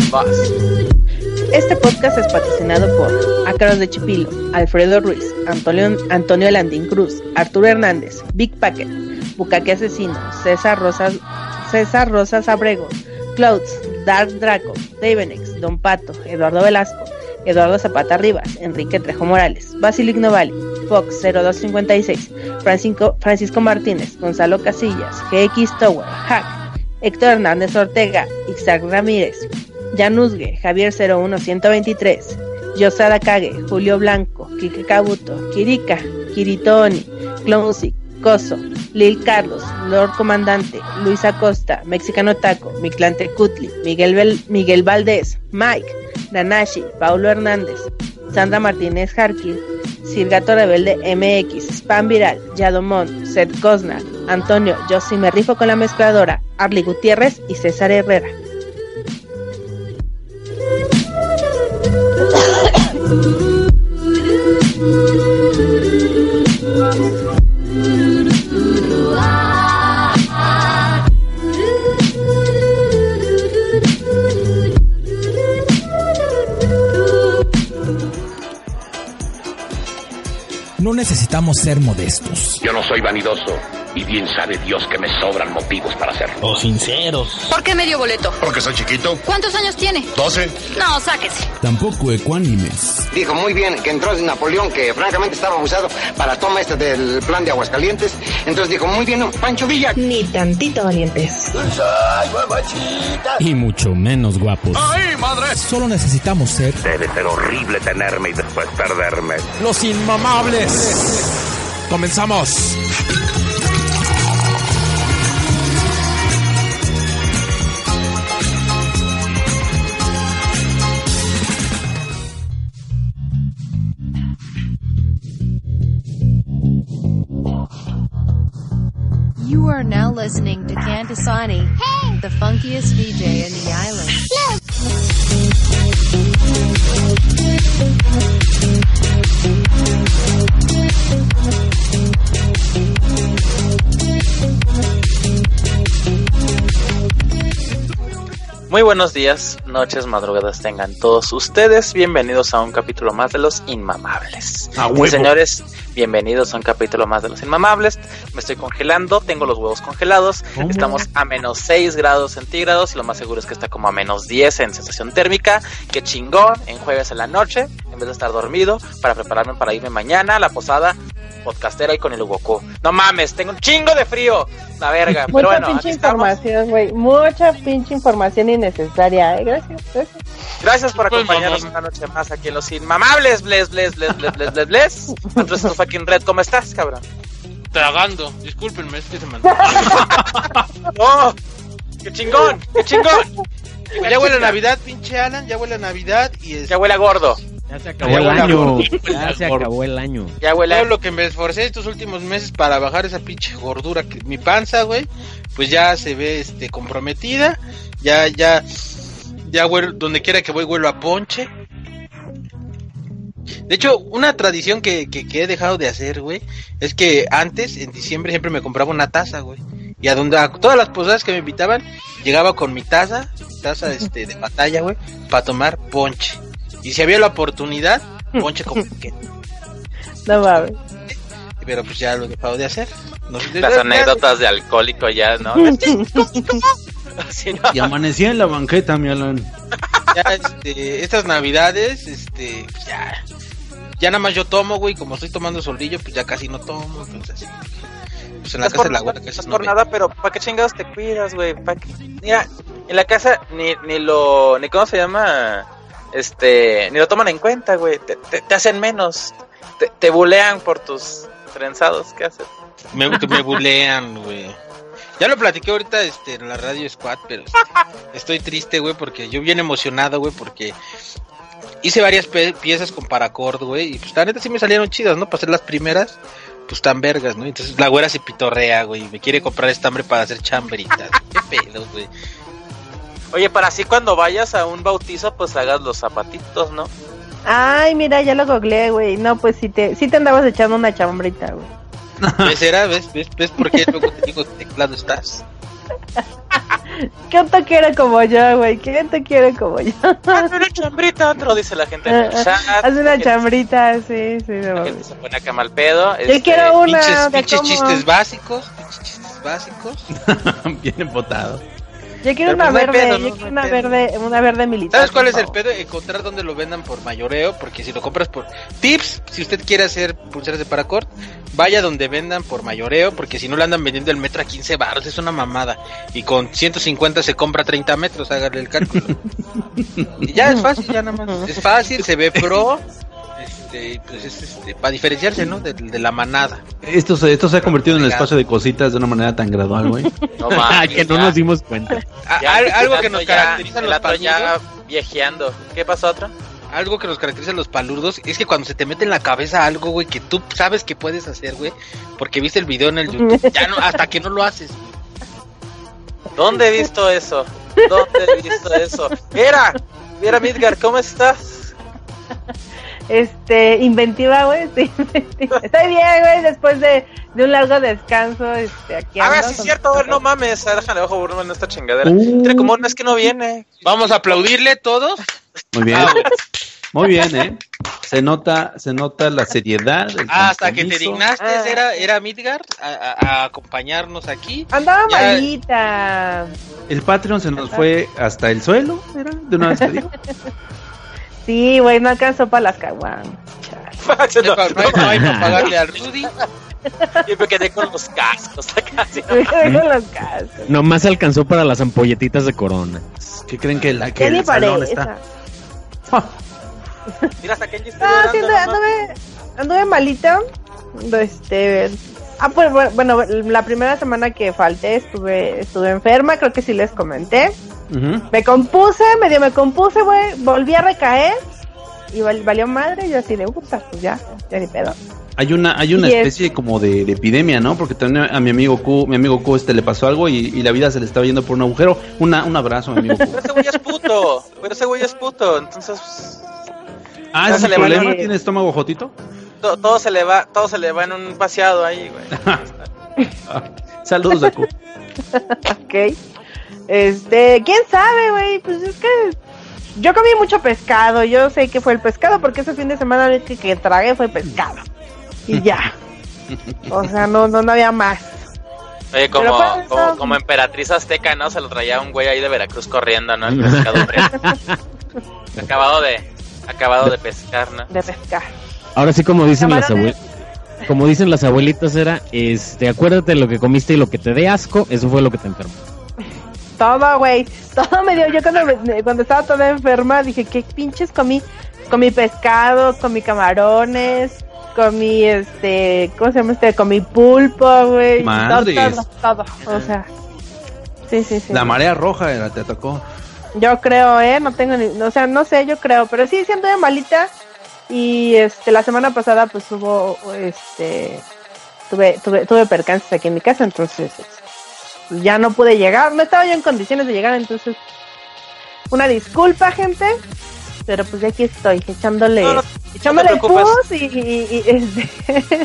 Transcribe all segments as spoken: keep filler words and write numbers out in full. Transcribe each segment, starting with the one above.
Vas. Este podcast es patrocinado por Ácaros de Chipilo, Alfredo Ruiz, Antonio, Antonio Landín Cruz, Arturo Hernández, Big Packet, Bucaque Asesino, César Rosas, César Rosas Abrego, Clouds, Dark Draco, Davenex, Don Pato, Eduardo Velasco, Eduardo Zapata Rivas, Enrique Trejo Morales, Basilio Ignovali, Fox cero dos cincuenta y seis, Francisco, Francisco Martínez, Gonzalo Casillas, G X Tower, Hack, Héctor Hernández Ortega, Isaac Ramírez, Januzgue, Javier cero uno ciento veintitrés, Yosada Kage, Julio Blanco, Kike Kabuto, Kirika, Kiritoni, Clownsic, Coso, Lil Carlos, Lord Comandante, Luis Acosta, Mexicano Taco, Mictlante Cutli, Miguel, Bel- Miguel Valdés, Mike, Nanashi, Paulo Hernández, Sandra Martínez Jarquín, Sirgato Rebelde M X, Spam Viral, Yadomón, Seth Cosnar, Antonio, Yo sí me rifo con la mezcladora, Arly Gutiérrez y César Herrera. No necesitamos ser modestos. Yo no soy vanidoso, y bien sabe Dios que me sobran motivos para hacerlo. O sinceros. ¿Por qué medio boleto? Porque soy chiquito. ¿Cuántos años tiene? doce. No, sáquese. Tampoco ecuánimes. Dijo muy bien que entró Napoleón, que francamente estaba abusado para la toma esta del plan de Aguascalientes. Entonces dijo muy bien, Pancho Villa. Ni tantito valientes. ¡Ay, mamachita! Y mucho menos guapos. ¡Ay, madre! Solo necesitamos ser Debe ser horrible tenerme y después perderme. los inmamables. ¡Comenzamos! You are now listening to Cantasani, hey, the funkiest D J in the island. Muy buenos días, noches, madrugadas tengan todos ustedes. Bienvenidos a un capítulo más de Los Inmamables. ¡A huevo! Sí, señores, bienvenidos a un capítulo más de Los Inmamables. Me estoy congelando, tengo los huevos congelados. ¿Cómo? Estamos a menos seis grados centígrados. Lo más seguro es que está como a menos diez en sensación térmica. Qué chingón, en jueves en la noche, en vez de estar dormido, para prepararme para irme mañana a la posada podcastera y con el Goku. No mames, tengo un chingo de frío. La verga, Mucha pero bueno, pinche aquí estamos. información, güey. Mucha pinche información innecesaria, ¿eh? Gracias, gracias. Gracias por Pues, acompañarnos mamón. una noche más aquí en Los Inmamables. Bless, bless, bless, bless, bless, bless, bless. Andrés tu fucking red, ¿cómo estás, cabrón? Tragando. Discúlpenme, es que se me... ¡Oh! ¡Qué chingón! ¡Qué chingón! Ya huele a Navidad, pinche Alan. Ya huele a Navidad y es... Ya huele a gordo. Ya se acabó Ya el huele a año. gordo. Ya se acabó el año. Ya huele Todo a... lo que me esforcé estos últimos meses para bajar esa pinche gordura que mi panza, güey, pues ya se ve este comprometida. Ya, ya, ya huelo, donde quiera que voy huelo a ponche. De hecho, una tradición que, que, que he dejado de hacer, güey, es que antes, en diciembre, siempre me compraba una taza, güey. Y a donde a todas las posadas que me invitaban, llegaba con mi taza, taza este de batalla, güey, para tomar ponche. Y si había la oportunidad, ponche con que No mames. pero pues ya lo he dejado de hacer. No, Las ya- anécdotas de alcohólico ya, ¿no? Así, ¿no? Y amanecía en la banqueta, mi Alan. Ya, este, estas navidades, este, pues ya, ya nada más yo tomo, güey, como estoy tomando solillo, pues ya casi no tomo, entonces, pues en la No es casa por, de la no, abuela no casi es no por me- nada, pero ¿para qué chingados te cuidas, güey? ¿Para qué? Mira, en la casa ni, ni lo... ni ¿cómo se llama? Este... ni lo toman en cuenta, güey. Te, te, te hacen menos. Te, te bulean por tus trenzados. ¿Qué haces? me, me bulean, güey. Ya lo platiqué ahorita este, en la radio Squad, pero este, estoy triste, güey, porque yo bien emocionado, güey, porque hice varias pe- piezas con paracord, güey, y pues la neta sí me salieron chidas, ¿no? Para hacer las primeras, pues tan vergas, ¿no? Entonces la güera se pitorrea, güey, y me quiere comprar estambre para hacer chamberitas. Qué pedo, güey. Oye, para así cuando vayas a un bautizo, pues hagas los zapatitos, ¿no? Ay, mira, ya lo googleé, güey. No, pues sí te, sí te andabas echando una chambrita, güey. ¿Ves, era? ¿Ves? ¿Ves? ¿Ves por qué luego te digo teclado estás? ¿Quién te quiere como yo, güey? ¿Quién te quiere como yo? Hazme una chambrita, otro, dice la gente en el chat. Haz una chambrita, sí, sí. La gente se pone acá mal pedo. Yo este, quiero una. Pinches, pinches chistes básicos, pinches chistes básicos. Bien empotado. Yo quiero Pero una pues no verde, pedo, yo no, quiero no una verde, una verde militar. ¿Sabes cuál es el favor. pedo? Encontrar donde lo vendan por mayoreo, porque si lo compras por tips, si usted quiere hacer pulseras de paracord, vaya donde vendan por mayoreo, porque si no le andan vendiendo el metro a quince baros, es una mamada. Y con ciento cincuenta se compra treinta metros, hágale el cálculo. Y ya es fácil, ya nada más. Es fácil, se ve pro. Este, pues es este, para diferenciarse, ¿no? De, de la manada. Esto se, esto se ha convertido en el espacio de cositas de una manera tan gradual, güey. No mames, que no ya. nos dimos cuenta. A- Ya, al- algo el que nos otro ya- caracteriza a el los otro ya palurdos, viejeando. ¿Qué pasó otro? algo que nos caracteriza a los palurdos es que cuando se te mete en la cabeza algo, güey, que tú sabes que puedes hacer, güey, porque viste el video en el YouTube, ya no, hasta que no lo haces. ¿Dónde he visto eso? ¿Dónde he visto eso? Era, Era Midgar, ¿cómo estás? Este, inventiva, güey, sí, inventiva. Estoy bien, güey, después de, de un largo descanso, este, aquí A ver, ando sí es con- cierto, a ver, no mames, a ver, déjale bajo volumen en esta chingadera. Uh. Entre como un mes que no viene. Vamos a aplaudirle todos. Muy bien. Muy bien, ¿eh? Se nota, se nota la seriedad. el Hasta que te compromiso. dignaste, Ah. era, era Midgar a, a- a acompañarnos aquí. Andaba Ya- malita. El Patreon se nos fue hasta el suelo, ¿era? De una vez te digo. Sí, güey, no alcanzó para las caguamas. No, no hay, no hay para pagarle al Rudy. Yo me quedé con los cascos acá. así. Me quedé con los cascos. Nomás alcanzó para las ampolletitas de Corona. ¿Qué creen que, la, que Ya ni el salón parece. está? Mira, hasta Kenji está Ah, sí, llorando, anduve, no anduve, anduve malita. Este, ah, pues bueno, bueno, la primera semana que falté estuve, estuve enferma, creo que sí les comenté. Ujú. Me compuse, medio me compuse, güey, volví a recaer y val- valió madre, yo así de puta, pues ya, ya ni pedo. Hay una, hay una Y es- especie como de, de epidemia, ¿no? Porque también a mi amigo Q, mi amigo Q este le pasó algo y, y la vida se le estaba yendo por un agujero. Una, un abrazo, mi amigo Q. Pero ese güey es puto. Pero ese güey es puto. Entonces, Ah, Ya ¿ese se le va problema? la- ¿Tiene estómago jotito? to- todo se le va, todo se le va en un paseado ahí, güey. Saludos a Q. Ok. Este, quién sabe, güey, pues es que yo comí mucho pescado, yo sé que fue el pescado porque ese fin de semana lo que, que tragué fue pescado. Y ya. O sea, no, no, no había más. Oye, como, Pero fue eso. como, como emperatriz azteca, ¿no? Se lo traía un güey ahí de Veracruz corriendo, ¿no? El pescado fresco. acabado de, acabado de pescar, ¿no? De pescar. Ahora sí, como dicen las Camarones. abuelitas, como dicen las abuelitas, era, este, acuérdate de lo que comiste y lo que te dé asco, eso fue lo que te enfermó. Todo, güey. Todo me dio. Yo cuando, me- cuando estaba toda enferma dije, ¿qué pinches comí? Comí pescado, comí camarones, comí este, ¿cómo se llama este? Comí pulpo, güey. Todo, Madres. todo, todo. O sea, sí, sí, sí. La marea roja era, te atacó. Yo creo, eh, no tengo ni, o sea, no sé, yo creo, pero sí, siento de malita. Y este, la semana pasada pues hubo, este, tuve, tuve, tuve percances aquí en mi casa, entonces pues, ya no pude llegar, no estaba yo en condiciones de llegar, entonces una disculpa, gente, pero pues ya aquí estoy, echándole, No, no- echándole no te preocupes. pus y, y, y, este,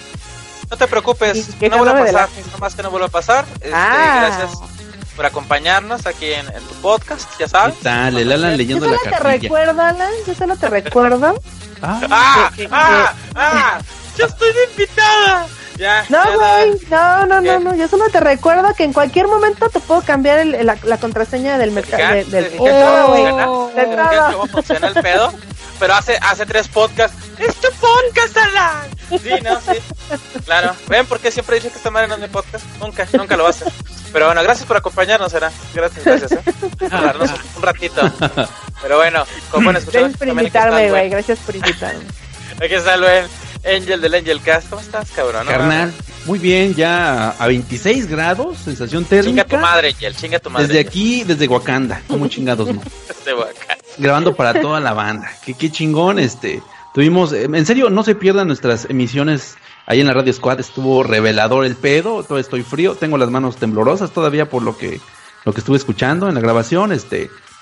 No te preocupes, Y no vuelva a quejándome de la pasar, gente. no más que no vuelva a pasar. Este, Ah. Gracias por acompañarnos aquí en, en tu podcast, ya sabes. Dale, el Alan yo leyendo la solo te cartilla. recuerdo, Alan, yo solo te recuerdo. Ah, ¡Ah! Que- que- ¡Ah! ¡Ah! ¡Yo estoy de invitada! Ya, No, ya güey, no, no, no, ¿Qué? no, yo solo te recuerdo que en cualquier momento te puedo cambiar el- la, la contraseña del mercado, ¿Fijas? del, ¿Te de fijas todo, cómo güey, funciona? de ¿Te fijas todo. cómo funciona el pedo? Pero hace, hace tres podcasts. ¡Es tu podcast, Alan! Sí, no, sí. Claro. ¿Ven por qué siempre dije que esta madre no es mi podcast? Nunca, nunca lo va a hacer. Pero bueno, gracias por acompañarnos, era. Gracias, gracias, ¿eh? Por darnos un, un ratito. Pero bueno, como pueden escuchar, Gracias por también aquí está invitarme, el güey, gracias por invitarme. Aquí está el buen Angel del Angel Cast. ¿Cómo estás, cabrón? No carnal, mames. muy bien, ya a veintiséis grados, sensación Chinga térmica. tu madre, Angel, chinga tu madre. Desde aquí, desde Wakanda, como chingados, ¿no? Desde Oaxaca. Grabando para toda la banda. Qué, qué chingón, este. Tuvimos, eh, en serio, no se pierdan nuestras emisiones ahí en la Radio Squad. Estuvo revelador el pedo, todo estoy frío, tengo las manos temblorosas todavía por lo que lo que estuve escuchando en la grabación, este.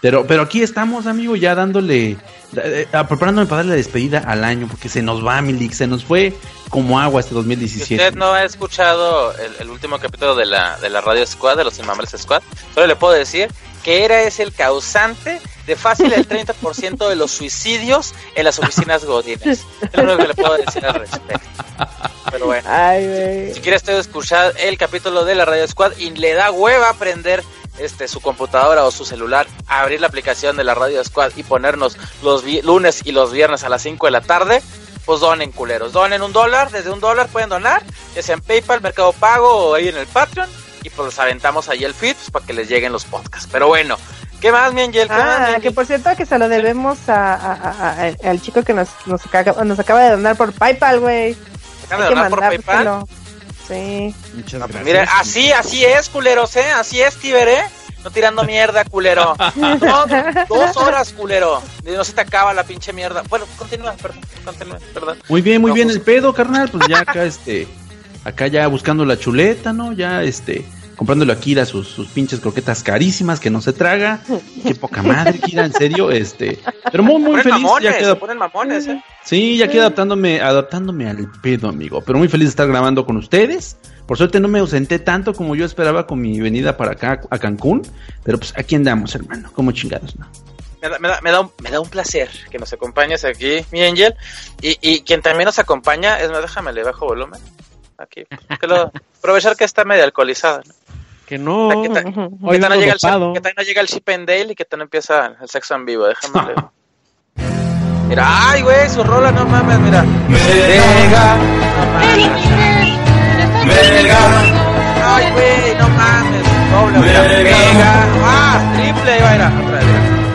Pero, pero aquí estamos, amigo, ya dándole, eh, preparándome para darle la despedida al año, porque se nos va, Milik, se nos fue como agua este dos mil diecisiete. Si usted no ha escuchado el, el último capítulo de la, de la Radio Squad, de los Inmamables Squad, solo le puedo decir que era es el causante de fácil el treinta por ciento de los suicidios en las oficinas godines. Es lo único que le puedo decir al respecto. Pero bueno, Ay, si quiere usted escuchar el capítulo de la Radio Squad y le da hueva aprender este su computadora o su celular, abrir la aplicación de la Radio Squad y ponernos los vi- lunes y los viernes a las cinco de la tarde, pues donen, culeros, donen un dólar, desde un dólar pueden donar, ya sea en PayPal, Mercado Pago o ahí en el Patreon, y pues les aventamos ahí el feed pues, para que les lleguen los podcasts. Pero bueno, ¿qué más, mi Angel? ¿Qué más, mi Ah, Angel? que por cierto que se lo debemos a, a- a- a- al chico que nos, nos, acaba, nos acaba de donar por PayPal, güey. ¿Dejan de donar por PayPal? mandárselo. Sí. Muchas No, pues gracias. mire, así, así es, culeros, ¿eh? Así es, Tiber, ¿eh? No tirando mierda, culero. No, dos horas, culero. No se te acaba la pinche mierda. Bueno, continúa, perdón, continúa, perdón. Muy bien, muy No, bien pues- el pedo, carnal, pues ya acá, este, acá ya buscando la chuleta, ¿no? Ya, este, comprándole a Kira sus, sus pinches croquetas carísimas que no se traga. Qué poca madre, Kira, en serio, este, pero muy, muy Ponen feliz, mamones, ya queda, se ponen mamones, ¿eh? sí, ya queda adaptándome, adaptándome al pedo, amigo, pero muy feliz de estar grabando con ustedes. Por suerte no me ausenté tanto como yo esperaba con mi venida para acá a Cancún, pero pues aquí andamos, hermano, como chingados, ¿no? Me da, me, da, me, da un, me da un placer que nos acompañes aquí, mi Angel. Y, y quien también nos acompaña, es más, déjame le bajo volumen. Aquí. Que lo, aprovechar que está medio alcoholizada, ¿no? Que no. Que, ta- que, Hoy ta- no vengo llega el, dopado. que ta- no llega el Chip and Dale y que ta- no empieza el sexo en vivo. Déjame le... Mira, ay, güey, su rola, no mames, mira. Vega, no mames. Vega, ay, güey, no mames. Doble, mira. Vega, ah, triple, ahí va, mira, otra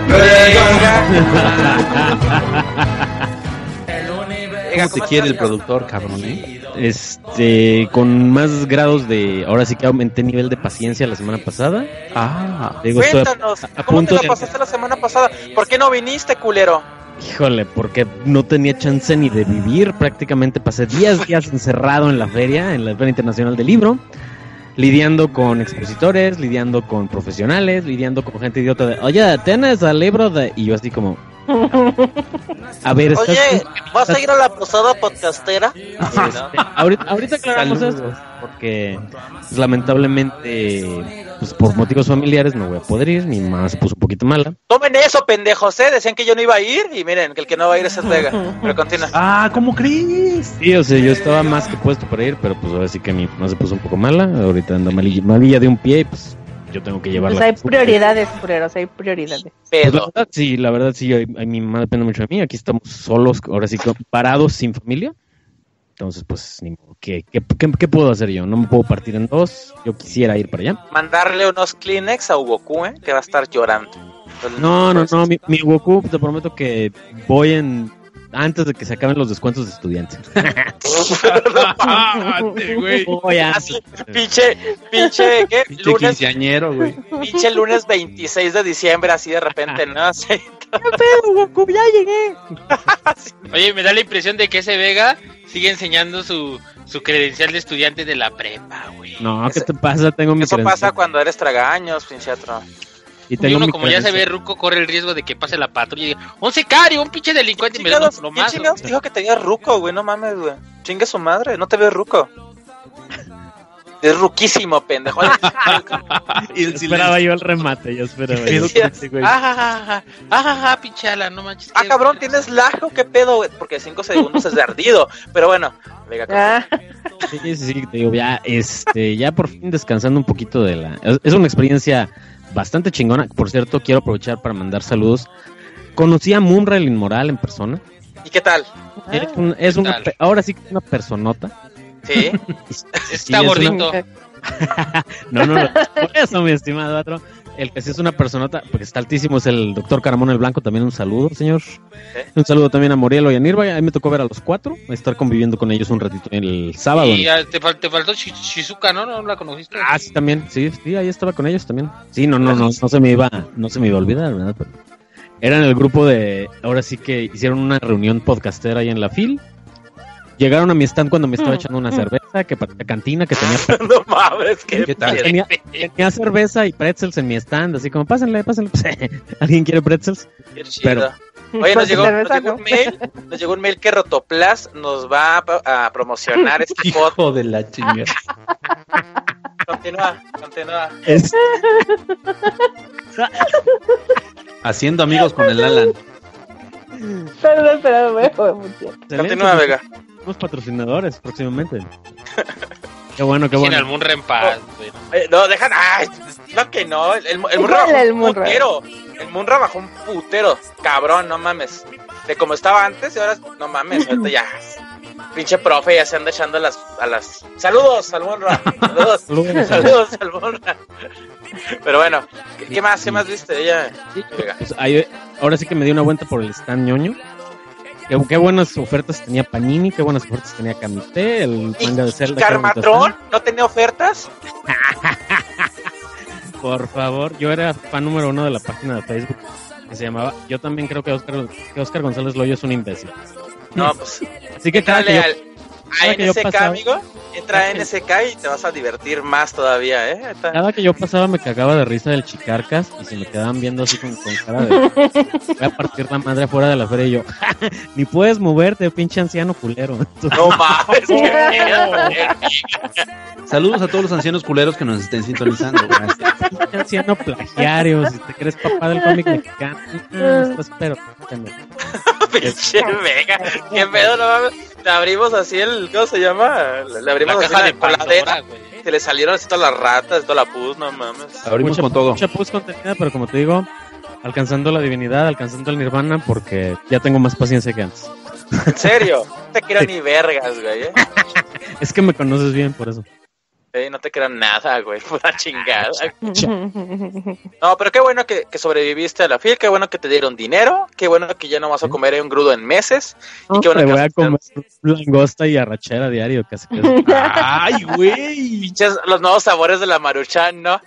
vez. Vega. ¿Cómo te quiere el productor, cabrón, eh? Este, con más grados de. Ahora sí que aumenté nivel de paciencia la semana pasada. Ah, Digo, estoy a- Cuéntanos, a ¿cómo punto te de- la pasaste la semana pasada? ¿Por qué no viniste, culero? Híjole, porque no tenía chance ni de vivir. Prácticamente pasé diez días encerrado en la feria, en la Feria Internacional del Libro, lidiando con expositores, lidiando con profesionales, lidiando con gente idiota de, oye, ¿tienes el libro de...? Y yo así como... A ver, ¿estás... Oye, ¿vas a ir a la posada podcastera? Este, ahorita, ahorita aclaramos Saludos. esto, porque pues, lamentablemente, pues por motivos familiares no voy a poder ir. Mi mamá se puso un poquito mala. Tomen eso, pendejos, ¿eh? Decían que yo no iba a ir y miren, que el que no va a ir es el Vega. Pero continúa. Ah, ¿cómo crees? Sí, o sea, yo estaba más que puesto para ir, pero pues ahora sí que mi mamá se puso un poco mala. Ahorita anda malilla, malilla de un pie y pues yo tengo que llevarla. Pues hay prioridades, culeros, hay prioridades. Pues, la Pedo. verdad, sí, la verdad sí, ay, ay, mi mamá depende mucho de mí. Aquí estamos solos, ahora sí que parados, sin familia. Entonces, pues, ni modo. ¿Qué, qué, qué, qué puedo hacer yo? No me puedo partir en dos. Yo quisiera ir para allá. Mandarle unos Kleenex a Ugoku, ¿eh? Que va a estar llorando. Entonces, No, no, pues, no, mi, mi Goku, te prometo que voy en antes de que se acaben los descuentos de estudiantes. Voy antes. Así, pinche, pinche, ¿qué? Pinche Lunes, quinceañero, güey. pinche lunes veintiséis de diciembre, así de repente, ¿no? Sí. Goku, ya llegué. Oye, me da la impresión de que ese Vega sigue enseñando su, su credencial de estudiante de la prepa, güey. No, ¿qué Ese- te pasa? Tengo mi Eso credencial. pasa cuando eres tragaños, pinche atro. Y Y tengo uno, mi como ya se ve credencial. ruco, corre el riesgo de que pase la patrulla y diga, un sicario, un pinche delincuente, y me da Chingados, un ¿quién plomazo. chingados dijo que tenía ruco, güey? No mames, güey. Chingue su madre, no te ves ruco. Es ruquísimo, pendejo. Y el Esperaba yo el remate, yo esperaba. Pero- yo. Sí, güey. Ah, ah, ah, pinchala, no manches. Ah, qué- cabrón, ¿tienes lajo? ¿Qué pedo, güey? Porque cinco segundos es de ardido. Pero bueno, venga, Ah, Sí, sí, sí, te digo, ya, este, ya por fin descansando un poquito de la... Es, es una experiencia bastante chingona. Por cierto, quiero aprovechar para mandar saludos. Conocí a Munra el Inmoral en persona. ¿y qué tal? Es, un- es ¿qué una, tal? pe- ahora sí que es una personota. Sí. Está Sí, es gordito. una- No, no, no, por eso, mi estimado otro. El que sí es una personota, porque está altísimo, es el doctor Caramón el Blanco. También un saludo, señor. Un saludo también a Morielo y a Nirva. A mí me tocó ver a los cuatro, estar conviviendo con ellos un ratito el sábado. Y ah, te, fal- te faltó Shi- Shizuka, ¿no? ¿No la conociste? Ah, sí, también, sí, sí, ahí estaba con ellos también. Sí, no, no, no, no se me iba, no se me iba a olvidar, ¿verdad? Pero eran el grupo de, ahora sí que hicieron una reunión podcastera ahí en la fil. Llegaron a mi stand cuando me estaba echando una cerveza. cerveza, que para la cantina, que tenía... No mames, qué, ¿Qué tal? Tenía, tenía cerveza y pretzels en mi stand, así como, pásenle, pásenle. Pues, ¿alguien quiere pretzels? Qué chido. Pero- Oye, nos Porque llegó, nos cerveza llegó no. un mail, nos llegó un mail que Rotoplas nos va a, a promocionar este podcast. Hijo de la chingada. Continúa, continúa. Es- Haciendo amigos con el Alan. Perdón, pero me voy mucho. Continúa, Vega. Somos patrocinadores próximamente. Qué bueno, qué Sin bueno. el Munra en paz, güey. Eh, no, dejan. Ay, no que no. El, el, el Munra ¿Cuál bajó el un Munra? putero. El Munra bajó un putero. Cabrón, no mames. De como estaba antes y ahora, no mames. Ahorita ya. Pinche profe ya se anda echando a las. A las... Saludos al Munra. Saludos. Saludos. Saludos al Munra. Pero bueno, ¿qué, qué más? ¿Qué más viste? Ella. Vega. Pues, ahí- ahora sí que me di una vuelta por el stand ñoño. Qué, qué buenas ofertas tenía Panini, qué buenas ofertas tenía Camité, el ¿Y, manga de y Zelda. qué bonito Carmatrón no tenía ofertas? está. Por favor, yo era fan número uno de la página de Facebook que se llamaba. Yo también creo que Oscar, que Oscar González Loyo es un imbécil. No, pues. Así que cada que Dale yo, al cada a que yo N S K, pasaba- amigo. Entra a N S K y te vas a divertir más todavía, ¿eh? Está- cada que yo pasaba me cagaba de risa del Chicarcas y se me quedaban viendo así con, con cara de voy a partir la madre afuera de la feria y yo ni puedes moverte, pinche anciano culero. Entonces, No mames, qué Saludos a todos los ancianos culeros que nos estén sintonizando. Gracias. pinche anciano plagiario, si te crees papá del cómic mexicano, no, estás pero pinche Vega. Qué pedo, no mames. Le abrimos así el. ¿Cómo se llama? Le le abrimos La así caja la de Pandora, coladera. güey. Se le salieron así todas las ratas, toda la pus, no mames. Abrimos mucha, con todo. mucha pus contenida, pero como te digo, alcanzando la divinidad, alcanzando el nirvana, porque ya tengo más paciencia que antes. En serio. No te quiero ni vergas, güey, ¿eh? Es que me conoces bien, por eso. Ey, no te quiero nada, güey. Pura chingada. No, pero qué bueno que, que sobreviviste a la fil, qué bueno que te dieron dinero, qué bueno que ya no vas a comer un grudo en meses. Y qué bueno Te que voy vas a comer langosta y arrachera diario, casi casi. ¡Ay, güey! pinches los nuevos sabores de la Maruchan, ¿no?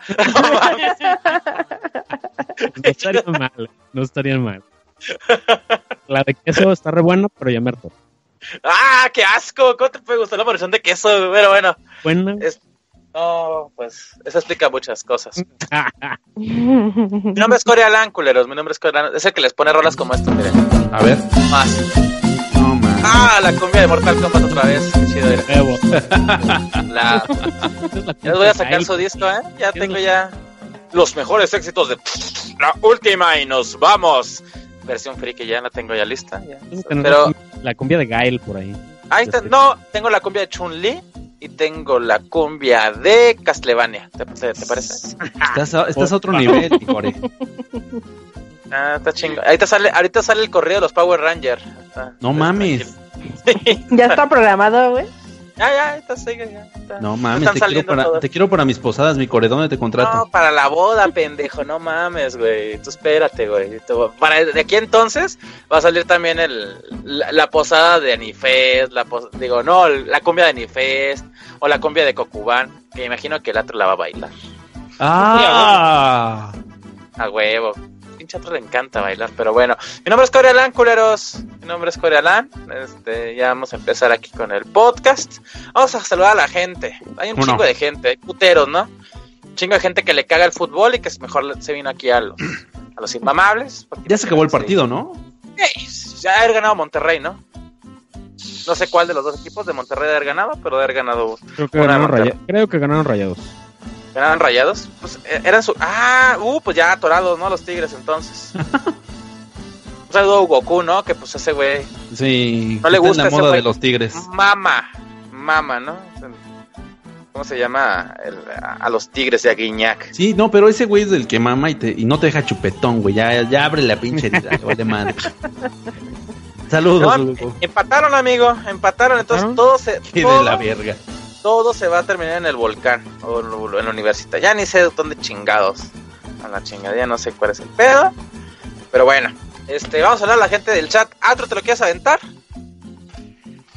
No estaría mal, no estaría mal. La de queso está re buena, pero ya me hartó. ¡Ah, qué asco! ¿Cómo te puede gustar la Maruchan de queso? Pero bueno, Buena. es... no, pues eso explica muchas cosas. Mi nombre es Corey Alan, culeros. Mi nombre es Corey Alan. Es el que les pone rolas como esta, miren. A ver. Más. No, man. Ah, la cumbia de Mortal Kombat otra vez. Qué chido era. Huevo. La... Ya les voy a sacar su disco, ¿eh? Ya tengo ya los mejores éxitos de la última y nos vamos. Versión free que ya la tengo ya lista. Ya. Pero La cumbia de Gael por ahí. ahí está. No, tengo la cumbia de Chun-Li y tengo la cumbia de Castlevania. ¿Te, te, te parece? Estás a, estás a otro nivel, Core. Ah, está chingo. Ahorita sale, ahorita sale el correo de los Power Rangers. Está- No está mames. tranquilo. Ya está programado, güey. Ya, ya, ahorita sigue. Ya, está. No mames, Están te quiero, saliendo para, todas. te quiero para mis posadas, mi Core. ¿Dónde te contrato? No, para la boda, pendejo, no mames, güey. Tú espérate, güey. Tú- Para de aquí entonces va a salir también el la, la posada de Anifest, la pos- digo, no, la cumbia de Anifest o la cumbia de Cocubán, que imagino que el otro la va a bailar. ¡Ah! A huevo. Pinche otro le encanta bailar, pero bueno. Mi nombre es Corey Alan, culeros. Mi nombre es Corey Alan. Este, ya vamos a empezar aquí con el podcast. Vamos a saludar a la gente. Hay un ¿Cómo chingo no? de gente, hay puteros, ¿no? Un chingo de gente que le caga el fútbol y que mejor se vino aquí a los, a los inmamables. porque- Ya se acabó el sí. partido, ¿no? Ey, ya haber ganado Monterrey, ¿no? No sé cuál de los dos equipos de Monterrey de haber ganado, pero de haber ganado. Creo que Una ganaron, Monterrey. raya- Creo que ganaron rayados. ¿Ganaban Rayados? Pues eh, eran su... Ah, uh, pues ya atorados, ¿no? Los Tigres, entonces. Un saludo a Goku, ¿no? Que pues ese güey... Sí. No le está gusta en la ese moda güey. de los tigres. Mama. Mama, ¿no? ¿Cómo se llama? El- a los Tigres de Aguiñac. Sí, no, pero ese güey es el que mama y, te, y no te deja chupetón, güey. Ya, ya abre la pinche herida, le vale madre. Saludos, No, Hugo. empataron, amigo. Empataron, entonces ¿Ah? todo se... Qué de todo- la verga. todo se va a terminar en el volcán o en la universidad. Ya ni sé dónde chingados. A la chingada, ya no sé cuál es el pedo. Pero bueno, este, vamos a hablar a la gente del chat. ¿Atro, te lo quieres aventar?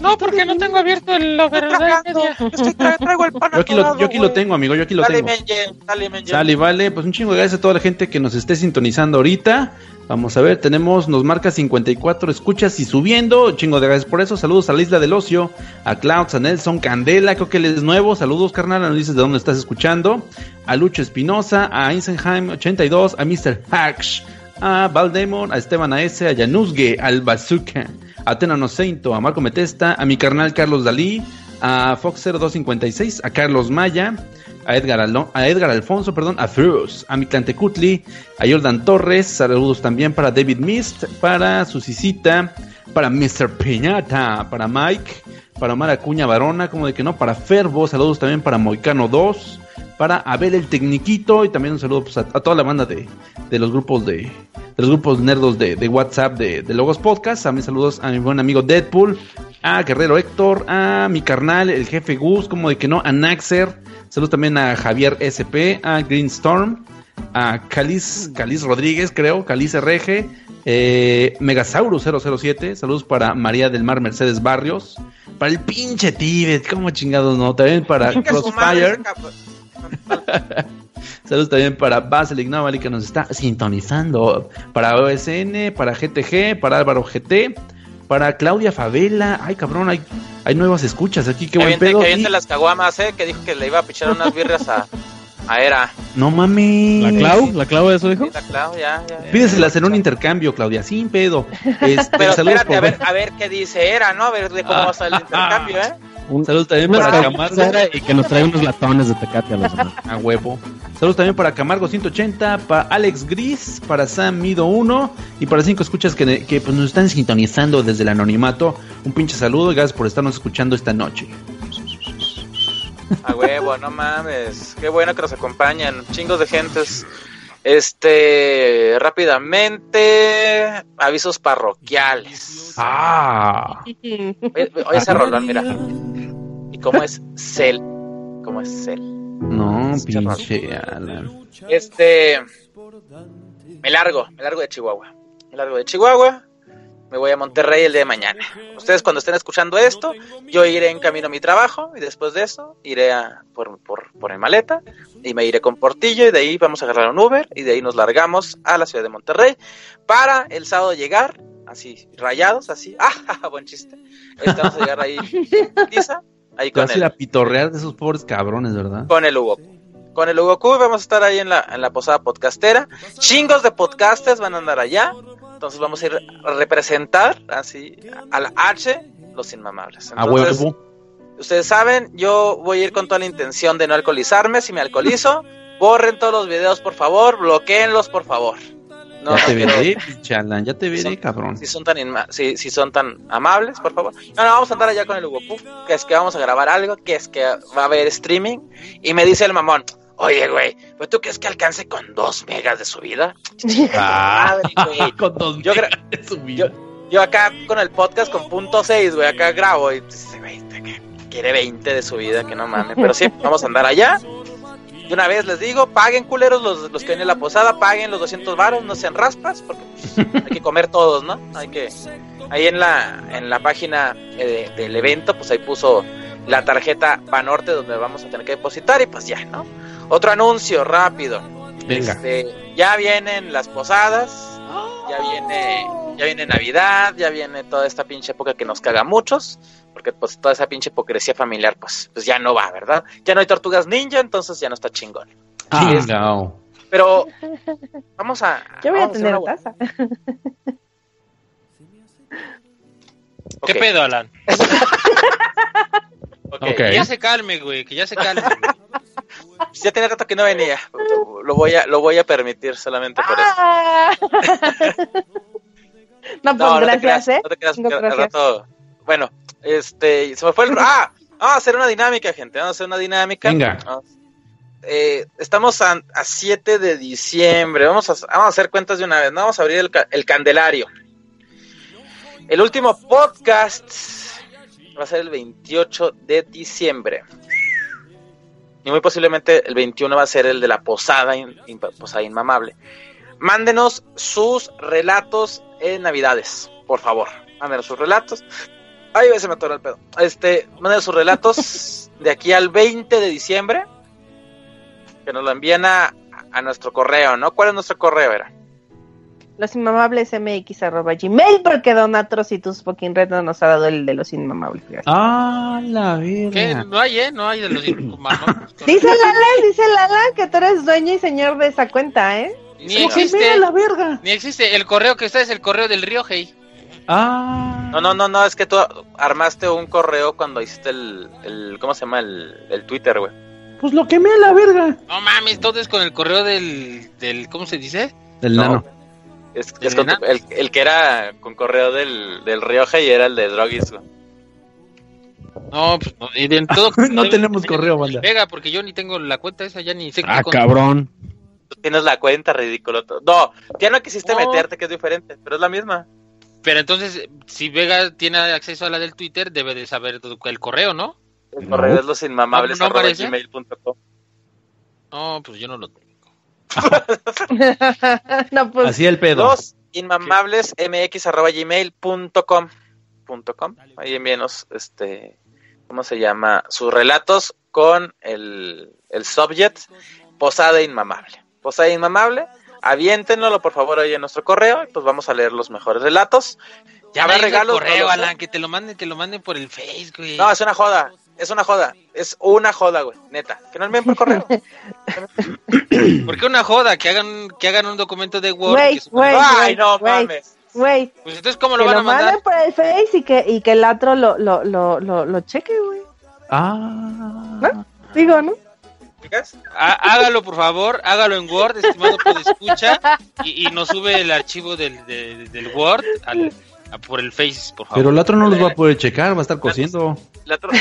No, porque no tengo abierto el la verdad. Estoy tra- traigo el pan Yo aquí, lo, atorado, yo aquí lo güey. tengo, amigo, yo aquí lo Dale, tengo. Menjen, dale, Menjen. Sale, vale, pues un chingo de gracias a toda la gente que nos esté sintonizando ahorita. Vamos a ver, tenemos, nos marca cincuenta y cuatro escuchas y subiendo. Un chingo de gracias por eso. Saludos a la Isla del Ocio, a Clouds, a Nelson Candela, creo que él es nuevo. Saludos, carnal, nos dices de dónde estás escuchando. A Lucho Espinosa, a Eisenheim ochenta y dos, a mister Hax, a Valdemon, a Esteban A S, a Januzge, al Bazooka, a Tena Nocento, a Marco Metesta, a mi carnal Carlos Dalí, a Fox cero dos cincuenta y seis, a Carlos Maya, a Edgar, Alon- a Edgar Alfonso, perdón, a Frost, a Mictlantecutli, a Jordan Torres, saludos también para David Mist, para Susicita, para mister Piñata, para Mike, para Omar Acuña Barona, como de que no, para Ferbo, saludos también para Moicano dos, para Abel el Tecniquito, y también un saludo pues, a, a toda la banda de, de los grupos de, de los grupos nerdos de, de WhatsApp de, de Logos Podcast. A mis saludos a mi buen amigo Deadpool, a Guerrero Héctor, a mi carnal el jefe Gus, como de que no, a Naxer, saludos también a Javier S P, a Green Storm, a Caliz, Caliz Rodríguez, creo, Caliz R G, eh, Megasaurus cero cero siete, saludos para María del Mar Mercedes Barrios, para el pinche Tibet, como chingados no, también para Chinga su madre, Crossfire. ese cabrón. Saludos también para Basilic Navali que nos está sintonizando, para O S N, para G T G, para Álvaro G T, para Claudia Favela. Ay, cabrón, hay, hay nuevas escuchas aquí, qué Que buen aviente, pedo. que aviente Y- las caguamas, eh, que dijo que le iba a pichar unas birrias a, a Era. No mames. ¿La Clau? ¿La Clau de eso dijo? Sí, la Clau, ya, ya, ya. Pídeselas en un intercambio, Claudia, sin pedo. Este, Pero saludos espérate, a por- ver, a ver qué dice Era, ¿no? A ver de cómo va a estar el intercambio, ¿eh? Un, Saludos también unas para caguamas Camargo. y que nos traiga unos latones de Tecate a la semana. A huevo. Saludos también para Camargo ciento ochenta, para Alex Gris, para Sam Mido uno y para cinco escuchas que, que pues, nos están sintonizando desde el anonimato. Un pinche saludo y gracias por estarnos escuchando esta noche. A huevo, no mames. Qué bueno que nos acompañan. Chingos de gentes. Este, rápidamente, avisos parroquiales. Ah. Oye, oye, ese rolón, mira. ¿Y cómo es Cel? ¿Cómo es Cel? No, pinche Alan. Este, me largo, me largo de Chihuahua. Me largo de Chihuahua. Me voy a Monterrey el día de mañana. Ustedes cuando estén escuchando esto, yo iré en camino a mi trabajo y después de eso iré a, por, por, por mi maleta y me iré con Portillo y de ahí vamos a agarrar un Uber y de ahí nos largamos a la ciudad de Monterrey para el sábado llegar, así, rayados, así, ah, buen chiste. Este, vamos a llegar ahí, quizá, ahí Te con vas a ir el, a pitorrear de esos pobres cabrones, ¿verdad? con el Hugo. Con el Hugo Q vamos a estar ahí en la, en la posada podcastera. Chingos de podcasters van a andar allá. Entonces vamos a ir a representar así a la H, los inmamables. A Entonces, huevo. ustedes saben, yo voy a ir con toda la intención de no alcoholizarme. Si me alcoholizo, borren todos los videos, por favor, bloqueenlos, por favor. No, ya te no quiero- veré, pinche Alan, ya te veré, son- cabrón. si son tan inma- si, si son tan amables, por favor. No, no, vamos a andar allá con el Hugo Q, que es que vamos a grabar algo, que es que va a haber streaming. Y me dice el mamón, oye, güey, ¿pero tú crees que alcance con dos megas de subida? Ah, Madre, güey. con dos Yo gra- megas de subida. Yo acá con el podcast con punto seis, güey, acá grabo y dice, güey, este que quiere veinte de subida, que no mames. Pero sí, vamos a andar allá. De una vez les digo, paguen culeros los, los que vienen a la posada, paguen los doscientos varos, no sean raspas, porque pues, hay que comer todos, ¿no? Hay que... Ahí en la en la página eh, de- del evento, pues ahí puso la tarjeta Banorte donde vamos a tener que depositar y pues ya, ¿no? Otro anuncio rápido. Venga. Este, ya vienen las posadas, ya viene ya viene Navidad, ya viene toda esta pinche época que nos caga a muchos, porque pues toda esa pinche hipocresía familiar pues, pues ya no va, ¿verdad? Ya no hay tortugas ninja, entonces ya no está chingón. Chingao. Pero vamos a... Yo voy a vamos hacer tener una- taza. Ok, ¿Qué pedo, Alan? ok. Ok. Que ya se calme, güey, que ya se calme. güey. Ya tenía rato que no venía, lo voy a, lo voy a permitir solamente por eso. Ah. No, pues No, no te gracias, creas, ¿eh? no te creas, No, que al gracias. rato... Bueno, este, se me fue el... ¡Ah! Vamos a hacer una dinámica, gente, vamos a hacer una dinámica. Venga. Vamos. Eh, estamos a, a siete de diciembre, vamos a, vamos a hacer cuentas de una vez, ¿no? Vamos a abrir el, ca- el candelario. El último podcast va a ser el veintiocho de diciembre. Y muy posiblemente el veintiuno va a ser el de la posada, in- in- posada inmamable. Mándenos sus relatos en Navidades, por favor. Mándenos sus relatos. Ay, se me atoró el pedo. Este, manden sus relatos de aquí al veinte de diciembre. Que nos lo envían a, a nuestro correo, ¿no? ¿Cuál es nuestro correo, era? Los inmamables mx arroba gmail, porque Don Atros y tus fucking red no nos ha dado el de los inmamables. Gracias. Ah, la ¿Qué? verga. No hay, ¿eh? No hay de los inmamables. Dice Lala, dice Lala que tú eres dueño y señor de esa cuenta, ¿eh? Ni ¿Por qué existe, mira la verga? ni existe. El correo que está es el correo del Ryojei. Ah. No, no, no, no, es que tú armaste un correo cuando hiciste el, el ¿cómo se llama? El, el Twitter, güey. Pues lo quemé a la verga. No mames, todo es con el correo del, del ¿cómo se dice? Del No. nano. Es, ¿El es con tu- nano? el, el que era con correo del, del Rioja y era el de Drogis, güey. No, pues no, y de todo No tenemos correo, banda. Pega, porque yo ni tengo la cuenta esa, ya ni sé qué Ah, con- cabrón. Tú tienes la cuenta, ridículo. No, ya no quisiste No. meterte, que es diferente, pero es la misma. Pero entonces, si Vega tiene acceso a la del Twitter, debe de saber todo el correo, ¿no? El No. correo es losinmamables No, no arroba aparece. gmail punto com. No, pues yo no lo tengo. No, pues. Así el pedo. Los inmamables mx arroba gmail punto com punto com. Ahí envíenos este, ¿cómo se llama? Sus relatos con el, el subject Posada Inmamable. Posada Inmamable, aviéntenlo por favor ahí en nuestro correo y pues vamos a leer los mejores relatos. Ya Habrá me regalos, el correo, no lo sé. Alan, que te lo manden, que lo manden por el Face, güey. No, es una joda, es una joda, es una joda, güey, neta, que no envíen por correo. ¿Por qué una joda? Que hagan, que hagan un documento de Word. Güey, que suban- güey. Ay, no güey. mames. Güey, Pues entonces, ¿cómo que lo van lo a mandar? manden por el Face y que, y que el otro lo, lo, lo, lo, lo cheque, güey. Ah. ¿No? Digo, ¿no? ¿Chicas? Há- Hágalo, por favor, hágalo en Word, estimado podescucha, y, y nos sube el archivo del, de- del Word al, a- por el Face, por favor. Pero el otro no los va a poder checar, va a estar cosiendo. La otro-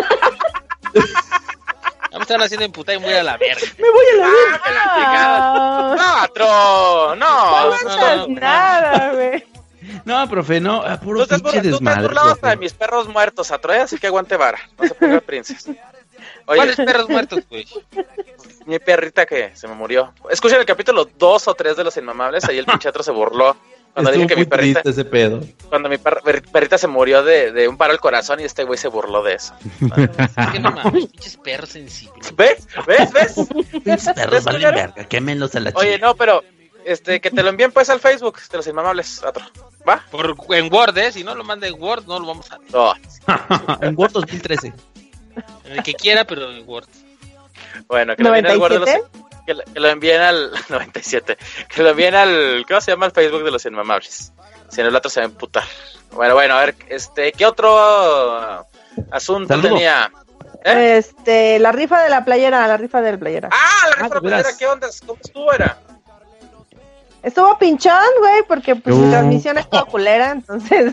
Ya me están haciendo emputar y me voy a la verga. Me voy a la ¡Ah, que la chingada! ¡No, Atro! No ¡No! aguantas nada, güey. No, profe, no, a Tú puro estás pinche bur- tú estás desmadre. burlado hasta de profe. mis perros muertos, Atro, ¿eh? Así que aguante vara. No se ponga princesa. ¿Cuáles Oye, perros muertos, güey? mi perrita que se me murió. Escuchen el capítulo dos o tres de Los Inmamables. Ahí el pinche Atro se burló. Cuando Estuvo dije que muy mi perrita, triste ese pedo. cuando mi per- per- perrita se murió de, de un paro al corazón y este güey se burló de eso. Es que no mames, pinches perros sensibles. ¿Ves? ¿Ves? ¿Ves? Pinches perros valen valen verga, quémenlos a la Oye, no, pero este que te lo envíen pues al Facebook de Los Inmamables, Atro. ¿Va? Por, en Word, ¿eh? Si no lo manda en Word, no lo vamos a... No. En Word dos mil trece. En el que quiera, pero en Word. Bueno, que lo envíen al Word de los ¿noventa y siete? que lo, que lo envíen al noventa y siete. Que lo envíen al ¿cómo se llama? El Facebook de Los Inmamables. Si no el otro se va a emputar. Bueno, bueno, a ver, este, ¿qué otro asunto Saludo. tenía? ¿Eh? Este, la rifa de la playera, la rifa de la playera. Ah, la Ah, rifa de de playera, veras. ¿qué onda? ¿Cómo estuvo era? Estuvo pinchón, güey, porque pues mi Uh. transmisión es toda culera, entonces.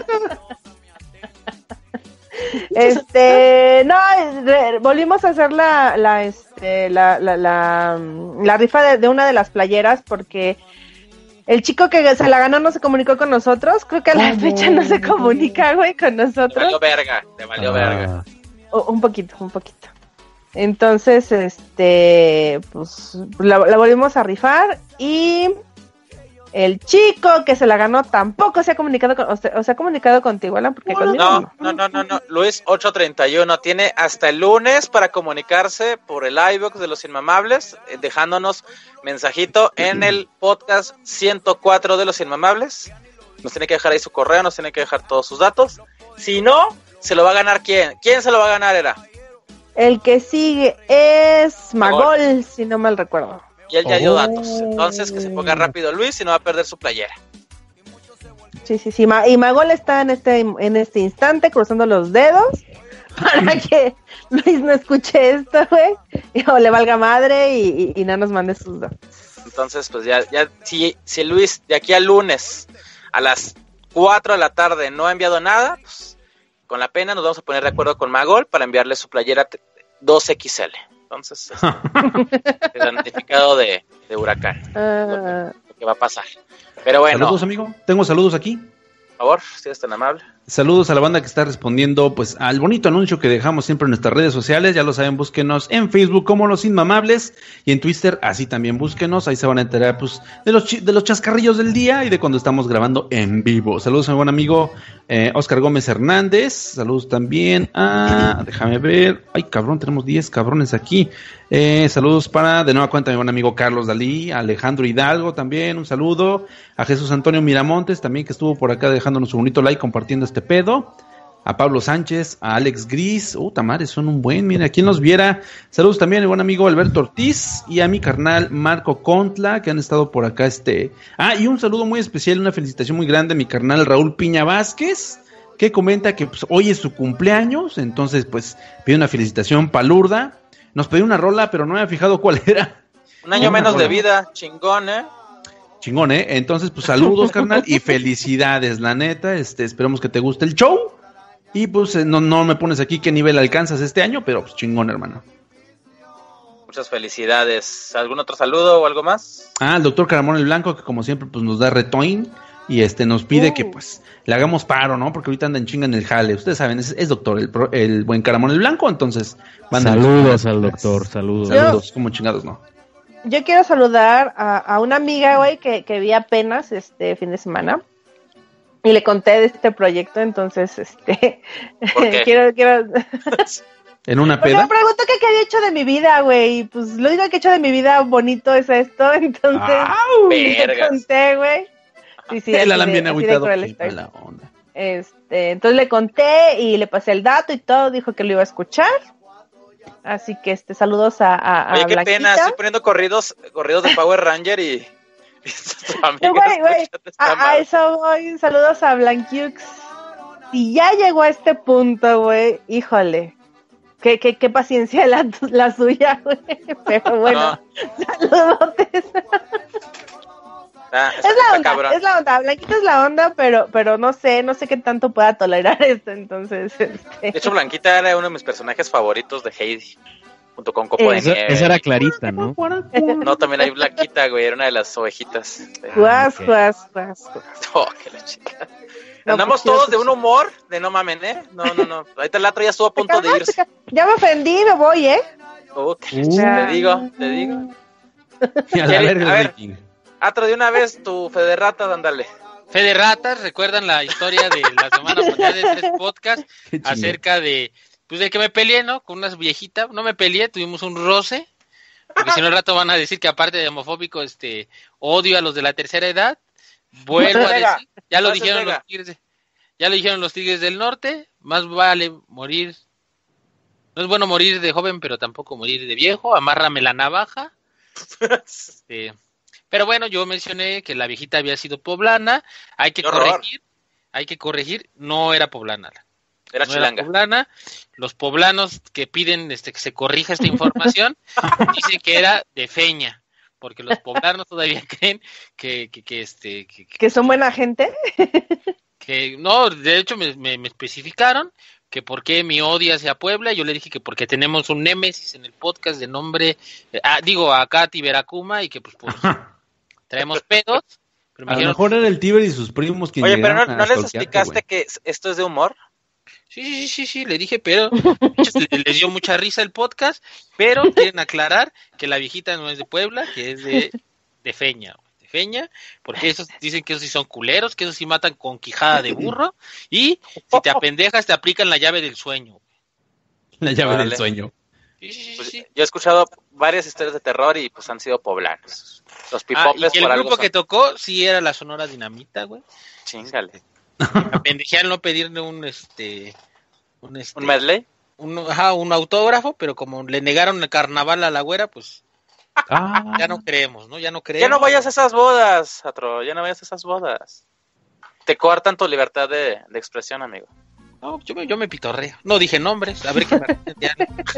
Este, no, re- volvimos a hacer la, la, este, la, la, la, la rifa de, de una de las playeras porque el chico que se la ganó no se comunicó con nosotros. Creo que a la fecha no se comunica, güey, con Te nosotros. valió verga, te valió verga. O- un poquito, un poquito. Entonces, este, pues la, la volvimos a rifar y el chico que se la ganó tampoco se ha comunicado con, o se, o se ha comunicado contigo, Alan, porque conmigo No, no. no, no, no, no. Luis ocho treinta y uno tiene hasta el lunes para comunicarse por el iVoox de Los Inmamables, eh, dejándonos mensajito en el podcast ciento cuatro de Los Inmamables. Nos tiene que dejar ahí su correo, nos tiene que dejar todos sus datos. Si no, se lo va a ganar ¿quién? ¿Quién se lo va a ganar? Era. El que sigue es Magol. Magol, si no mal recuerdo. Y él ya dio Oh. datos. Entonces que se ponga rápido Luis y no va a perder su playera. Sí, sí, sí. Ma- y Magol está en este, en este instante cruzando los dedos para que Luis no escuche esto, güey. y- O le valga madre y, y- y no nos mande sus datos. Entonces, pues ya, ya si, si Luis de aquí al lunes a las cuatro de la tarde no ha enviado nada, pues con la pena nos vamos a poner de acuerdo con Magol para enviarle su playera t- dos equis ele. Entonces, este, el identificado de, de huracán, Ah, lo que va a pasar. Pero bueno, Saludos, amigo. Tengo saludos aquí. por favor, si eres tan amable. Saludos a la banda que está respondiendo pues al bonito anuncio que dejamos siempre en nuestras redes sociales. Ya lo saben, búsquenos en Facebook como Los Inmamables y en Twitter así también búsquenos. Ahí se van a enterar pues de los chi- de los chascarrillos del día y de cuando estamos grabando en vivo. Saludos a mi buen amigo eh, Oscar Gómez Hernández. Saludos también a... Déjame ver. Ay, cabrón, tenemos diez cabrones aquí. Eh, saludos para, de nueva cuenta, mi buen amigo Carlos Dalí, a Alejandro Hidalgo también, un saludo, a Jesús Antonio Miramontes también, que estuvo por acá dejándonos un bonito like, compartiendo este pedo, a Pablo Sánchez, a Alex Gris, uh, tamares, son un buen, mira, quien los viera, saludos también a mi buen amigo Alberto Ortiz, y a mi carnal Marco Contla, que han estado por acá, este, ah, y un saludo muy especial, una felicitación muy grande a mi carnal Raúl Piña Vázquez, que comenta que pues, hoy es su cumpleaños, entonces pues pide una felicitación palurda. Nos pidió una rola, pero no me había fijado cuál era. Un año Una menos rola. de vida, chingón, ¿eh? Chingón, ¿eh? Entonces, pues saludos, carnal, y felicidades, la neta. Este, esperemos que te guste el show. Y pues eh, no, no me pones aquí qué nivel alcanzas este año, pero pues chingón, hermano. Muchas felicidades. ¿Algún otro saludo o algo más? Ah, el doctor Caramón el Blanco, que como siempre, pues nos da retoin. Y este nos pide Uh. que pues le hagamos paro, ¿no? Porque ahorita anda en chinga en el jale. Ustedes saben, es, es doctor, el, pro- el buen Caramón el Blanco, entonces... mándanos- Saludos al doctor, saludos. Saludos, como chingados, ¿no? Yo quiero saludar a, a una amiga, güey, que, que vi apenas este fin de semana. Y le conté de este proyecto, entonces, este... ¿Por qué? quiero, quiero... ¿En una Porque me peda? preguntó que qué había hecho de mi vida, güey. Y pues lo único que he hecho de mi vida bonito es esto, entonces... ¡Au! le Vergas. conté, güey. Sí, sí, El así Alan de- bien así de agüitado. cruel Qué estoy. mala onda. Este, entonces le conté y le pasé el dato y todo, dijo que lo iba a escuchar. Así que este, saludos a, a, a Oye, qué Blanquita. pena, estoy poniendo corridos, corridos de Power Ranger y... y tu amiga No, güey, güey, escuchando esta a, a madre. eso voy, saludos a Blanquiux. Si ya llegó a este punto, güey, híjole. Qué, qué, qué paciencia la, la suya, güey. Pero bueno, saludotes. Ah, Es la onda, es la onda, Blanquita es la onda, pero, pero no sé, no sé qué tanto pueda tolerar esto, entonces, este... De hecho, Blanquita era uno de mis personajes favoritos de Heidi, junto con Copo de Esa, Nieve. esa era Clarita, ¿no? No, también hay Blanquita, güey, era una de las ovejitas. Guas, ok. guas, guas. Oh, que la chica. No, Andamos pues, todos sí, de sí. un humor de no mamen, ¿eh? No, no, no. Ahorita el otro ya estuvo a punto de irse. Ya me ofendí, me voy, ¿eh? Oh, que la Uh. chica, te digo, te digo. Y a la ¿Quiere- verga, a ver. Viking. Atro, de una vez tu fe de ratas, ándale. Fe de ratas, recuerdan la historia de la semana pasada de tres podcasts Qué chingón. acerca de, pues de que me peleé, ¿no? Con unas viejitas, no me peleé, tuvimos un roce, porque si no al rato van a decir que aparte de homofóbico, este, odio a los de la tercera edad, vuelvo a Vega, decir, ya lo no seas dijeron Vega. los tigres, de- ya lo dijeron los tigres del norte, más vale morir, no es bueno morir de joven, pero tampoco morir de viejo, amárrame la navaja, este, pero bueno, yo mencioné que la viejita había sido poblana, hay que ¡Qué horror! corregir, hay que corregir, no era poblana. Era no chilanga. Era poblana. Los poblanos que piden este que se corrija esta información dicen que era de Feña, porque los poblanos todavía creen que, que, que este que, que- Que son buena gente. que- no, de hecho me, me, me especificaron que por qué mi odio hacia Puebla, yo le dije que porque tenemos un némesis en el podcast de nombre, eh, ah, digo a Katy Veracuma y que pues, pues traemos pedos, pero me A lo dijeron, mejor era el Tiber y sus primos quienes Oye, pero no, llegaron a ¿no les stalkearte, explicaste güey. que esto es de humor? sí, sí, sí, sí, le dije, pero les, les dio mucha risa el podcast, pero quieren aclarar que la viejita no es de Puebla, que es de, de Feña, güey, de Feña, porque esos dicen que esos sí son culeros, que esos sí matan con quijada de burro, y si te apendejas te aplican la llave del sueño. La llave Órale. del sueño. Sí, sí, sí, Pues, sí. yo he escuchado varias historias de terror y pues han sido poblanos. Los Ah, pipopes y que el por algo grupo son- que tocó sí era la Sonora Dinamita, güey. Chingale. Apendejean no pedirle un este un este ¿Un medley? un, ajá, un autógrafo, pero como le negaron el carnaval a la güera, pues Ah, ya no creemos, ¿no? Ya no creemos. Ya no vayas a esas bodas, Atro, ya no vayas a esas bodas. Te cortan tu libertad de, de expresión, amigo. No, yo me, yo me pitorreo. No dije nombres, a ver qué me arrepienten.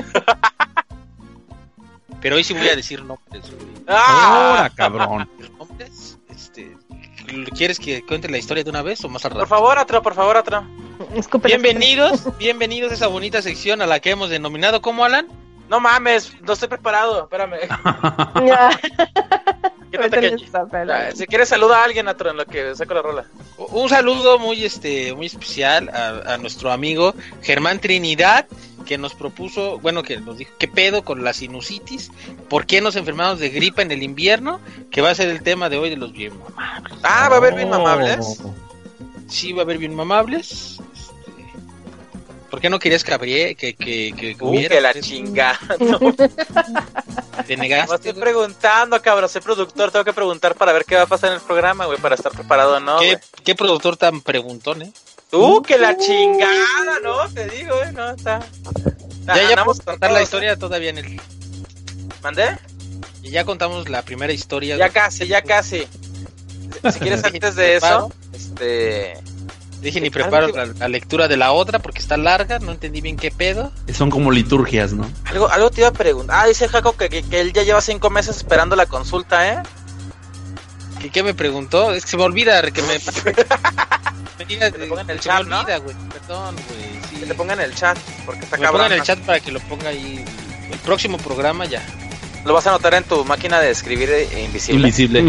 Pero hoy sí voy a decir nombres. güey. ¡Ah! ahora, cabrón. ¿Nombres? Este, ¿quieres que cuente la historia de una vez o más al rato? Por favor, Atro, por favor, Atro. Escúpele, Bienvenidos, bienvenidos a esa bonita sección a la que hemos denominado ¿cómo, Alan? No mames, no estoy preparado, espérame. Ya. ¿Qué Quítate que... Ah, si quieres saluda a alguien, Atro, en lo que saco la rola. Un saludo muy este muy especial a, a nuestro amigo Germán Trinidad, que nos propuso, bueno, que nos dijo qué pedo con la sinusitis, por qué nos enfermamos de gripa en el invierno, que va a ser el tema de hoy de los bien mamables. Ah, va a haber bien mamables. Sí, va a haber bien mamables. ¿Por qué no querías que abrie, que que que uh, que la chingada? No. Te negaste. Me estoy güey. preguntando, cabrón, soy productor, tengo que preguntar para ver qué va a pasar en el programa, güey, para estar preparado o no. ¿Qué, güey. ¿Qué productor tan preguntón, eh? Tú, uh, que la chingada, ¿no? Te digo, eh, no, está... Ya, ya vamos a contar la historia eh. todavía en el... ¿Mandé? Y ya contamos la primera historia. Ya casi, ya casi. Si quieres antes de eso, este... Dije ni preparo la, la lectura de la otra porque está larga, no entendí bien qué pedo. Son como liturgias, ¿no? Algo, algo te iba a preguntar. Ah, dice Jaco que, que, que él ya lleva cinco meses esperando la consulta, ¿eh? ¿Qué, qué me preguntó? Es que se me olvida que me... me diga, que te ponga en el se chat, me olvida, ¿no? güey. Perdón, güey. Sí. Que te ponga en el chat, porque está me cabrón. ponga en el chat para que lo ponga ahí. El próximo programa ya. Lo vas a anotar en tu máquina de escribir invisible. Invisible.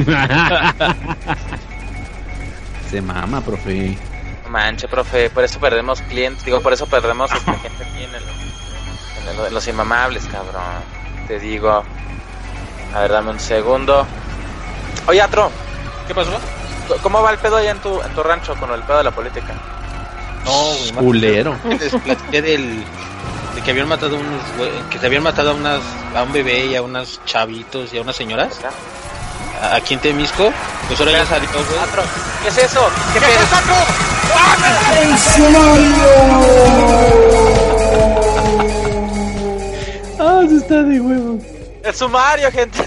Se mama, profe. Manche, profe, por eso perdemos clientes, digo, por eso perdemos esta gente aquí en, el, en, el, en los inmamables, cabrón. Te digo. A ver, dame un segundo. Oye, Atro, ¿qué pasó? ¿Cómo va el pedo allá en tu, en tu rancho con el pedo de la política? No, güey, culero. Les platiqué del de que habían matado unos, que se habían matado a unas a un bebé y a unos chavitos y a unas señoras. A, aquí en Temisco, pues ahora ya salió, güey. Atro, ¿qué es eso? ¿Qué, ¿Qué pedo? Es Atro? ¡El sumario! Ah, se está de huevo. El sumario, gente.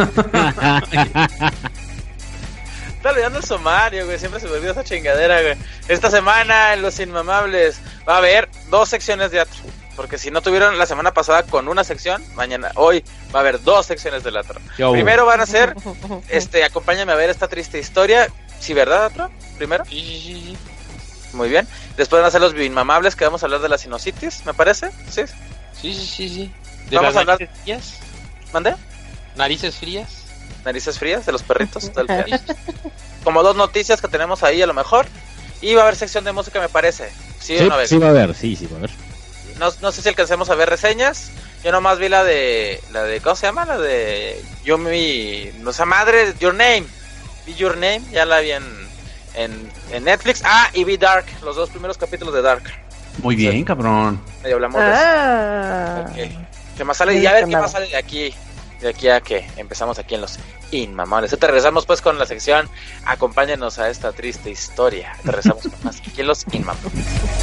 Está olvidando el sumario, güey. Siempre se me olvida esa chingadera, güey. Esta semana en Los Inmamables va a haber dos secciones de Atro. Porque si no tuvieron la semana pasada con una sección, mañana, hoy va a haber dos secciones del Atro. Yo. Primero van a ser, este, acompáñame a ver esta triste historia. ¿Sí, verdad, Atro? Primero. Sí, sí, sí. Muy bien. Después van a ser los inmamables, que vamos a hablar de la sinusitis, ¿me parece? Sí. Sí, sí, sí, sí. ¿De vamos a hablar de frías? ¿Mandé? Narices frías. Narices frías de los perritos. Del Como dos noticias que tenemos ahí a lo mejor. Y va a haber sección de música, me parece. Sí, sí, una vez. sí va a haber, sí, sí va a haber. No, no sé si alcancemos a ver reseñas. Yo nomás vi la de, la de, ¿cómo se llama? La de Yumi, no sé, madre, Your Name. Vi Your Name, ya la vi en, en, en Netflix. Ah, y vi Dark, los dos primeros capítulos de Dark. Muy bien, sí. Cabrón. Ahí hablamos ah. de eso. Okay. ¿Qué más sale? Y a ver qué más sale de aquí. De aquí a que empezamos aquí en Los Inmamables. Te regresamos pues con la sección Acompáñanos a esta triste historia. Te regresamos con más aquí en Los Inmamables.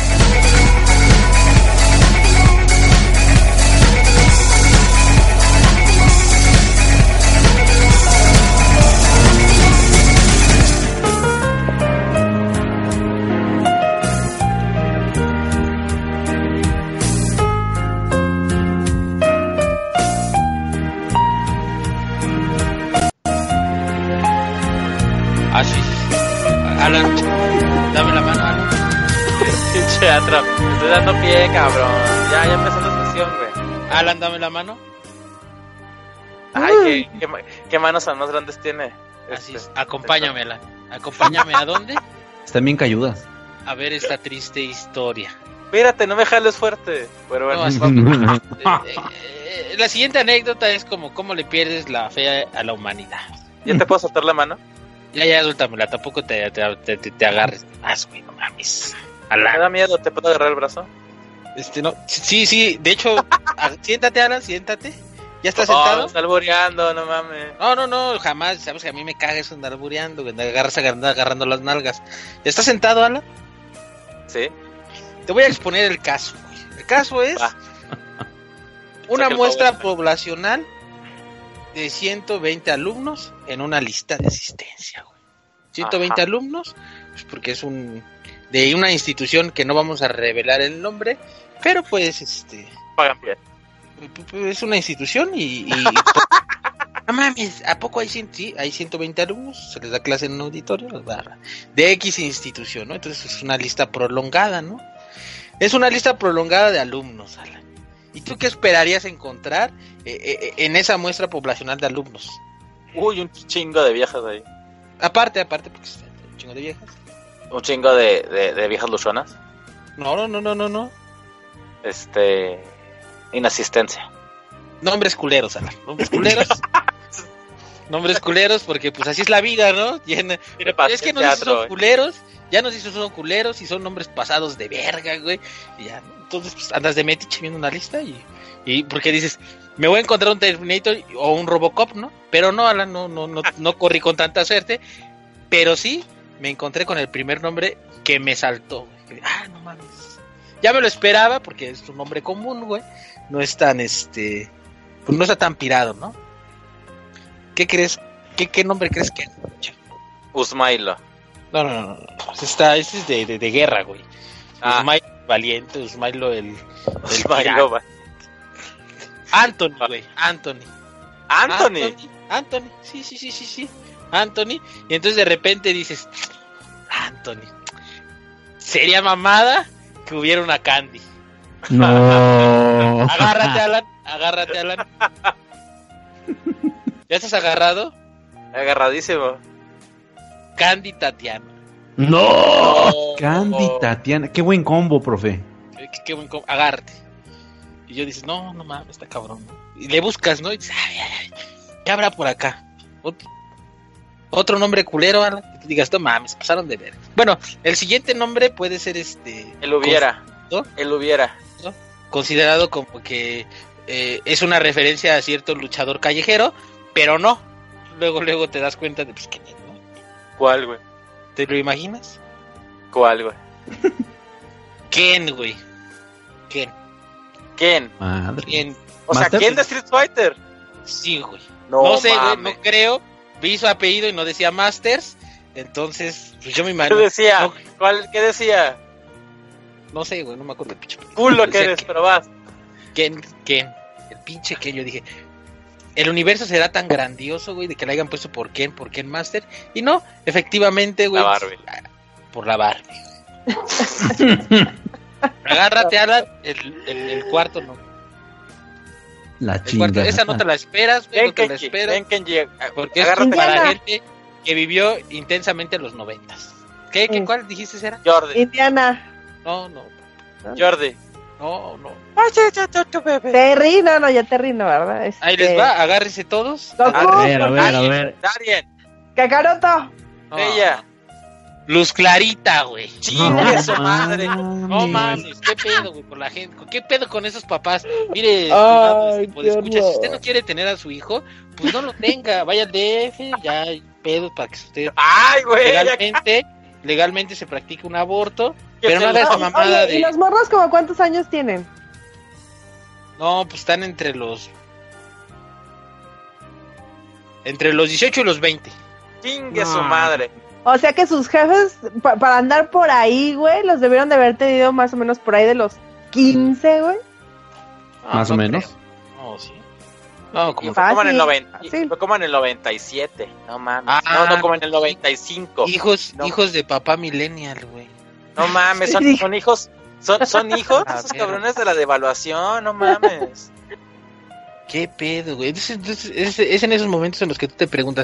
Ah, sí. Alan, dame la mano, Alan. Pinche Atro, estoy dando pie, cabrón. Ya, ya empezó la sesión, güey. Alan, dame la mano. Ay, qué, qué, qué manos tan más grandes tiene. Así este, es. Acompáñame, Alan. Acompáñame a dónde? Están bien cayudas. A ver esta triste historia. Espérate, no me jales fuerte. Pero bueno, no, eh, eh, la siguiente anécdota es como cómo le pierdes la fe a la humanidad. ¿Ya te puedo soltar la mano? Ya, ya, suéltamela, tampoco te, te, te, te, te agarres más, güey, no mames. Alan. ¿Me da miedo? ¿Te puedo agarrar el brazo? Este, no, sí, sí, de hecho, a, siéntate, Alan, siéntate. ¿Ya estás oh, sentado? Está albureando, no mames. No, no, no, jamás, sabes que a mí me caga eso andar albureando, güey, agarras agarrando, agarrando las nalgas. ¿Ya estás sentado, Alan? Sí. Te voy a exponer el caso, güey. El caso es Va. una muestra poblacional de ciento veinte alumnos en una lista de asistencia, güey. ciento veinte Ajá. alumnos, pues porque es un de una institución que no vamos a revelar el nombre, pero pues este pagan bien. Es una institución y, y no mames, ¿a poco hay cien, sí, hay ciento veinte alumnos? Se les da clase en un auditorio de X institución, ¿no? Entonces es una lista prolongada, ¿no? Es una lista prolongada de alumnos, Alan. ¿Y tú qué esperarías encontrar eh, eh, en esa muestra poblacional de alumnos? Uy, un chingo de viejas ahí. Aparte, aparte, porque está un chingo de viejas. Un chingo de, de, de viejas luchonas. No, no, no, no, no, no. Este... Inasistencia. Nombres culeros, Alan. Nombres culeros. Nombres culeros, porque pues así es la vida, ¿no? Llena... Es que no sé si son culeros, ya no sé si son culeros, y son nombres pasados de verga, güey. Y ya, ¿no? Entonces pues, andas de metiche viendo una lista y, y porque dices, me voy a encontrar un Terminator o un Robocop, ¿no? Pero no, Alan, no, no, no, no corrí con tanta suerte, pero sí me encontré con el primer nombre que me saltó, güey. Ah, no mames. Ya me lo esperaba porque es un nombre común, güey. No es tan, este, pues no está tan pirado, ¿no? ¿Qué crees? ¿Qué, qué nombre crees que es? Usmailo. No, no, no, no. Está, ese es de, de, de guerra, güey. Ah. Usmailo valiente, Usmailo el... el Usmailo va. Anthony, güey, Anthony. Anthony. Anthony. Anthony, sí, sí, sí, sí, sí. Anthony. Y entonces de repente dices, Anthony. Sería mamada que hubiera una Candy. No. Agárrate, Alan. Agárrate, Alan. ¿Ya estás agarrado? Agarradísimo. Candy Tatiana. No. Candy Tatiana. Qué buen combo, profe. Qué, qué buen combo. Agárrate. Y yo dices, no, no mames, está cabrón, ¿no? Y le buscas, ¿no? Y dices, ay, ay, ay, ¿qué habrá por acá? Otro, otro nombre culero, Alan, que te digas, no mames, pasaron de ver. Bueno, el siguiente nombre puede ser este... El hubiera. ¿No? El hubiera. ¿No? Considerado como que eh, es una referencia a cierto luchador callejero, pero no. Luego, luego te das cuenta de, pues, ¿qué, no? ¿Cuál, güey? ¿Te lo imaginas? ¿Cuál, güey? Ken, güey. Ken. ¿Quién? Madre. ¿Quién? O sea, ¿quién de Street Fighter? Sí, güey. No, no sé, mames. güey, no creo. Vi su apellido y no decía Masters. Entonces, pues yo me imagino. ¿Qué decía? No, ¿Cuál, ¿Qué decía? no sé, güey, no me acuerdo. Culo que eres, Ken, pero vas. Ken, Ken. El pinche Ken, yo dije. El universo será tan grandioso, güey, de que le hayan puesto por Ken, por Ken Master. Y no, efectivamente, güey. La Barbie. Por la Barbie. Agárrate, Alan, el, el, el cuarto no. La El cuarto, chingada. esa no te la esperas, güey, Ven no te la Kenji, esperas. ven Kenji, Porque es agárrate. para Indiana. gente que vivió intensamente en los noventas. ¿Qué? ¿Qué? Sí. ¿Cuál dijiste era? Jordi, Indiana. No, no, Jordi. no, no. Terry, no, no, ya Terry no, ¿verdad? Este... Ahí les va, agárrense todos. Goku. A ver, a ver, a ver. Darien, Kakaroto. No. ella. Luz Clarita, güey. Chingue No, su madre. No mames, qué pedo, güey, con la gente. ¿Qué pedo con esos papás? Mire, Ay, estimado, este, qué escucha, si horror. usted no quiere tener a su hijo, pues no lo tenga. Vaya al D F, ya hay pedos para que usted Ay, güey. ya- legalmente, legalmente se practique un aborto. Que Pero se no lo- haga esa Oye, mamada ¿y de. los morros como cuántos años tienen? No, pues están entre los. Entre los dieciocho y los veinte. Chingue No. su madre. O sea que sus jefes, pa- para andar por ahí, güey, los debieron de haber tenido más o menos por ahí de los quince, güey. No, Más no o menos. creo. No, sí. No, como. Fue como en el Fácil, noventa, fácil. fue como en el noventa y siete. No mames. Ah. no, no, como en el noventa y cinco. Hijos, No. hijos de papá millennial, güey. No mames, son, Sí. son hijos. Son, son hijos A esos ver. cabrones de la devaluación, no mames. ¿Qué pedo, güey? Entonces, entonces, es, es en esos momentos en los que tú te preguntas,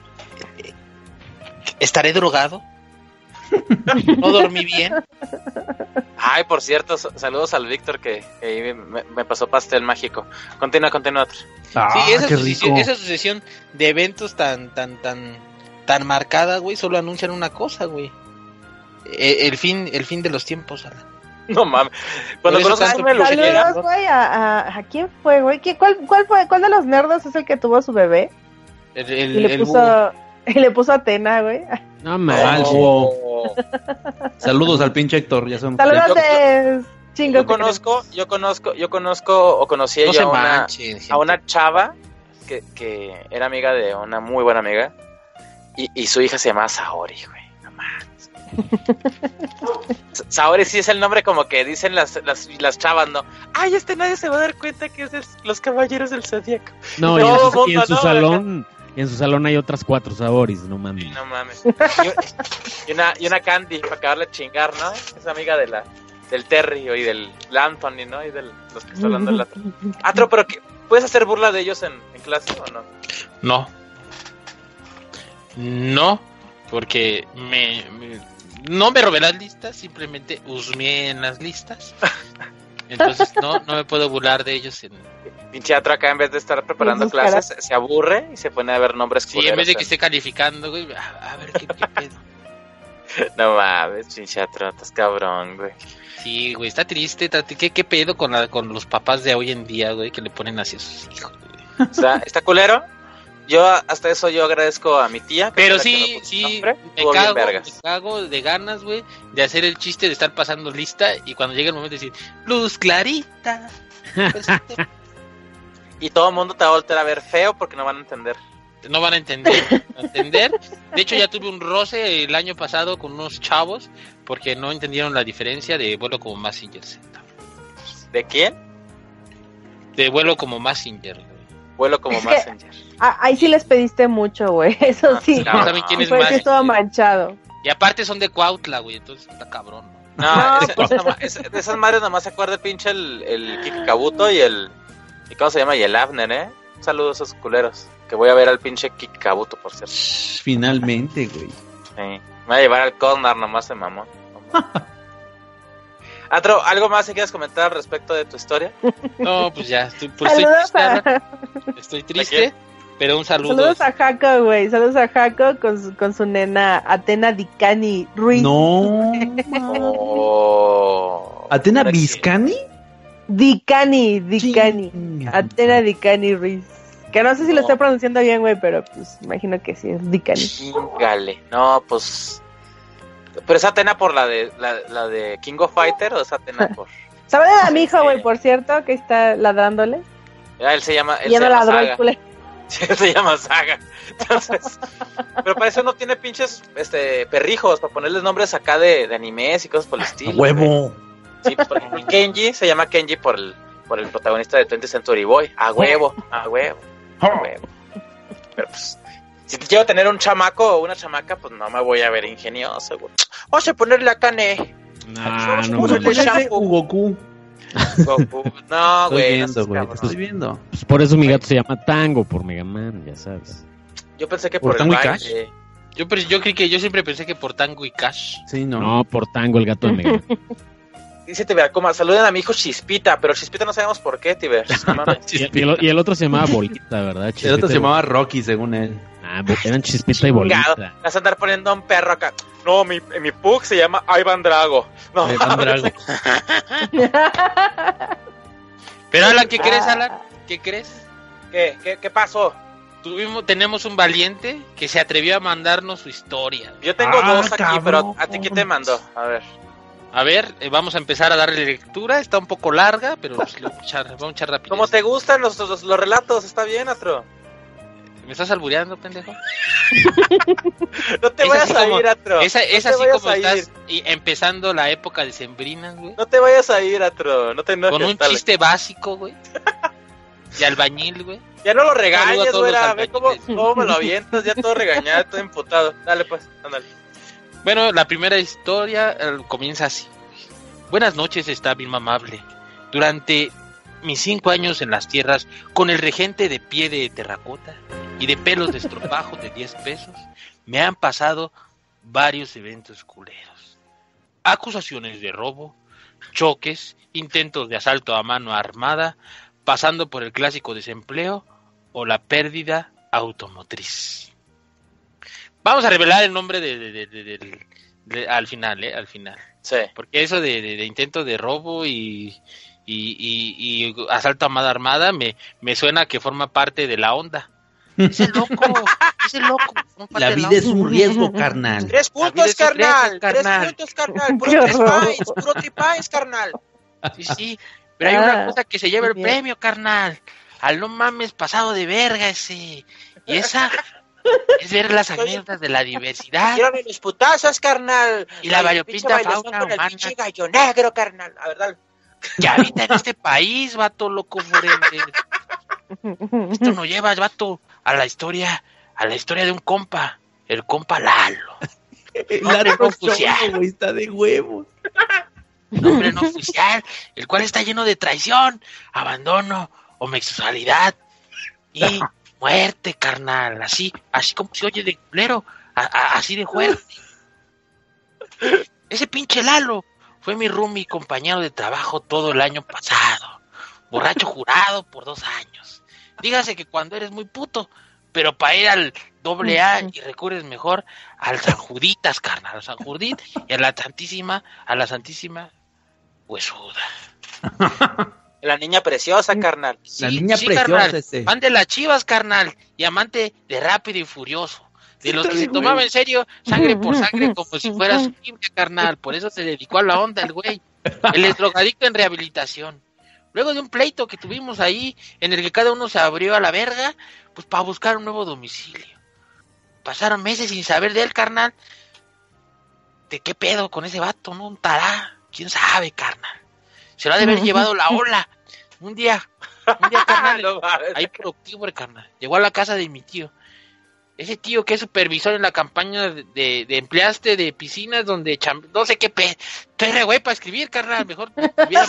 ¿estaré drogado? ¿No dormí bien? Ay, por cierto, s- saludos al Víctor que, que ahí me, me pasó pastel mágico. Continúa, continúa otro. Ah, Sí, esa qué sucesión, rico. esa sucesión de eventos tan, tan, tan, tan marcada, güey, solo anuncian una cosa, güey. Eh, el fin, el fin de los tiempos, Alan. No mames. Cuando Por eso conozcas a tanto Jaime Luciera, Saludos, güey, a, a, ¿a quién fue, güey? ¿Qué- ¿Cuál, cuál fue? ¿Cuál de los nerdos es el que tuvo a su bebé? El, el, Y le el puso, búho. y le puso Atena, güey. No Falso. manches. Saludos al pinche Héctor, ya son. Saludos yo- de chingos. yo conozco, yo conozco, yo conozco o conocí No yo se a una, manchen, gente. a una chava que, que era amiga de una muy buena amiga y, y su hija se llama Saori, güey. No mames. Sa- Saori sí es el nombre como que dicen las, las, las chavas, ¿no? Ay, este nadie se va a dar cuenta que es de los caballeros del Zodíaco. No, y en Todo su, y en mundo, su ¿no? salón, y en su salón hay otras cuatro Saoris, no mames. No mames. Y, y una, y una Candy para acabarle de chingar, ¿no? Es amiga de la del Terry y del Anthony, ¿no? Y de los que está hablando el otro. Atro, pero que, ¿puedes hacer burla de ellos en, en clase o no? No. No, porque me, me no me robé las listas, simplemente husmeé en las listas. Entonces no, no me puedo burlar de ellos. En... Pinche Atro acá en vez de estar preparando clases, caras. se aburre y se pone a ver nombres culeros. Sí, en vez de que en... esté calificando, güey, a, a ver qué, qué pedo. No mames, pinche Atro, estás cabrón, güey. Sí, güey, está triste. Está, ¿qué, ¿Qué pedo con, la, con los papás de hoy en día, güey, que le ponen así a sus hijos, güey? O sea, está culero. Yo, hasta eso, yo agradezco a mi tía. Pero sí, no sí, nombre, me, cago, me cago de ganas, güey, de hacer el chiste de estar pasando lista y cuando llegue el momento de decir, luz clarita. Y todo el mundo te va a volver a ver feo porque no van a entender. No van a entender, a entender. De hecho, ya tuve un roce el año pasado con unos chavos porque no entendieron la diferencia de vuelo como Mazinger Z. ¿De quién? De vuelo como Mazinger, güey. Vuelo como es Mazinger. Que, ah, ahí sí les pediste mucho, güey. Eso no, sí. No, ¿saben quién es Mazinger? Pues todo manchado. Y aparte son de Cuautla, güey, entonces está cabrón, ¿no? No, no es, pues... es, es, de esas madres nomás se acuerda el pinche el, el Kikikabuto y el... ¿Y cómo se llama? Y el Abner, ¿eh? Saludos a esos culeros. Que voy a ver al pinche Kikikabuto, por cierto. Finalmente, güey. Sí. Me voy a llevar al Cosnar nomás de mamón. Atro, ¿algo más que quieras comentar al respecto de tu historia? No, pues ya, estoy, pues estoy triste, a... estoy triste, pero un saludo. Saludos a Jaco, güey, saludos a Jaco con su, con su nena Atena Dicani Ruiz. No. Oh. ¿Atena Vizcani? Dicani, Dicani. Sí. Atena Dicani Ruiz. Que no sé si no. lo estoy pronunciando bien, güey, pero pues imagino que sí, es Dicani. Chingale, no, pues... ¿Pero es Atena por la de la, la de King of Fighter o es Atena por...? ¿Sabe a mi hijo, güey, por cierto, que está ladrándole? Ya, él se llama... Él ya se no llama ladró Saga. el culé. Sí, él se llama Saga. Entonces... Pero para eso no tiene pinches este, perrijos, para ponerles nombres acá de, de animes y cosas por el estilo. ¡A huevo! Güey. Sí, por ejemplo, Kenji se llama Kenji por el, por el protagonista de twentieth Century Boy. ¡A huevo! ¡A huevo! ¡A huevo! Pero pues... Si quiero tener un chamaco o una chamaca, pues no me voy a ver ingenioso, güey. Vamos a ponerle acá, ne. Nah, no, no, no. Goku. Goku. No, güey. Estoy viendo, güey. No estoy viendo. Pues por eso mi gato se llama Tango, por Mega Man, ya sabes. Yo pensé que por, por Tango y Cash. Yo, yo creí que yo siempre pensé que por Tango y Cash. Sí, no. No, por Tango, el gato de Mega Man. Dice Tibercoma, saluden a mi hijo Chispita, pero Chispita no sabemos por qué, Tiber. No, no, y, el, y el otro se llamaba Bolita, ¿verdad? Chispita el otro se llamaba Rocky, según él. Ah, eran Chispita y Bolita. Vas a andar poniendo a un perro acá. No, mi, mi pug se llama Ivan Drago. No, Ivan Drago. Pero Alan, ¿qué crees, Alan? ¿Qué crees? ¿Qué? ¿Qué, qué pasó? Tuvimos, tenemos un valiente que se atrevió a mandarnos su historia. Yo tengo ah, dos aquí, cabrón. pero ¿a ti quién te mandó? A ver. A ver, eh, vamos a empezar a darle lectura. Está un poco larga, pero pues, vamos a echar, vamos a echar rápido. ¿Cómo te gustan los, los, los relatos? ¿Está bien, Atro? ¿Me estás albureando, pendejo? No te vayas a ir, Atro. Esa, es no así como estás y empezando la época de sembrinas, güey. No te vayas a ir, Atro. No te enojes. Con un dale. chiste básico, güey. De albañil, güey. Ya no lo regañes, güey. Ve cómo, cómo me lo avientas. Ya todo regañado, todo emputado. Dale, pues, ándale. Bueno, la primera historia eh, comienza así. Buenas noches, está bien amable. Durante mis cinco años en las tierras, con el regente de pie de terracota y de pelos de estropajo de diez pesos, me han pasado varios eventos culeros. Acusaciones de robo, choques, intentos de asalto a mano armada, pasando por el clásico desempleo o la pérdida automotriz. Vamos a revelar el nombre de, de, de, de, de, de, de al final, eh, al final. Sí. Porque eso de, de, de intento de robo y, y, y, y asalto a mano armada me, me suena que forma parte de la onda. Ese loco, ese loco. La vida es un riesgo, carnal. Tres puntos, carnal. Tres puntos, carnal. Puro tripáis, puro tripáis, carnal. Sí, sí. Pero hay una cosa que se lleva el premio, carnal. Al no mames pasado de verga ese. Y esa es ver las anécdotas de la diversidad. Quiero los putazos, carnal. Y la variopinta fauna humana. El pinche gallo negro, carnal. A ver, dale. Que habita en este país, vato loco forense. Esto nos lleva, vato, a la historia, a la historia de un compa, el compa Lalo. Lalo no oficial, güey, está de huevos. Nombre no oficial, el cual está lleno de traición, abandono, homosexualidad y muerte, carnal, así, así como se oye de culero, a, a, así de fuerte. Ese pinche Lalo fue mi roomie y compañero de trabajo todo el año pasado, borracho jurado por dos años. Dígase que cuando eres muy puto, pero para ir al doble A y recurres mejor al San Juditas, carnal, al San Judit y a la Santísima, a la Santísima Huesuda. La niña preciosa, carnal. La niña sí, preciosa, carnal. ese. Fan de las Chivas, carnal, y amante de Rápido y Furioso. De Sí, los que se güey. tomaba en serio sangre por sangre como si fuera su Biblia, carnal. Por eso se dedicó a la onda el güey. El es drogadicto en rehabilitación. Luego de un pleito que tuvimos ahí, en el que cada uno se abrió a la verga, pues para buscar un nuevo domicilio. Pasaron meses sin saber de él, carnal. ¿De qué pedo con ese vato? ¿No? Un tará. ¿Quién sabe, carnal? Se lo ha de haber llevado la ola. Un día, un día, carnal, No mames. ahí por octubre, carnal. Llegó a la casa de mi tío. Ese tío que es supervisor en la campaña de, de, de empleaste de piscinas donde cham- no sé qué pe... Estoy re güey para escribir, carnal. Mejor hubiera-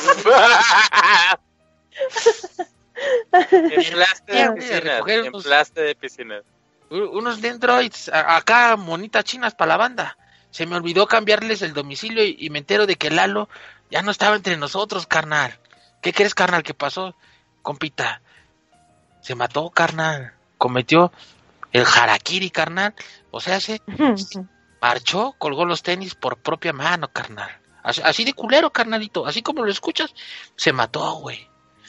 Emplaste de Recoger piscinas. unos- Emplaste de piscinas. unos Dendroids, a- acá monitas chinas para la banda. Se me olvidó cambiarles el domicilio y, y me entero de que Lalo ya no estaba entre nosotros, carnal. ¿Qué crees, carnal, que pasó? Compita, se mató, carnal. Cometió el harakiri, carnal. O sea, se marchó, colgó los tenis por propia mano, carnal. Así, así de culero, carnalito. Así como lo escuchas, se mató, güey.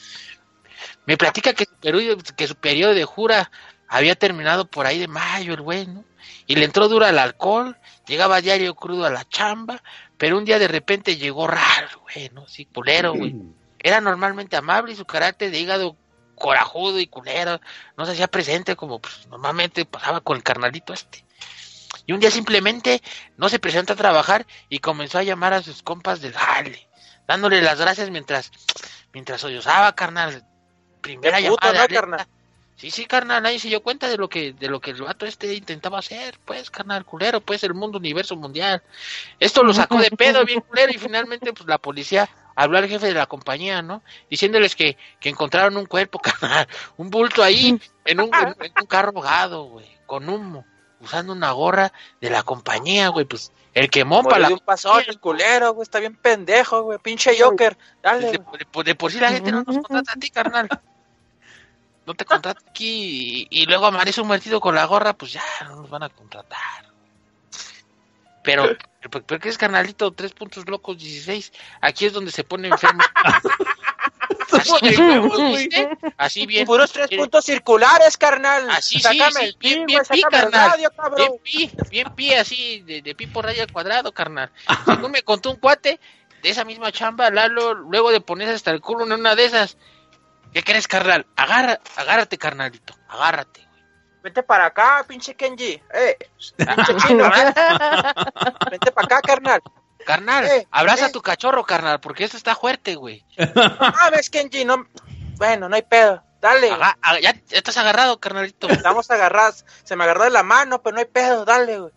Me platica que su, periodo, que su periodo de jura había terminado por ahí de mayo, el güey, ¿no? Y le entró duro al alcohol, llegaba diario crudo a la chamba, pero un día de repente llegó raro, güey, ¿no? Sí, culero, güey. Era normalmente amable y su carácter de hígado corajudo y culero no se hacía presente como pues, normalmente pasaba con el carnalito este. Y un día simplemente no se presentó a trabajar y comenzó a llamar a sus compas del jale, dándole las gracias mientras mientras sollozaba, carnal. Primera Qué puto, llamada de ¿no, alerta. carnal? Sí, sí, carnal, nadie se dio cuenta de lo que de lo que el vato este intentaba hacer, pues, carnal, culero, pues, el mundo, universo mundial. Esto lo sacó de pedo bien culero y finalmente, pues, la policía habló al jefe de la compañía, ¿no? Diciéndoles que, que encontraron un cuerpo, carnal, un bulto ahí en un, en, en un carro ahogado, güey, con humo, usando una gorra de la compañía, güey, pues, el quemón para Murió la de un pasón, el culero, güey. Está bien pendejo, güey. Pinche Joker. Dale. de, de- de- de por sí la gente no nos contrata a ti, carnal. No te contrata aquí y, y luego amanece un muertito con la gorra, pues ya no nos van a contratar. Pero, pero, pero ¿qué es, carnalito? Tres puntos locos, dieciséis. Aquí es donde se pone enfermo. Así, ¿viste? Así bien. Puros tres puntos circulares, carnal. Así, sí, Sácame sí, el bien, pi, bien güey, pi, sácame el carnal. radio, cabrón. Bien pi, bien pi, así, de, de pi por raya al cuadrado, carnal. Según me contó un cuate de esa misma chamba, Lalo, luego de ponerse hasta el culo en una de esas. ¿Qué crees, carnal? Agarra, agárrate, carnalito, agárrate, güey. Vente para acá, pinche Kenji. Eh, pinche chino. Vente para acá, carnal. Carnal, Eh, abraza eh. a tu cachorro, carnal, porque esto está fuerte, güey. Ah, ves, Kenji, no. Bueno, no hay pedo. Dale. Aga- aga- ya, ya estás agarrado, carnalito. Estamos agarrados. Se me agarró de la mano, pero no hay pedo. Dale, güey.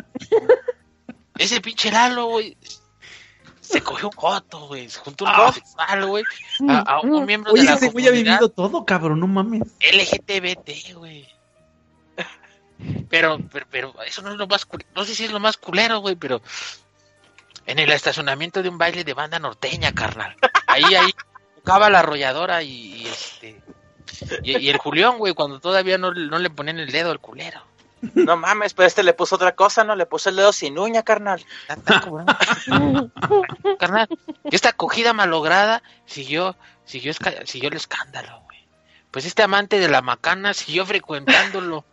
Ese pinche Lalo, güey, se cogió un joto, güey. Se juntó un Ah. homosexual, güey, a, a un miembro Oye, de la ese güey ha comunidad vivido todo, cabrón, no mames. L G T B T, güey. Pero, pero, pero, eso no es lo más culero. No sé si es lo más culero, güey, pero en el estacionamiento de un baile de banda norteña, carnal. Ahí, ahí, tocaba la arrolladora y, y este. Y, y el Julián, güey, cuando todavía no, no le ponían el dedo al culero. No mames, pero este le puso otra cosa, ¿no? Le puso el dedo sin uña, carnal. Ya está, cabrón. Carnal, esta acogida malograda siguió, siguió, esca- siguió el escándalo, güey. Pues este amante de la macana siguió frecuentándolo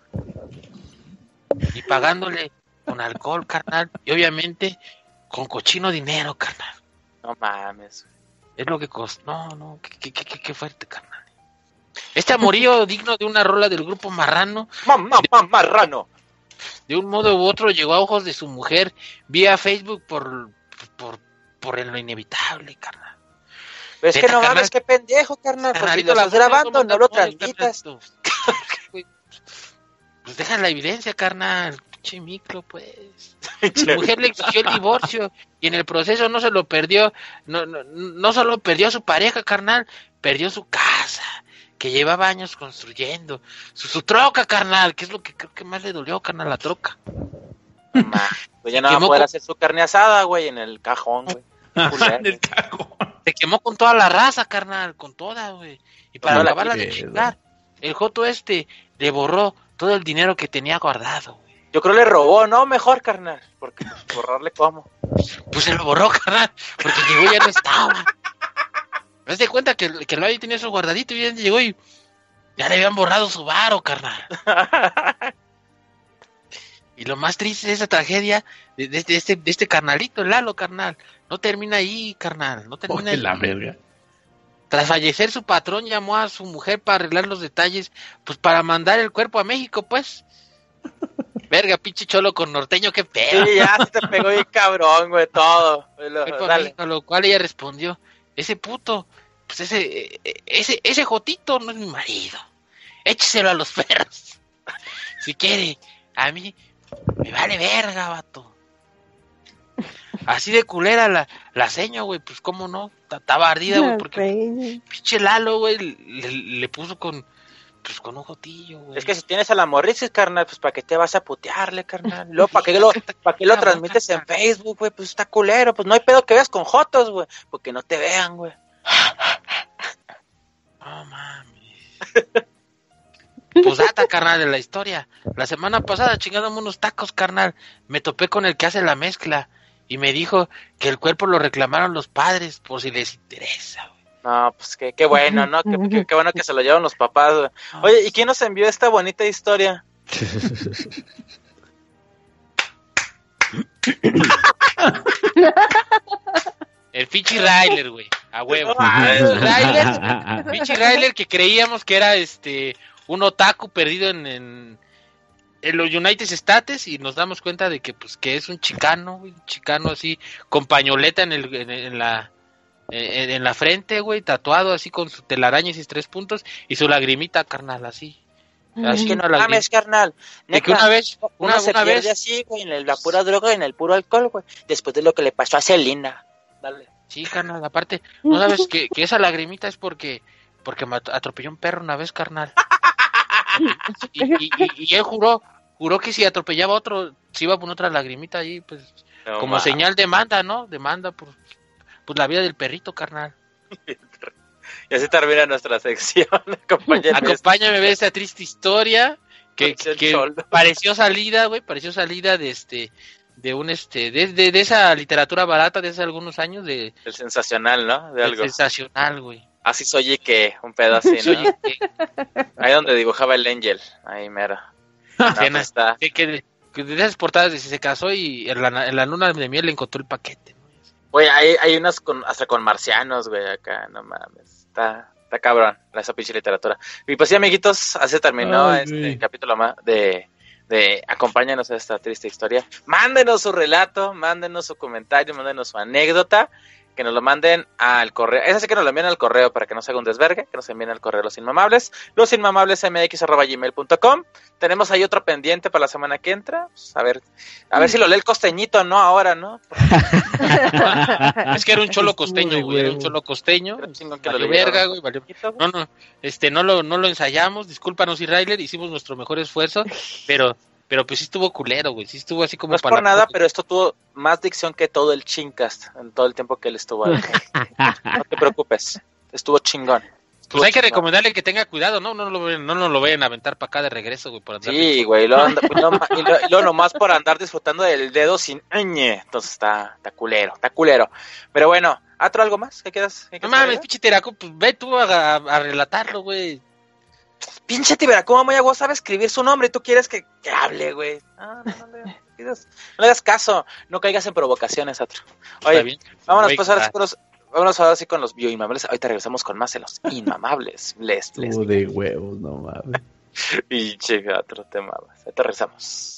y pagándole con alcohol, carnal, y obviamente con cochino dinero, carnal. No mames. Es lo que costó. No, no, qué, qué, qué, qué fuerte, carnal. Este amorío digno de una rola del grupo Marrano, Mamá, mamá, marrano. de un modo u otro llegó a ojos de su mujer vía Facebook por, por, por lo inevitable, carnal. Pero es que Neta, no carnal. mames, qué pendejo, carnal. Porque Carnalito, lo estás las mujeres grabando, somos no lo cabrones, transmitas. carnalito. Güey, pues deja la evidencia, carnal. Pinche micro, pues. Su mujer le exigió el divorcio y en el proceso no se lo perdió. No, no, no solo perdió a su pareja, carnal, perdió su casa. que llevaba años construyendo. Su, su troca, carnal, que es lo que creo que más le dolió, carnal, la troca. Ma, pues ya no va a poder con... hacer su carne asada, güey, en el cajón, güey. En el cajón. Se quemó con toda la raza, carnal, con toda, güey. Y para acabarla de chingar, el joto este le borró todo el dinero que tenía guardado, güey. Yo creo le robó, ¿no? Mejor, carnal, porque borrarle cómo. Pues se lo borró, carnal, porque llegó y ya no estaba. ¿Me das de cuenta que, que el valle tenía eso guardadito y ya llegó y ya le habían borrado su varo, carnal? Y lo más triste de esa tragedia, de, de, de, este, de este carnalito, el Lalo, carnal, no termina ahí, carnal, no termina Oye, ahí. La verga. Tras fallecer su patrón llamó a su mujer para arreglar los detalles, pues para mandar el cuerpo a México, pues. Verga, pinche cholo con norteño, qué pedo. Sí, ya se te pegó bien cabrón, güey, todo. Lo, México, a lo cual ella respondió, ese puto, pues ese, ese, ese jotito no es mi marido. Écheselo a los perros. Si quiere, a mí me vale verga, vato. Así de culera la, la seño, güey, pues cómo no, estaba ardida, güey, porque pinche Lalo, güey, le, le puso con, pues con un jotillo, güey. Es que si tienes a la morrisis, carnal, pues para qué te vas a putearle, carnal. Luego, ¿para qué lo, para qué lo transmites en Facebook, güey? Pues está culero, pues no hay pedo que veas con jotos, güey, porque no te vean, güey. No mames. Pues data, carnal, de la historia. La semana pasada, chingándome unos tacos, carnal, me topé con el que hace la mezcla y me dijo que el cuerpo lo reclamaron los padres por si les interesa, güey. No, pues qué, qué bueno, ¿no? Qué, qué, qué bueno que se lo llevan los papás, güey. Oye, ¿y quién nos envió esta bonita historia? El Pichi Ryler, güey, a huevo. Ryler, Pichi Ryler, que creíamos que era este un otaku perdido en, en, en los United States, y nos damos cuenta de que pues que es un chicano, un chicano así con pañoleta en el en, en la en, en la frente, güey, tatuado así con su telaraña y sus tres puntos y su lagrimita, carnal, así. Así que no mames, carnal. De que una vez, una, una se una pierde vez así, güey, en el, la pura droga y en el puro alcohol, güey, después de lo que le pasó a Selena. Dale. Sí, carnal, aparte, ¿no sabes que, que esa lagrimita es porque porque me atropelló un perro una vez, carnal? Y, y, y, y él juró, juró que si atropellaba otro, se iba a poner otra lagrimita ahí, pues, no, como man. Señal de demanda, ¿no? Demanda por, por la vida del perrito, carnal. Y así termina nuestra sección. Acompáñame a ver esta triste historia que, que pareció salida, güey, pareció salida de este de un este de, de, de esa literatura barata de hace algunos años, de el sensacional, ¿no? De algo sensacional, güey. Así soy y que un pedo así, ¿no? Ahí donde dibujaba el Angel, ahí mero. No, pues está. Que, que, que de esas portadas de si se casó y en la, en la luna de miel le encontró el paquete. Güey, hay, hay unas con, hasta con marcianos, güey, acá, no mames. Está, está cabrón esa pinche literatura. Y pues sí, amiguitos, así terminó Ay, este sí. capítulo más de, de acompáñanos a esta triste historia. Mándenos su relato, mándenos su comentario, mándenos su anécdota, que nos lo manden al correo. Es así que nos lo envíen al correo para que no se haga un desvergue, que nos envíen al correo Los Inmamables, losinmamablesmx arroba gmail punto com. Tenemos ahí otro pendiente para la semana que entra. Pues a ver, a ver si lo lee el costeñito, no ahora, ¿no? Es que era un cholo costeño, güey, era un cholo costeño. Que lo verga, güey, valió. No, no, este, no lo, no lo ensayamos, discúlpanos, Ryler, hicimos nuestro mejor esfuerzo, pero, pero pues sí estuvo culero, güey, sí estuvo así como. No es por nada, puta. Pero esto tuvo más dicción que todo el Chincast en todo el tiempo que él estuvo ahí. No te preocupes, estuvo chingón. Pues hay que recomendarle que tenga cuidado, ¿no? No, no, no, no lo vayan a aventar para acá de regreso, güey, por andar. Sí, güey, y luego lo nomás por andar disfrutando del dedo sin ñ. Entonces está, está culero, está culero. Pero bueno, ¿otro algo más? ¿Qué quedas? ¿Qué no mames, pinche Tiraco, pues ve tú a, a, a relatarlo, güey. Pinche Tiberaco, Moyago sabe escribir su nombre y tú quieres que, que hable, güey. Ah, no, no, no, no, no le hagas caso, no caigas en provocaciones, otro. Oye, vámonos pues ahora sí con los... Vámonos ahora sí con los bioinmamables. Ahorita regresamos con más de los inmamables. Les, les. Uh, de huevos, no mames. Y llega otro tema más. Ahorita regresamos.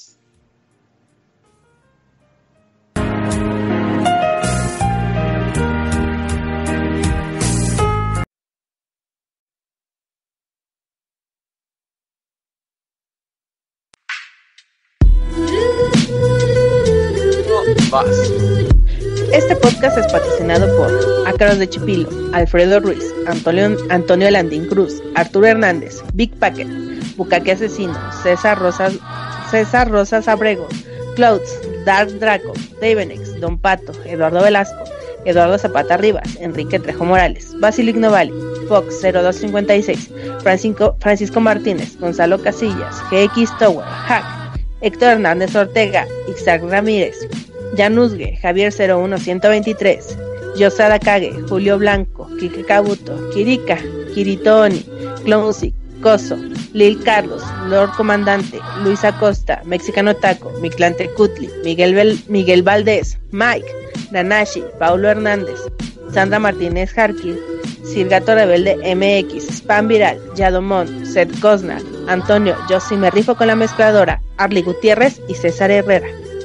No, vas. Este podcast es patrocinado por Ácaros de Chipilo, Alfredo Ruiz, Antonio, Antonio Landín Cruz, Arturo Hernández, Big Packet, Bucaque Asesino, César Rosas, César Rosas Abrego, Clouds, Dark Draco, Davenex, Don Pato, Eduardo Velasco, Eduardo Zapata Rivas, Enrique Trejo Morales, Basilic Novali, Fox cero dos cincuenta y seis, Francisco, Francisco Martínez, Gonzalo Casillas, G X Tower, Hack, Héctor Hernández Ortega, Ixac Ramírez, Januzgue, Javier cero uno ciento veintitrés, Yosada Kage, Julio Blanco, Kike Kabuto, Kirika, Kiritoni, Clonsic, Coso, Lil Carlos, Lord Comandante, Luis Acosta, Mexicano Taco, Miclante Cutli, Miguel, Bel- Miguel Valdés, Mike, Nanashi, Paulo Hernández, Sandra Martínez Jarquín, Sirgato Rebelde M X, Spam Viral, Yadomón, Seth Cosnar, Antonio, Yo sí me rifo con la mezcladora, Arly Gutiérrez y César Herrera.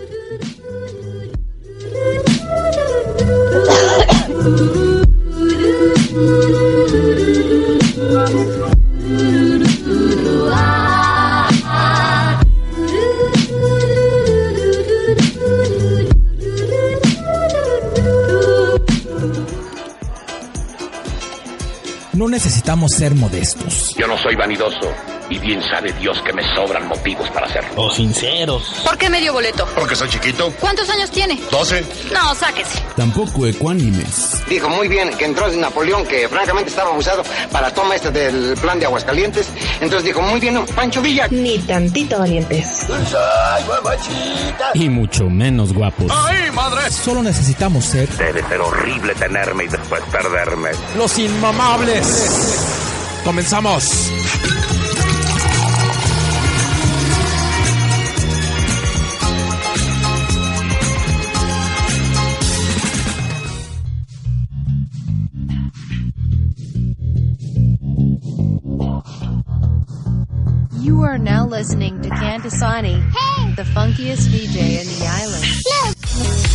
No necesitamos ser modestos. Yo no soy vanidoso, y bien sabe Dios que me sobran motivos para hacerlo. O sinceros. ¿Por qué medio boleto? Porque soy chiquito. ¿Cuántos años tiene? doce. No, sáquese. Tampoco ecuánimes. Dijo muy bien que entró Napoleón, que francamente estaba abusado para toma este del plan de Aguascalientes. Entonces dijo muy bien, no, Pancho Villa. Ni tantito valientes. ¡Ay, mamachita! Y mucho menos guapos. ¡Ay, madre! Solo necesitamos ser Debe ser horrible tenerme y después perderme. los inmamables. Comenzamos. You are now listening to Cantasani, the funkiest V J in the island.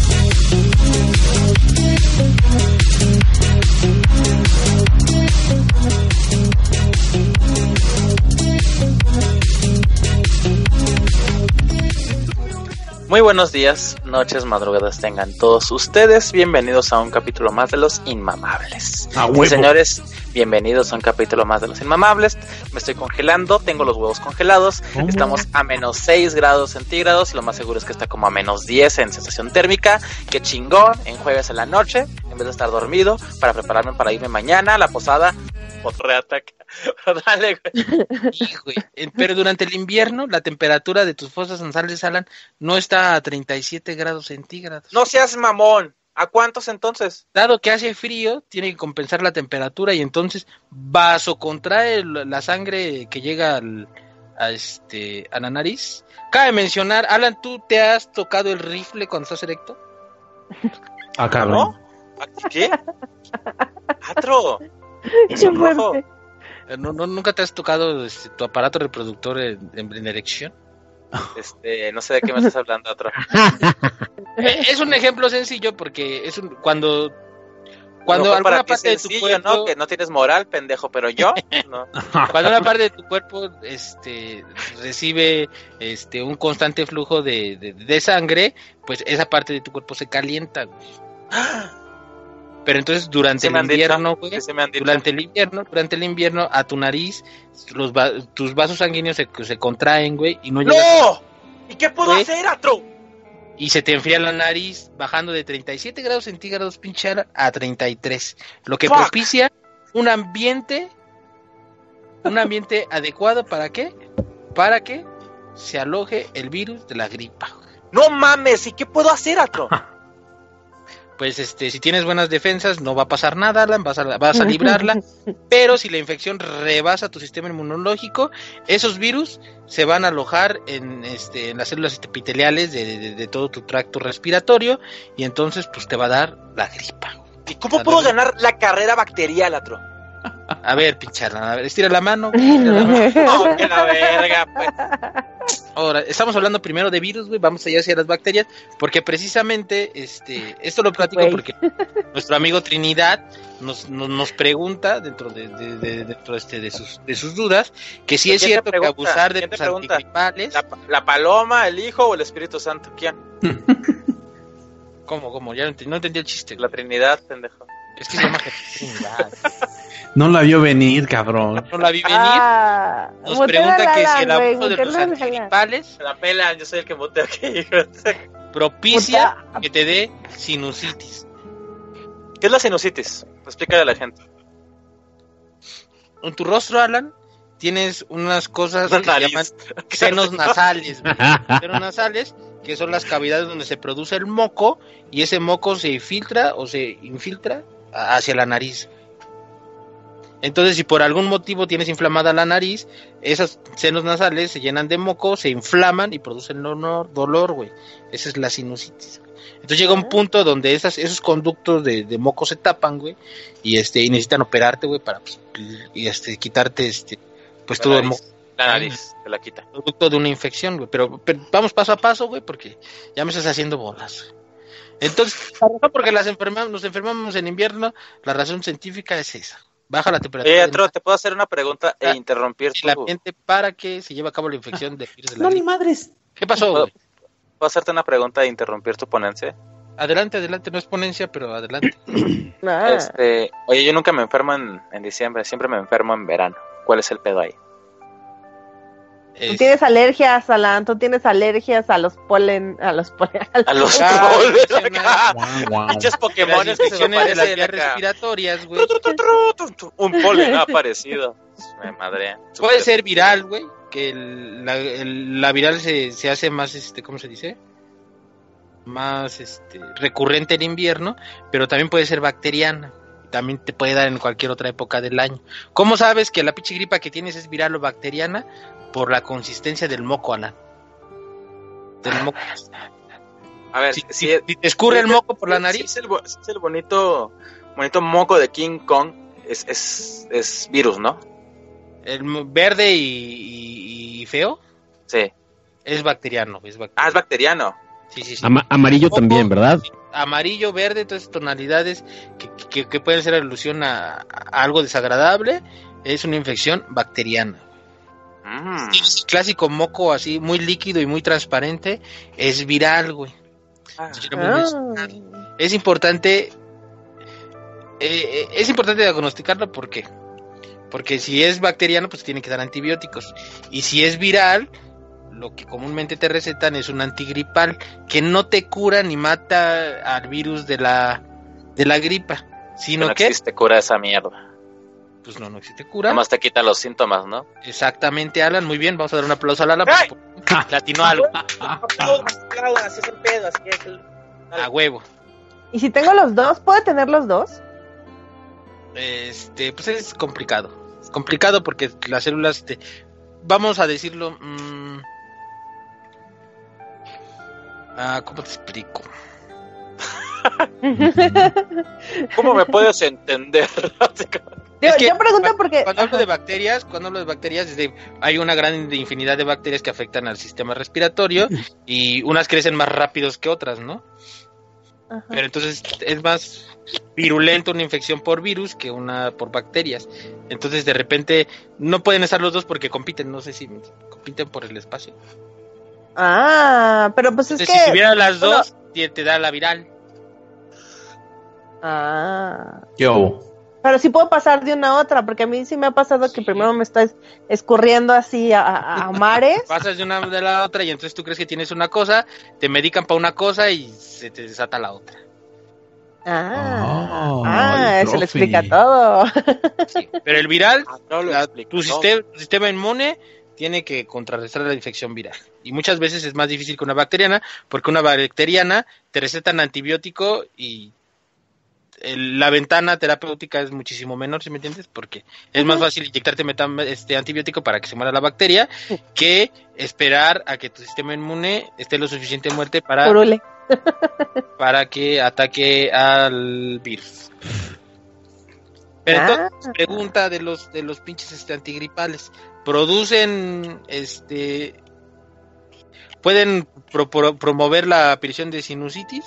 Muy buenos días, noches, madrugadas tengan todos ustedes. Bienvenidos a un capítulo más de Los Inmamables. ¡A huevo! Sí, señores, bienvenidos a un capítulo más de Los Inmamables. Me estoy congelando, tengo los huevos congelados. ¿Cómo? Estamos a menos seis grados centígrados y lo más seguro es que está como a menos diez en sensación térmica. Qué chingón, en jueves en la noche, en vez de estar dormido, para prepararme para irme mañana a la posada. Otro reataque. Dale, güey. Hijo, güey. Pero durante el invierno, la temperatura de tus fosas nasales, Alan, no está a treinta y siete grados centígrados. No seas mamón. ¿A cuántos entonces? Dado que hace frío, tiene que compensar la temperatura y entonces vasocontrae la sangre que llega al, a, este, a la nariz. Cabe mencionar, Alan, ¿tú te has tocado el rifle cuando estás erecto? Ah, cabrón. ¿No? ¿Qué? Atro. Qué fuerte. ¿No, no, ¿Nunca te has tocado este, tu aparato reproductor en, en, en erección? Este, no sé de qué me estás hablando, Atro. Es un ejemplo sencillo porque es un, cuando cuando no, alguna para parte de tu sencillo, cuerpo, ¿no? Que no tienes moral, pendejo, pero yo no. Cuando una parte de tu cuerpo este recibe este un constante flujo de, de, de sangre, pues esa parte de tu cuerpo se calienta. Pero entonces durante Sí el invierno, güey, güey, sí me han dicho. durante el invierno, durante el invierno a tu nariz los va- tus vasos sanguíneos se, se contraen, güey, y no llegas ¡No! ¿Y qué puedo Güey. hacer, Atro? y se te enfría la nariz bajando de treinta y siete grados centígrados pinchar a treinta y tres, lo que Fuck. propicia un ambiente un ambiente adecuado para qué? Para que se aloje el virus de la gripa. No mames, ¿y qué puedo hacer, Atro? Pues este, si tienes buenas defensas no va a pasar nada, Alan, vas a, vas a librarla, pero si la infección rebasa tu sistema inmunológico, esos virus se van a alojar en, este, en las células epiteliales de, de, de todo tu tracto respiratorio y entonces pues te va a dar la gripa. ¿Y cómo puedo ganar la carrera bacterial, Atro? A ver, pincharla, a ver, estira la mano. Estira la mano. No, que la verga, pues. Ahora, estamos hablando primero de virus, güey, vamos allá hacia las bacterias, porque precisamente, este, esto lo platico Güey. porque nuestro amigo Trinidad nos, nos, nos pregunta dentro de, de, de dentro este de sus de sus dudas que si es ¿Quién te cierto que pregunta? abusar de ¿Quién te tus pregunta? antigripales, ¿La, la paloma, el hijo o el Espíritu Santo? ¿Quién? ¿Cómo, cómo? Ya no entendí, no entendí el chiste. La Trinidad, pendejo. Es que se llama Trinidad. No la vio venir, cabrón. No la vi venir. Ah, Nos mutea pregunta la que Alan, si el güey, abuso de mutea los la Alan. antigripales Se la pelan, yo soy el que muteo aquí. propicia que te dé sinusitis. ¿Qué es la sinusitis? Explícale a la gente. En tu rostro, Alan, tienes unas cosas Una que nariz. se llaman senos nasales, güey. Senos nasales, que son las cavidades donde se produce el moco, y ese moco se filtra o se infiltra hacia la nariz. Entonces, si por algún motivo tienes inflamada la nariz, esos senos nasales se llenan de moco, se inflaman y producen dolor, dolor, güey. Esa es la sinusitis. Entonces llega un punto donde esas, esos conductos de, de moco se tapan, güey, y este, y necesitan operarte, güey, para pues, y este, quitarte este, pues La todo el nariz. moco. La nariz, te la quita. Producto de una infección, güey. Pero, pero vamos paso a paso, güey, porque ya me estás haciendo bolas. Entonces, la razón porque las enfermamos, nos enfermamos en invierno, la razón científica es esa. Baja la temperatura. Eh, del Atro, ¿te puedo hacer una pregunta e interrumpir el tu... ambiente para que se lleve a cabo la infección de virus de la No, ni gripe. madres. ¿Qué pasó, ¿Puedo, güey? puedo hacerte una pregunta e interrumpir tu ponencia? Adelante, adelante, no es ponencia, pero adelante. Ah. Este, oye, yo nunca me enfermo en, en diciembre, siempre me enfermo en verano. ¿Cuál es el pedo ahí? Tú tienes alergias, Alan, tú tienes alergias a los polen, a los polen, A los Ah, polen, acá. pinches Las Pokémones que se me infecciones de las aparecen vías acá. respiratorias, güey. Un polen ha aparecido. Me madre. Puede ser viral, güey, que el- la, el- la viral se, se hace más, este, ¿cómo se dice? Más, este, recurrente en invierno, pero también puede ser bacteriana. También te puede dar en cualquier otra época del año. ¿Cómo sabes que la pinche gripa que tienes es viral o bacteriana? Por la consistencia del moco, Alan. Del moco. A ver, Si, si, si- si te escurre el si- moco por la si nariz, es el, bo- si es el bonito, bonito moco de King Kong, es, es, es virus, ¿no? el mo- verde y, y- y feo, Sí. es bacteriano. Es bacteriano. Ah, es bacteriano. Sí, sí, sí. Ama- amarillo Moco, también, ¿verdad? Amarillo, verde, todas esas tonalidades que, que, que pueden ser alusión a, a algo desagradable, es una infección bacteriana. Mm. El clásico moco así, muy líquido y muy transparente, es viral, güey. Ah. Ah. Es importante, eh, eh, es importante diagnosticarlo, ¿por qué? Porque si es bacteriano, pues tiene que dar antibióticos. Y si es viral, lo que comúnmente te recetan es un antigripal que no te cura ni mata al virus de la de la gripa, Que sino no que, existe cura de esa mierda. pues no, no existe cura. Nada más te quita los síntomas, ¿no? Exactamente, Alan, muy bien, vamos a dar un aplauso a Alan porque latinó algo. Así es el pedo, así es el... A huevo. ¿Y si tengo los dos? ¿Puedo tener los dos? Este, pues es complicado. Es complicado porque las células te, vamos a decirlo, mmm, ah, ¿cómo te explico? ¿Cómo me puedes entender? Digo, Es que yo pregunto cuando, porque... cuando hablo de bacterias, cuando hablo de bacterias, es de- hay una gran infinidad de bacterias que afectan al sistema respiratorio y unas crecen más rápidos que otras, ¿no? Ajá. Pero entonces es más virulento una infección por virus que una por bacterias. Entonces de repente no pueden estar los dos porque compiten, no sé si compiten por el espacio. Ah, pero pues es Entonces que... si tuvieran las bueno, dos, te, te da la viral. Ah. ¿Qué hubo? Pero sí puedo pasar de una a otra, porque a mí sí me ha pasado que primero me está es- escurriendo así a, a- a mares. Pasas de una de la otra y entonces tú crees que tienes una cosa, te medican para una cosa y se te desata la otra. Ah, Oh, ah el eso lo profe. explica todo. Sí, pero el viral, No lo la- explico, tu, no. sistema, tu sistema inmune tiene que contrarrestar la infección viral. Y muchas veces es más difícil que una bacteriana, porque una bacteriana te recetan antibiótico y el- la ventana terapéutica es muchísimo menor, ¿sí me entiendes? Porque es más fácil inyectarte metam- este antibiótico para que se muera la bacteria que esperar a que tu sistema inmune esté lo suficiente muerte para, Curule. para que ataque al virus. Pero Ah. entonces, pregunta de los de los pinches este, antigripales, ¿producen este pueden pro- pro- promover la aparición de sinusitis?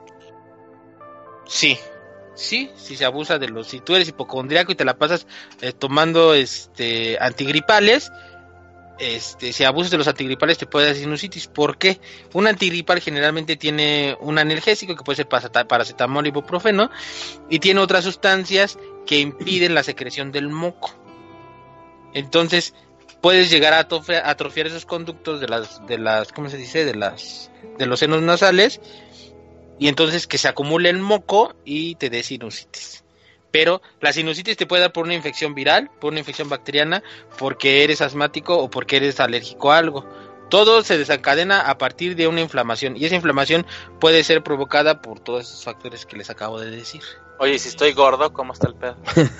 Sí. Sí, si se abusa de los, si tú eres hipocondriaco y te la pasas eh, tomando este antigripales, este, si abusas de los antigripales te puede dar sinusitis. ¿Por qué? Un antigripal generalmente tiene un analgésico que puede ser paracetamol y ibuprofeno y tiene otras sustancias que impiden la secreción del moco. Entonces puedes llegar a atrofiar, a atrofiar esos conductos de las, de las, ¿cómo se dice? De las, de los senos nasales, y entonces que se acumule el moco y te dé sinusitis. Pero la sinusitis te puede dar por una infección viral, por una infección bacteriana, porque eres asmático o porque eres alérgico a algo. Todo se desencadena a partir de una inflamación, y esa inflamación puede ser provocada por todos esos factores que les acabo de decir. Oye, si estoy gordo, ¿cómo está el pedo?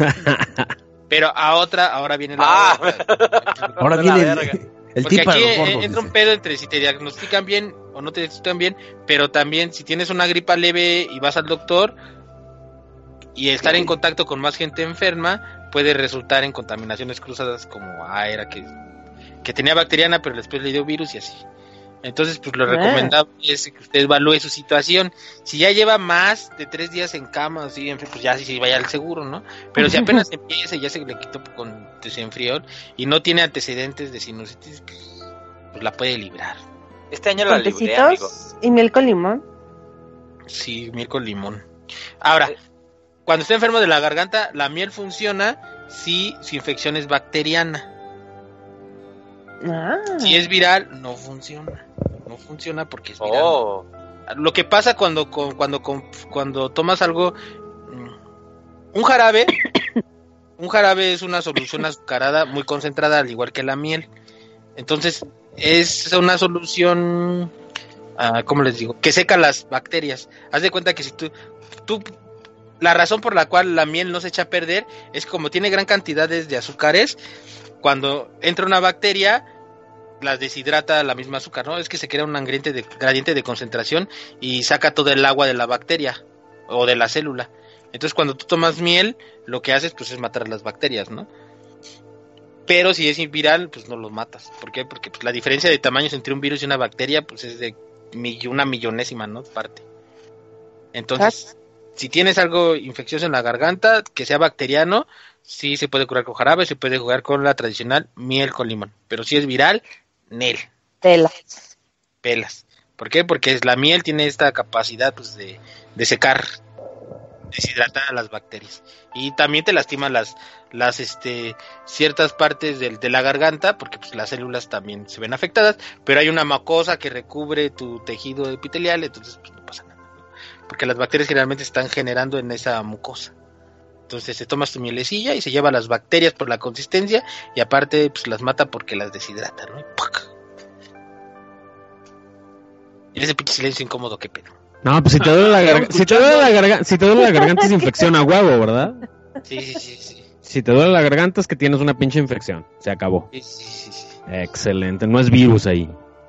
Pero a otra, ahora viene la ah, ahora viene el, el porque tipo aquí de los gordos, entra un dice. pedo entre si te diagnostican bien o no te diagnostican bien, pero también si tienes una gripa leve y vas al doctor y estar en contacto con más gente enferma puede resultar en contaminaciones cruzadas, como ah, era que, que tenía bacteriana pero después le dio virus y así. Entonces, pues lo recomendable es que usted evalúe su situación. Si ya lleva más de tres días en cama, así, en fin, pues ya sí, sí vaya al seguro, ¿no? Pero si apenas empieza y ya se le quitó con desenfriol y no tiene antecedentes de sinusitis, pues la puede librar. Este año la libré, amigo. ¿Y miel con limón? Sí, miel con limón. Ahora, cuando está enfermo de la garganta, la miel funciona si su infección es bacteriana. Ah. Si es viral, no funciona. No funciona porque es viral. Oh. Lo que pasa cuando cuando cuando, cuando tomas algo, un jarabe, un jarabe es una solución azucarada muy concentrada, al igual que la miel. Entonces es una solución, uh, ¿cómo les digo? Que seca las bacterias. Haz de cuenta que si tú, tú, la razón por la cual la miel no se echa a perder es como tiene gran cantidades de azúcares. Cuando entra una bacteria, las deshidrata la misma azúcar, ¿no? Es que se crea un gradiente de, gradiente de concentración y saca todo el agua de la bacteria o de la célula. Entonces, cuando tú tomas miel, lo que haces pues es matar a las bacterias, ¿no? Pero si es viral, pues no los matas. ¿Por qué? Porque pues, la diferencia de tamaños entre un virus y una bacteria pues es de mill- una millonésima, ¿no? Parte. Entonces, si tienes algo infeccioso en la garganta, que sea bacteriano, sí se puede curar con jarabe, se puede jugar con la tradicional miel con limón. Pero si es viral, nel. Pelas. Pelas. ¿Por qué? Porque la miel tiene esta capacidad pues de, de secar, deshidratar a las bacterias. Y también te lastima las, las este, ciertas partes de, de la garganta, porque pues las células también se ven afectadas, pero hay una mucosa que recubre tu tejido epitelial, entonces pues no pasa nada, ¿no? Porque las bacterias generalmente están generando en esa mucosa. Entonces te tomas tu mielecilla y se lleva las bacterias por la consistencia y aparte pues las mata porque las deshidrata, ¿no? Y, y ese pinche silencio incómodo, qué pedo. No, pues si te duele la garganta, si te duele la garganta, si te duele la garganta es infección a huevo, ¿verdad? Sí, sí, sí, sí. Si te duele la garganta es que tienes una pinche infección. Se acabó. Sí, sí, sí, sí. Excelente, no es virus ahí.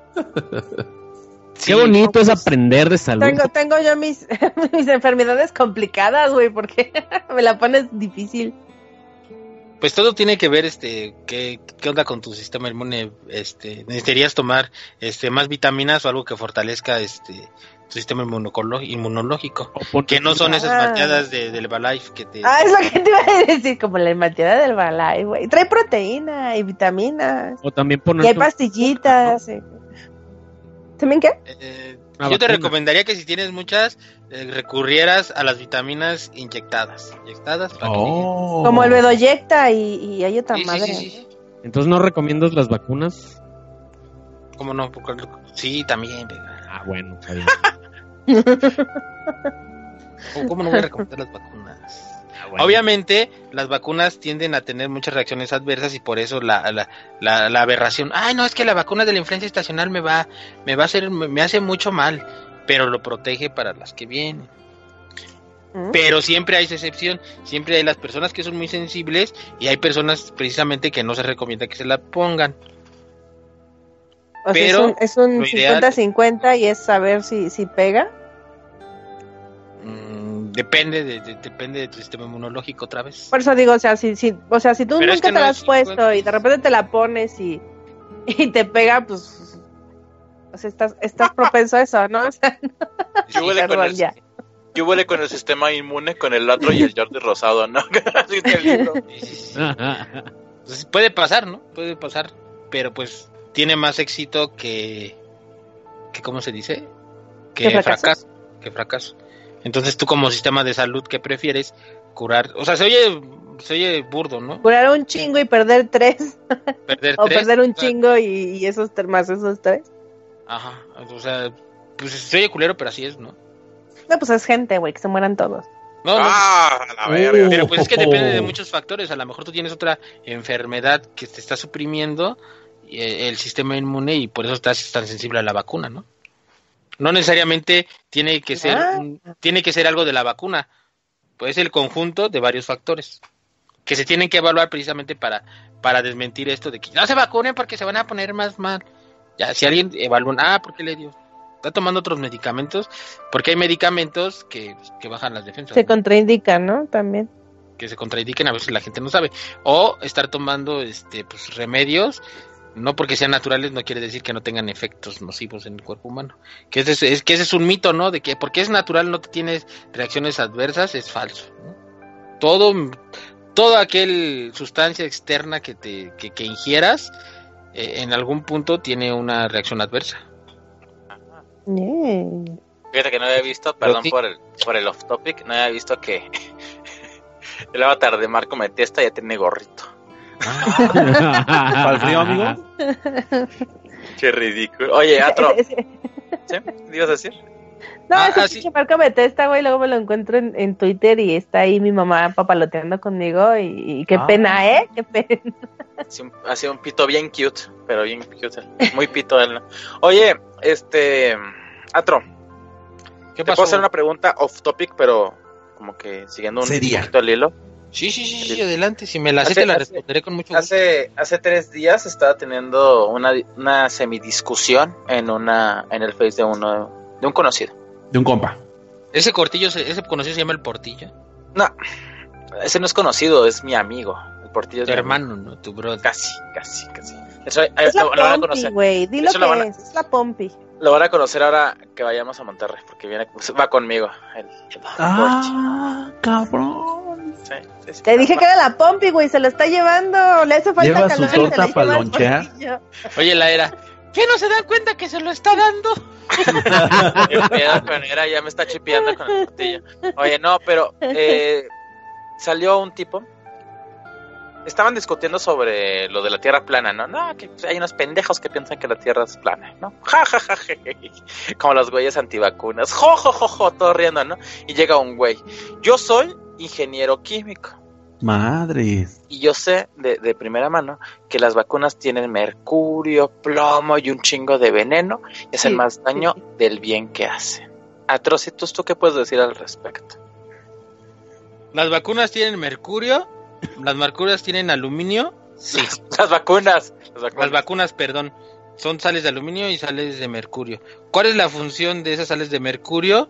Sí, Qué bonito no, pues, es aprender de salud. Tengo, tengo yo mis, mis enfermedades complicadas, güey, porque me la pones difícil. Pues todo tiene que ver, este, qué, qué onda con tu sistema inmune, este, necesitarías tomar, este, más vitaminas o algo que fortalezca, este, tu sistema inmunocolo- inmunológico, que no son esas Ah. malteadas de, del Herbalife que te... Ah, es lo que te iba a decir, como la malteada del Balay, güey. Trae proteína y vitaminas. O también Y poner hay pastillitas. eh. ¿También qué? Eh, Una yo te vacuna. recomendaría que si tienes muchas, eh, recurrieras a las vitaminas inyectadas. Inyectadas para Oh. Como el Bedoyecta y, y hay otra que... Sí, madre. sí, sí, sí. Entonces no recomiendas las vacunas. ¿Cómo no? Porque- Sí, también. venga. Ah, bueno, está bien. ¿Cómo- ¿Cómo no voy a recomendar las vacunas? Obviamente, las vacunas tienden a tener muchas reacciones adversas y por eso la, la, la, la aberración. Ay, no, es que la vacuna de la influenza estacional me va, me va a hacer, me, me hace mucho mal, pero lo protege para las que vienen. ¿Mm? Pero siempre hay esa excepción, siempre hay las personas que son muy sensibles y hay personas precisamente que no se recomienda que se la pongan. O sea, pero es un, es un lo ideal- cincuenta cincuenta y es saber si, si pega. Mm, depende de, de- depende de tu sistema inmunológico otra vez. Por eso digo, o sea, si, si, o sea, si tú Pero es nunca que te no la es has puesto cincuenta. y de repente te la pones y, y te pega, pues, o sea, estás, estás propenso a eso, ¿no? O sea, Yo huele, con perdón, el, ya. yo huele con el sistema inmune, con el otro y el Jordi Rosado, ¿no? Así del libro. Sí, sí, sí. Entonces puede pasar, ¿no? Puede pasar. pero pues tiene más éxito que, que ¿cómo se dice? Que ¿Qué fracaso? fracaso, que fracaso. Entonces tú como sistema de salud, ¿qué prefieres? Curar, o sea, se oye, se oye burdo, ¿no? Curar un chingo y perder tres. Perder o tres, perder un o sea, chingo y, y esos ter- más esos tres. Ajá, o sea, pues se oye culero, pero así es, ¿no? No, pues es gente, güey, que se mueran todos. No, no, Ah, la verga. pero pues es que depende de muchos factores. A lo mejor tú tienes otra enfermedad que te está suprimiendo eh, el sistema inmune y por eso estás tan sensible a la vacuna, ¿no? No necesariamente tiene que ser Ah. un- tiene que ser algo de la vacuna. Pues el conjunto de varios factores que se tienen que evaluar precisamente para para desmentir esto de que no se vacunen porque se van a poner más mal. Ya si alguien evalúa, ah, ¿por qué le dio? Está tomando otros medicamentos, porque hay medicamentos que, que bajan las defensas, Se ¿no? contraindica, ¿no? También. Que se contraindiquen, a veces la gente no sabe, o estar tomando este pues remedios, no porque sean naturales no quiere decir que no tengan efectos nocivos en el cuerpo humano, que ese es, es que ese es un mito, ¿no? De que porque es natural no te tienes reacciones adversas, es falso, ¿no? Todo todo aquel sustancia externa que te que, que ingieras eh, en algún punto tiene una reacción adversa. Yeah. Fíjate que no había visto, perdón sí. por el, por el off topic, no había visto que el avatar de Marco Metesta ya tiene gorrito. ¿Para el frío, amigo? Qué ridículo. Oye, Atro, Ese- ese- ¿sí? ¿Qué ibas a decir? No, Ah, ese ah, sí. pinche Marco Betesta, güey, luego me lo encuentro en, en Twitter y está ahí mi mamá papaloteando conmigo y, y qué Ah. pena, ¿eh? Qué pena. Sí, un- ha sido un pito bien cute, pero bien cute. Muy pito él, ¿no? Oye, este... Atro, ¿Qué te pasó? puedo hacer una pregunta off topic, pero como que siguiendo un Sería. poquito el hilo. Sí, sí, sí, sí, adelante, si me la sé Hace- te la hace- responderé con mucho gusto. Hace, hace tres días estaba teniendo una, una semidiscusión en una en el face de uno de un conocido. De un compa. Ese cortillo, se- ese conocido se llama el Portillo. No, ese no es conocido, es mi amigo. El Portillo es Tu mi hermano, ¿no? Tu brother. amigo. Casi, casi, casi. Eso, eh, Es la lo, lo van a Pompi, conocer. güey. Di lo Eso lo que van a- es. Es la Pompi. Lo van a conocer ahora que vayamos a Monterrey, porque viene, va conmigo. El, el Ah, cabrón. Sí, sí, sí. Te dije que era la Pompi, güey. Se lo está llevando. Le hace falta Lleva calor su y se torta la pa' lleva al lonchear. Portillo. Oye, la era. ¿Qué no se dan cuenta que se lo está dando? Qué pedo con era, ya me está chipeando con el Portillo. Oye, no, pero eh, salió un tipo. Estaban discutiendo sobre lo de la tierra plana, ¿no? No, que hay unos pendejos que piensan que la tierra es plana, ¿no? Ja, ja, ja, ja, ja. Como los güeyes antivacunas. Jo, jo, jo, jo, todo riendo, ¿no? Y llega un güey. Yo soy ingeniero químico. Madres. Y yo sé de, de primera mano que las vacunas tienen mercurio, plomo y un chingo de veneno y hacen Sí, más daño sí. del bien que hacen. Atrocitos, ¿tú qué puedes decir al respecto? Las vacunas tienen mercurio, las vacunas tienen aluminio. Sí, Las vacunas. Las vacunas. las vacunas, perdón, son sales de aluminio y sales de mercurio. ¿Cuál es la función de esas sales de mercurio?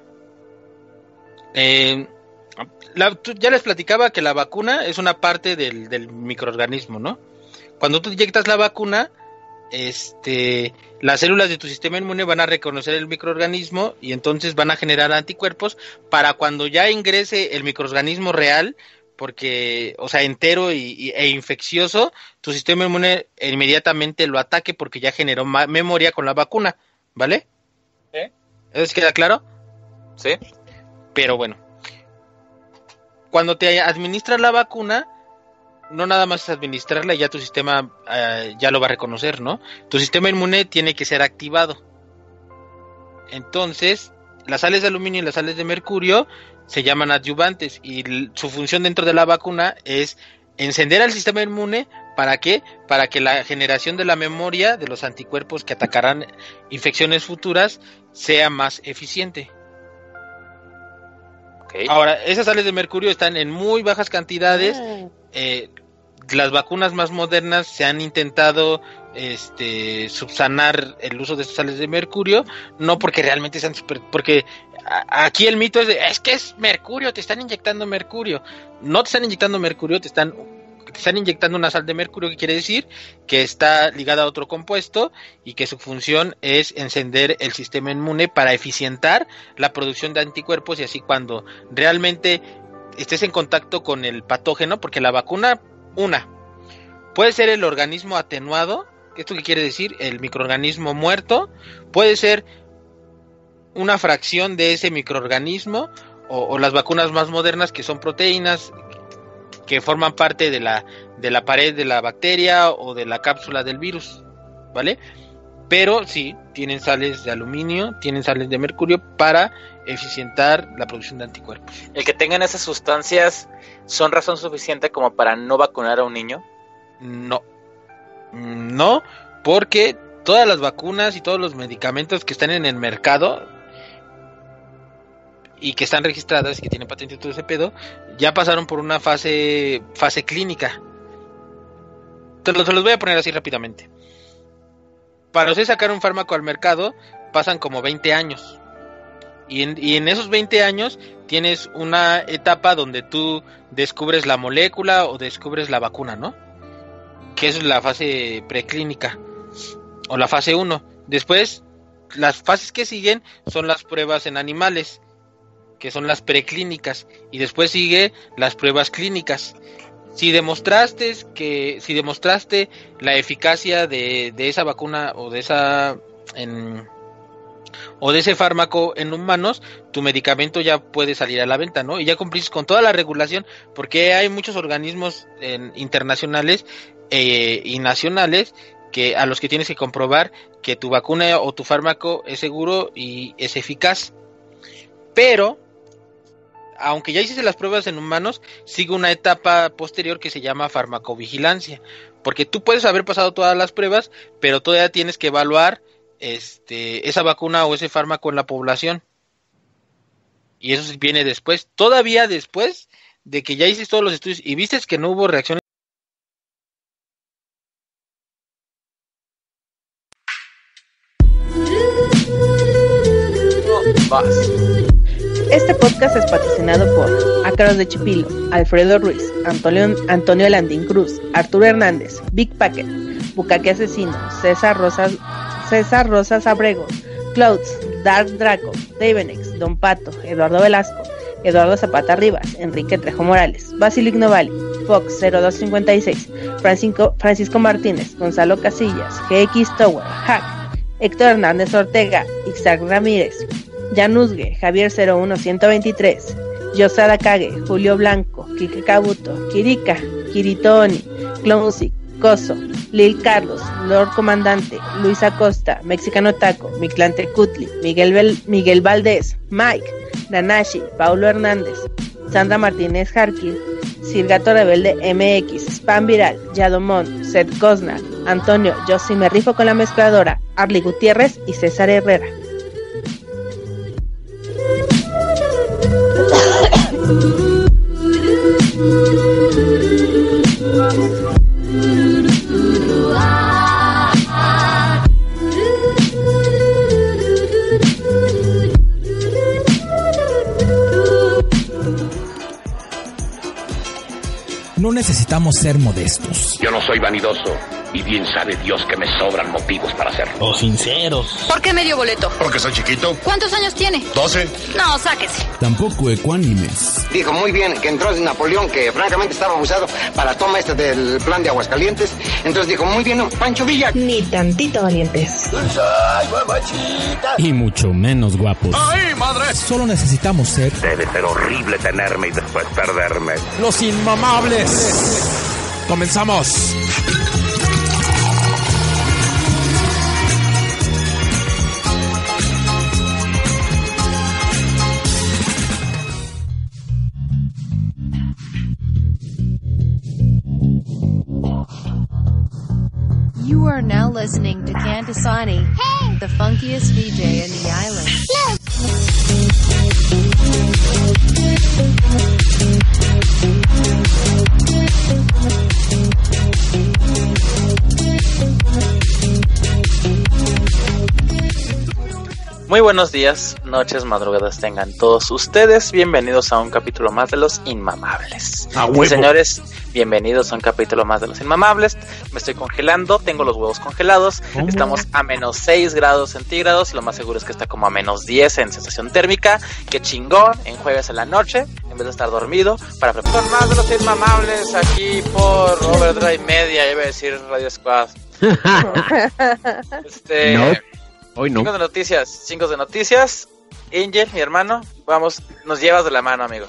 Eh, la- tú- ya les platicaba que la vacuna es una parte del, del microorganismo, ¿no? Cuando tú inyectas la vacuna, este, las células de tu sistema inmune van a reconocer el microorganismo y entonces van a generar anticuerpos para cuando ya ingrese el microorganismo real, porque, o sea, entero y, y- e infeccioso, tu sistema inmune inmediatamente lo ataque porque ya generó ma- memoria con la vacuna, ¿vale? ¿Sí? ¿Eso queda claro? ¿Sí? Pero bueno, cuando te administras la vacuna, no nada más es administrarla y ya tu sistema eh, ya lo va a reconocer, ¿no? Tu sistema inmune tiene que ser activado. Entonces, las sales de aluminio y las sales de mercurio se llaman adyuvantes y l- su función dentro de la vacuna es encender al sistema inmune. ¿Para qué? Para que la generación de la memoria de los anticuerpos que atacarán infecciones futuras sea más eficiente. Okay. Ahora, esas sales de mercurio están en muy bajas cantidades. Ah. Eh, las vacunas más modernas se han intentado este subsanar el uso de estas sales de mercurio, no porque realmente sean super, porque a- aquí el mito es de, es que es mercurio, te están inyectando mercurio. No te están inyectando mercurio, te están te están inyectando una sal de mercurio, que quiere decir que está ligada a otro compuesto y que su función es encender el sistema inmune para eficientar la producción de anticuerpos y así cuando realmente estés en contacto con el patógeno, porque la vacuna, una, puede ser el organismo atenuado ¿Esto qué quiere decir? El microorganismo muerto puede ser una fracción de ese microorganismo o, o las vacunas más modernas que son proteínas que forman parte de la, de la pared de la bacteria o de la cápsula del virus, ¿vale? Pero sí, tienen sales de aluminio, tienen sales de mercurio para eficientar la producción de anticuerpos. ¿El que tengan esas sustancias son razón suficiente como para no vacunar a un niño? No, no, porque todas las vacunas y todos los medicamentos que están en el mercado y que están registradas y que tienen patente y todo ese pedo, ya pasaron por una fase fase clínica. Te los, te los voy a poner así rápidamente. Para usted sacar un fármaco al mercado pasan como veinte años. Y en, y en esos veinte años tienes una etapa donde tú descubres la molécula o descubres la vacuna, ¿no? Que es la fase preclínica o la fase uno. Después, las fases que siguen son las pruebas en animales, que son las preclínicas, y después sigue las pruebas clínicas. Si demostraste que si demostraste la eficacia de, de esa vacuna o de esa en, o de ese fármaco en humanos, tu medicamento ya puede salir a la venta, ¿no? Y ya cumplís con toda la regulación, porque hay muchos organismos en, internacionales eh, y nacionales que a los que tienes que comprobar que tu vacuna o tu fármaco es seguro y es eficaz. Pero aunque ya hiciste las pruebas en humanos, sigue una etapa posterior que se llama farmacovigilancia, porque tú puedes haber pasado todas las pruebas, pero todavía tienes que evaluar este esa vacuna o ese fármaco en la población, y eso viene después, todavía después de que ya hiciste todos los estudios y viste que no hubo reacciones. Vas. Este podcast es patrocinado por Ácaros de Chipilo, Alfredo Ruiz, Antonio, Antonio Landín Cruz, Arturo Hernández, Big Packet, Bucaque Asesino, César Rosas, César Rosas Abrego, Clouds, Dark Draco, Davenex, Don Pato, Eduardo Velasco, Eduardo Zapata Rivas, Enrique Trejo Morales, Basilic Novali, Fox cero dos cincuenta y seis, Francisco, Francisco Martínez, Gonzalo Casillas, G X Tower, Hack, Héctor Hernández Ortega, Ixac Ramírez, Januzgue, Javier cero uno ciento veintitrés, Yosada Kage, Julio Blanco, Kike Kabuto, Kirika, Kiritoni, Clownsic, Coso, Lil Carlos, Lord Comandante, Luis Acosta, Mexicano Taco, Miclante Cutli, Miguel, Bel- Miguel Valdés, Mike, Nanashi, Paulo Hernández, Sandra Martínez Harkin, Sirgato Rebelde M X, Spam Viral, Yadomón, Seth Cosnar, Antonio, Yo sí me rifo con la mezcladora, Arly Gutiérrez y César Herrera. No necesitamos ser modestos. Yo no soy vanidoso, y bien sabe Dios que me sobran motivos para hacerlo. O sinceros. ¿Por qué medio boleto? Porque soy chiquito. ¿Cuántos años tiene? doce. No, sáquese. Tampoco ecuánimes. Dijo muy bien que entró Napoleón, que francamente estaba abusado para la toma este del plan de Aguascalientes. Entonces dijo muy bien, no, Pancho Villa. Ni tantito valientes. ¡Ay, mamachita! Y mucho menos guapos. ¡Ay, madre! Solo necesitamos ser Debe ser horrible tenerme y después perderme. los inmamables. Comenzamos. You are now listening to Cantasani, the funkiest V J in the island. Muy buenos días, noches, madrugadas tengan todos ustedes. Bienvenidos a un capítulo más de Los Inmamables. ¡A huevo! Sí, señores, bienvenidos a un capítulo más de Los Inmamables. Me estoy congelando, tengo los huevos congelados. ¿Cómo? Estamos a menos seis grados centígrados y lo más seguro es que está como a menos diez en sensación térmica. Qué chingón, en jueves en la noche, en vez de estar dormido, para preparar más de Los Inmamables aquí por Overdrive Media, iba a decir Radio Squad. este, no, hoy no. Chingos de noticias, chingos de noticias. Angel, mi hermano, vamos, nos llevas de la mano, amigo.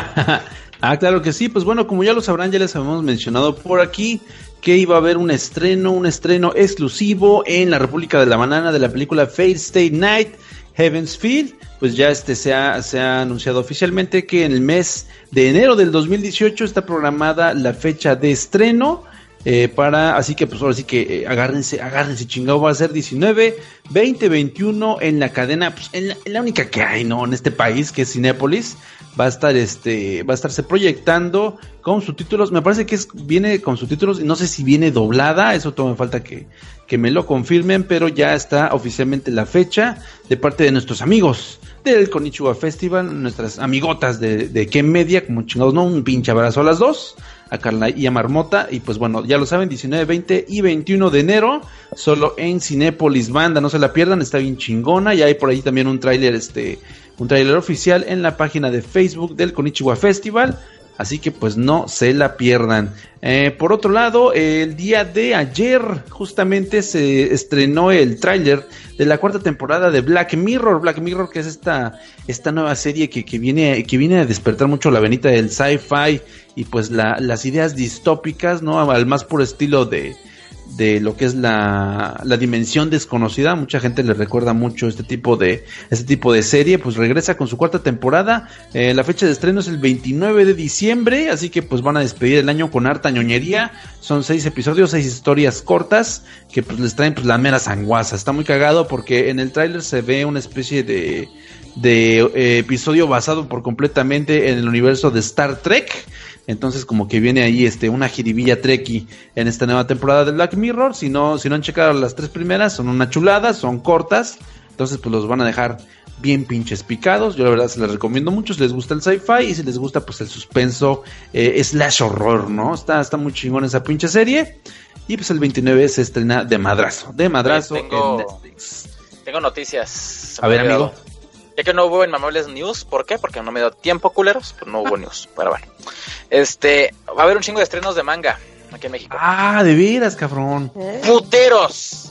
Ah, claro que sí, pues bueno, como ya lo sabrán, ya les habíamos mencionado por aquí que iba a haber un estreno, un estreno exclusivo en la República de la Banana de la película Fate Stay Night, Heaven's Feel. Pues ya este se ha, se ha anunciado oficialmente que en el mes de enero del dos mil dieciocho está programada la fecha de estreno. Eh, para, así que pues ahora sí que eh, agárrense, agárrense chingado, va a ser diecinueve, veinte, veintiuno en la cadena, pues en la, en la única que hay, ¿no? En este país, que es Cinépolis, va a estar este, va a estarse proyectando con subtítulos, me parece que es, viene con subtítulos, y no sé si viene doblada, eso todo me falta que, que me lo confirmen, pero ya está oficialmente la fecha de parte de nuestros amigos del Konichiwa Festival, nuestras amigotas de, de Ken Media, como chingados, ¿no? Un pinche abrazo a las dos, a Carla y a Marmota, y pues bueno, ya lo saben, diecinueve, veinte y veintiuno de enero, solo en Cinépolis Banda, no se la pierdan, está bien chingona, y hay por ahí también un tráiler, este, un tráiler oficial en la página de Facebook del Konichiwa Festival, así que pues no se la pierdan. Eh, por otro lado, el día de ayer justamente se estrenó el tráiler de la cuarta temporada de Black Mirror, Black Mirror, que es esta, esta nueva serie que, que viene, que viene a despertar mucho la venita del sci-fi y pues la, las ideas distópicas, ¿no? Al más puro estilo de, de lo que es la, la dimensión desconocida. Mucha gente le recuerda mucho este tipo de, este tipo de serie, pues regresa con su cuarta temporada. Eh, la fecha de estreno es el veintinueve de diciembre, así que pues van a despedir el año con harta ñoñería. Son seis episodios, seis historias cortas que pues les traen pues la mera sanguaza. Está muy cagado porque en el tráiler se ve una especie de de eh, episodio basado por completamente en el universo de Star Trek. Entonces como que viene ahí este una jiribilla treki en esta nueva temporada de Black Mirror. Si no, si no han checado las tres primeras, son una chulada, son cortas. Entonces pues los van a dejar bien pinches picados. Yo la verdad se les recomiendo mucho si les gusta el sci-fi y si les gusta pues el suspenso eh, slash horror, ¿no? Está, está muy chingón esa pinche serie. Y pues el veintinueve se estrena de madrazo, de madrazo tengo, en Netflix. Tengo noticias. A ver, amigo. Ya que no hubo en Mamables News, ¿por qué? Porque no me dio tiempo, culeros, pero no hubo news. Pero bueno, este, va a haber un chingo de estrenos de manga aquí en México. Ah, de veras, cabrón. Puteros,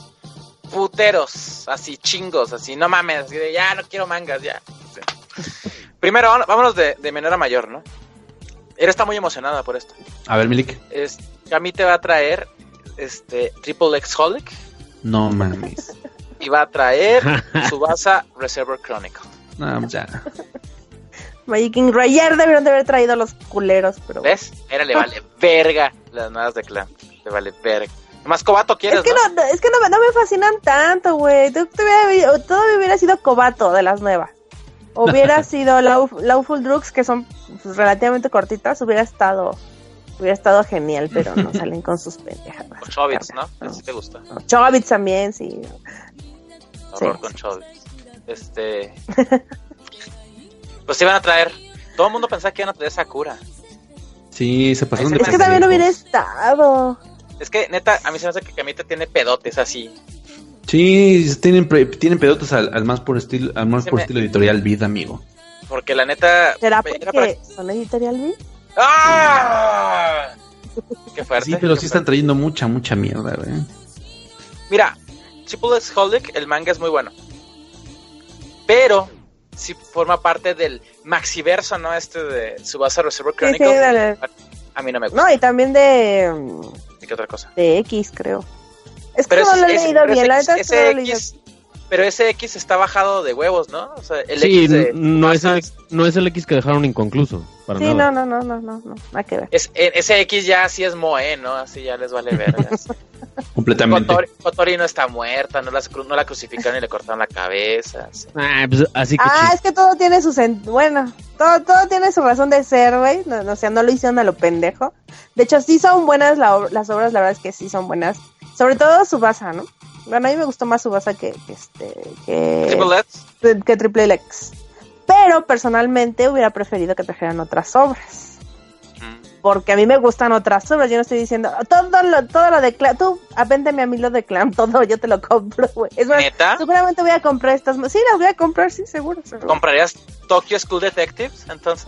puteros, así chingos, así, no mames, así de, ya no quiero mangas, ya. Sí. Primero, vámonos de, de menor a mayor, ¿no? Ella está muy emocionada por esto. A ver, Milik. Es, a mí te va a traer, este, Triple X Holic. No mames. Y va a traer Tsubasa Reservoir Chronicle. No, ya. Magic King Rayer debieron de haber traído los culeros, pero... ¿Ves? Era le vale verga las nuevas de Clan. Le vale verga. Más Kobato quieres, es que no, ¿no? Es que no, no me fascinan tanto, güey. Todo hubiera sido Kobato de las nuevas. Hubiera sido Law, Lawful Drugs, que son pues, relativamente cortitas. Hubiera estado hubiera estado genial, pero no salen con sus pendejas. Con Chobits, ¿no? Así te gusta. No, Chobits también, sí. Horror sí, con sí. Chobits. Este... Pues iban a traer... Todo el mundo pensaba que iban a traer Sakura. Sí, se pasaron. Es que también hubiera estado. Es que, neta, a mí se me hace que Camita tiene pedotes así. Sí, tienen, tienen pedotes al, al más por estilo, al más Se por me- estilo editorial Vid, amigo. Porque la neta... ¿Será era porque para- son editorial B? ¡Ah! Qué fuerte. Sí, pero qué sí están fuerte. trayendo mucha, mucha mierda, güey. Mira, Triple X Holic, el manga es muy bueno. Pero sí forma parte del maxiverso, ¿no? Este de Tsubasa Reservoir Sí, sí, Chronicle. dale. A mí no me gusta. No, y también de... mm, ¿Y qué otra cosa? de X, creo. Es que Pero no ese- lo he ese- leído pero bien, ese la X- neta es que no ese lo he leído. X, pero ese X está bajado de huevos, ¿no? O sea, el Sí, X de no es, el, Tsubasa no es el X que dejaron inconcluso. Para Sí, nada. no, no, no, no, no, no, nada que ver. es, e- ese X ya sí es Moe, ¿no? Así ya les vale vergas. Completamente. Kotori, Kotori no está muerta, no la, cru- no la crucificaron y le cortaron la cabeza. Sí. Ah, pues, así que Ah, chis- es que todo tiene su sen- bueno, todo, todo tiene su razón de ser, güey. No, no, o sea, no lo hicieron a lo pendejo. De hecho, sí son buenas la ob- las obras, la verdad es que sí son buenas. Sobre todo Tsubasa, ¿no? Bueno, a mí me gustó más Tsubasa que, que este, que, Triple X. que Triple X. Pero personalmente hubiera preferido que trajeran otras obras. Porque a mí me gustan otras obras, yo no estoy diciendo todo lo, todo lo de Clam, tú avéntame a mí lo de Clam, todo yo te lo compro, güey. Es más, ¿Neta? seguramente voy a comprar estas, sí, las voy a comprar, sí, seguro, seguro. ¿Comprarías Tokyo School Detectives entonces?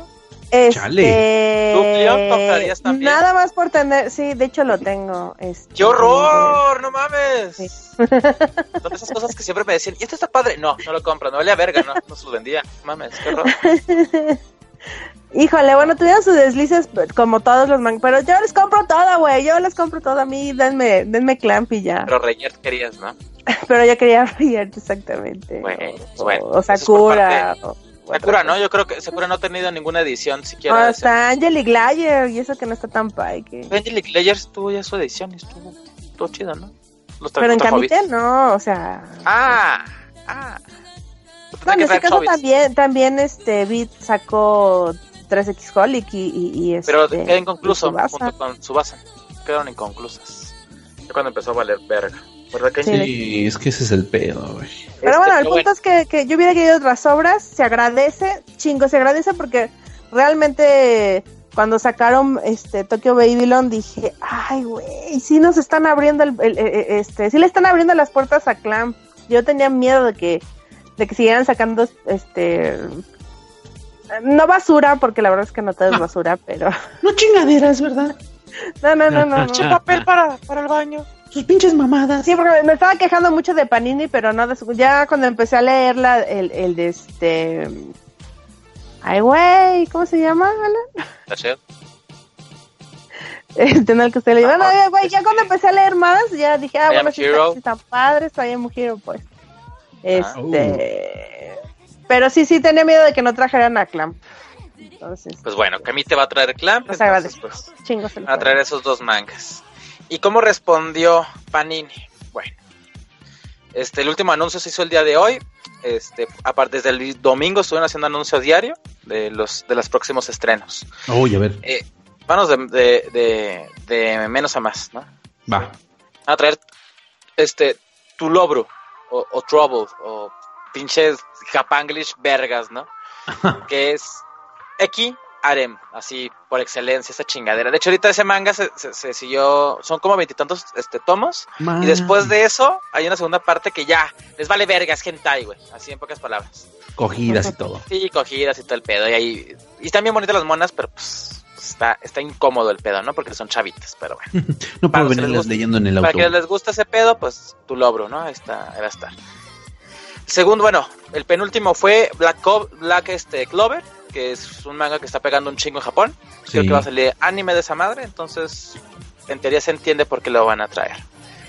Este, ¿Tú, León, tocarías también? Nada más por tener, sí, de hecho lo tengo. Este, ¡Qué horror! ¡No mames! Sí. Son esas cosas que siempre me decían, ¿y esto está padre? No, no lo compro, no vale a verga, no, no se lo vendía. Mames, qué horror. Híjole, bueno, tuvieron sus deslices como todos los mangas, pero yo les compro todo, güey, yo les compro todo a mí, denme, denme Clamp y ya. Pero Reyert querías, ¿no? Pero yo quería Reyert, exactamente. Bueno, o, bueno. O Sakura. O, Sakura, ¿no? Yo creo que Sakura no ha tenido ninguna edición siquiera. O hasta Angelic Layer, y eso que no está tan pay. Que... Angelic Layer tuvo ya su edición y estuvo, estuvo chido, ¿no? Los Pero en Camite no, o sea... Ah, ah. No, en ese caso también, también este Beat sacó tres X Holic y, y, y este... Pero quedó inconcluso junto con Tsubasa. Quedaron inconclusas. Ya cuando empezó a valer verga. ¿Verdad que sí? Sí, es que ese es el pedo, güey. Pero este, bueno, el punto bueno. es que, que yo hubiera querido otras obras, se agradece, chingo, se agradece porque realmente cuando sacaron este Tokyo Babylon dije, ay, güey, sí nos están abriendo el, el, el, este, sí le están abriendo las puertas a Clamp. Yo tenía miedo de que de que siguieran sacando este no basura, porque la verdad es que no todo es basura, pero no chingaderas, ¿verdad? No, no, no, no. Mucho no. papel para, para el baño. Sus pinches mamadas. Sí, porque me estaba quejando mucho de Panini, pero no de su... Ya cuando empecé a leerla, el, el de este... Ay, güey, ¿cómo se llama, Alan? ¿Tachel? Este, no, el que usted le dijo. No, güey, ya cuando empecé a leer más, ya dije, ah, bueno, si están padres, está bien Hero, pues. Este... Uh. Pero sí, sí, tenía miedo de que no trajeran a Clamp. Entonces... Pues bueno, Camite va a traer Clamp, pues entonces, pues, chingos va a traer esos dos mangas. ¿Y cómo respondió Panini? Bueno, este, el último anuncio se hizo el día de hoy. Este, aparte desde el domingo estuvieron haciendo anuncio diario de los de los próximos estrenos. Uy, a ver. Eh, vamos de, de, de, de menos a más, ¿no? Va. Van a traer este Tulobru o, o Trouble o pinches Japanglish vergas, ¿no? Que es Eki Harem, así por excelencia, esa chingadera. De hecho, ahorita ese manga se, se, se siguió, son como veintitantos este, tomos. Man. Y después de eso, hay una segunda parte que ya les vale verga, es hentai, güey. Así en pocas palabras. Cogidas y todo. Sí, cogidas y todo el pedo. Y ahí, y están bien bonitas las monas, pero pues está, está incómodo el pedo, ¿no? Porque son chavitas, pero bueno. No puedo venirlas leyendo en el auto. Para que les guste ese pedo, pues tu logro, ¿no? Ahí está, ahí va a estar. Segundo, bueno, el penúltimo fue Black, Co- Black este, Clover, que es un manga que está pegando un chingo en Japón. Sí. Creo que va a salir anime de esa madre, entonces en teoría se entiende por qué lo van a traer.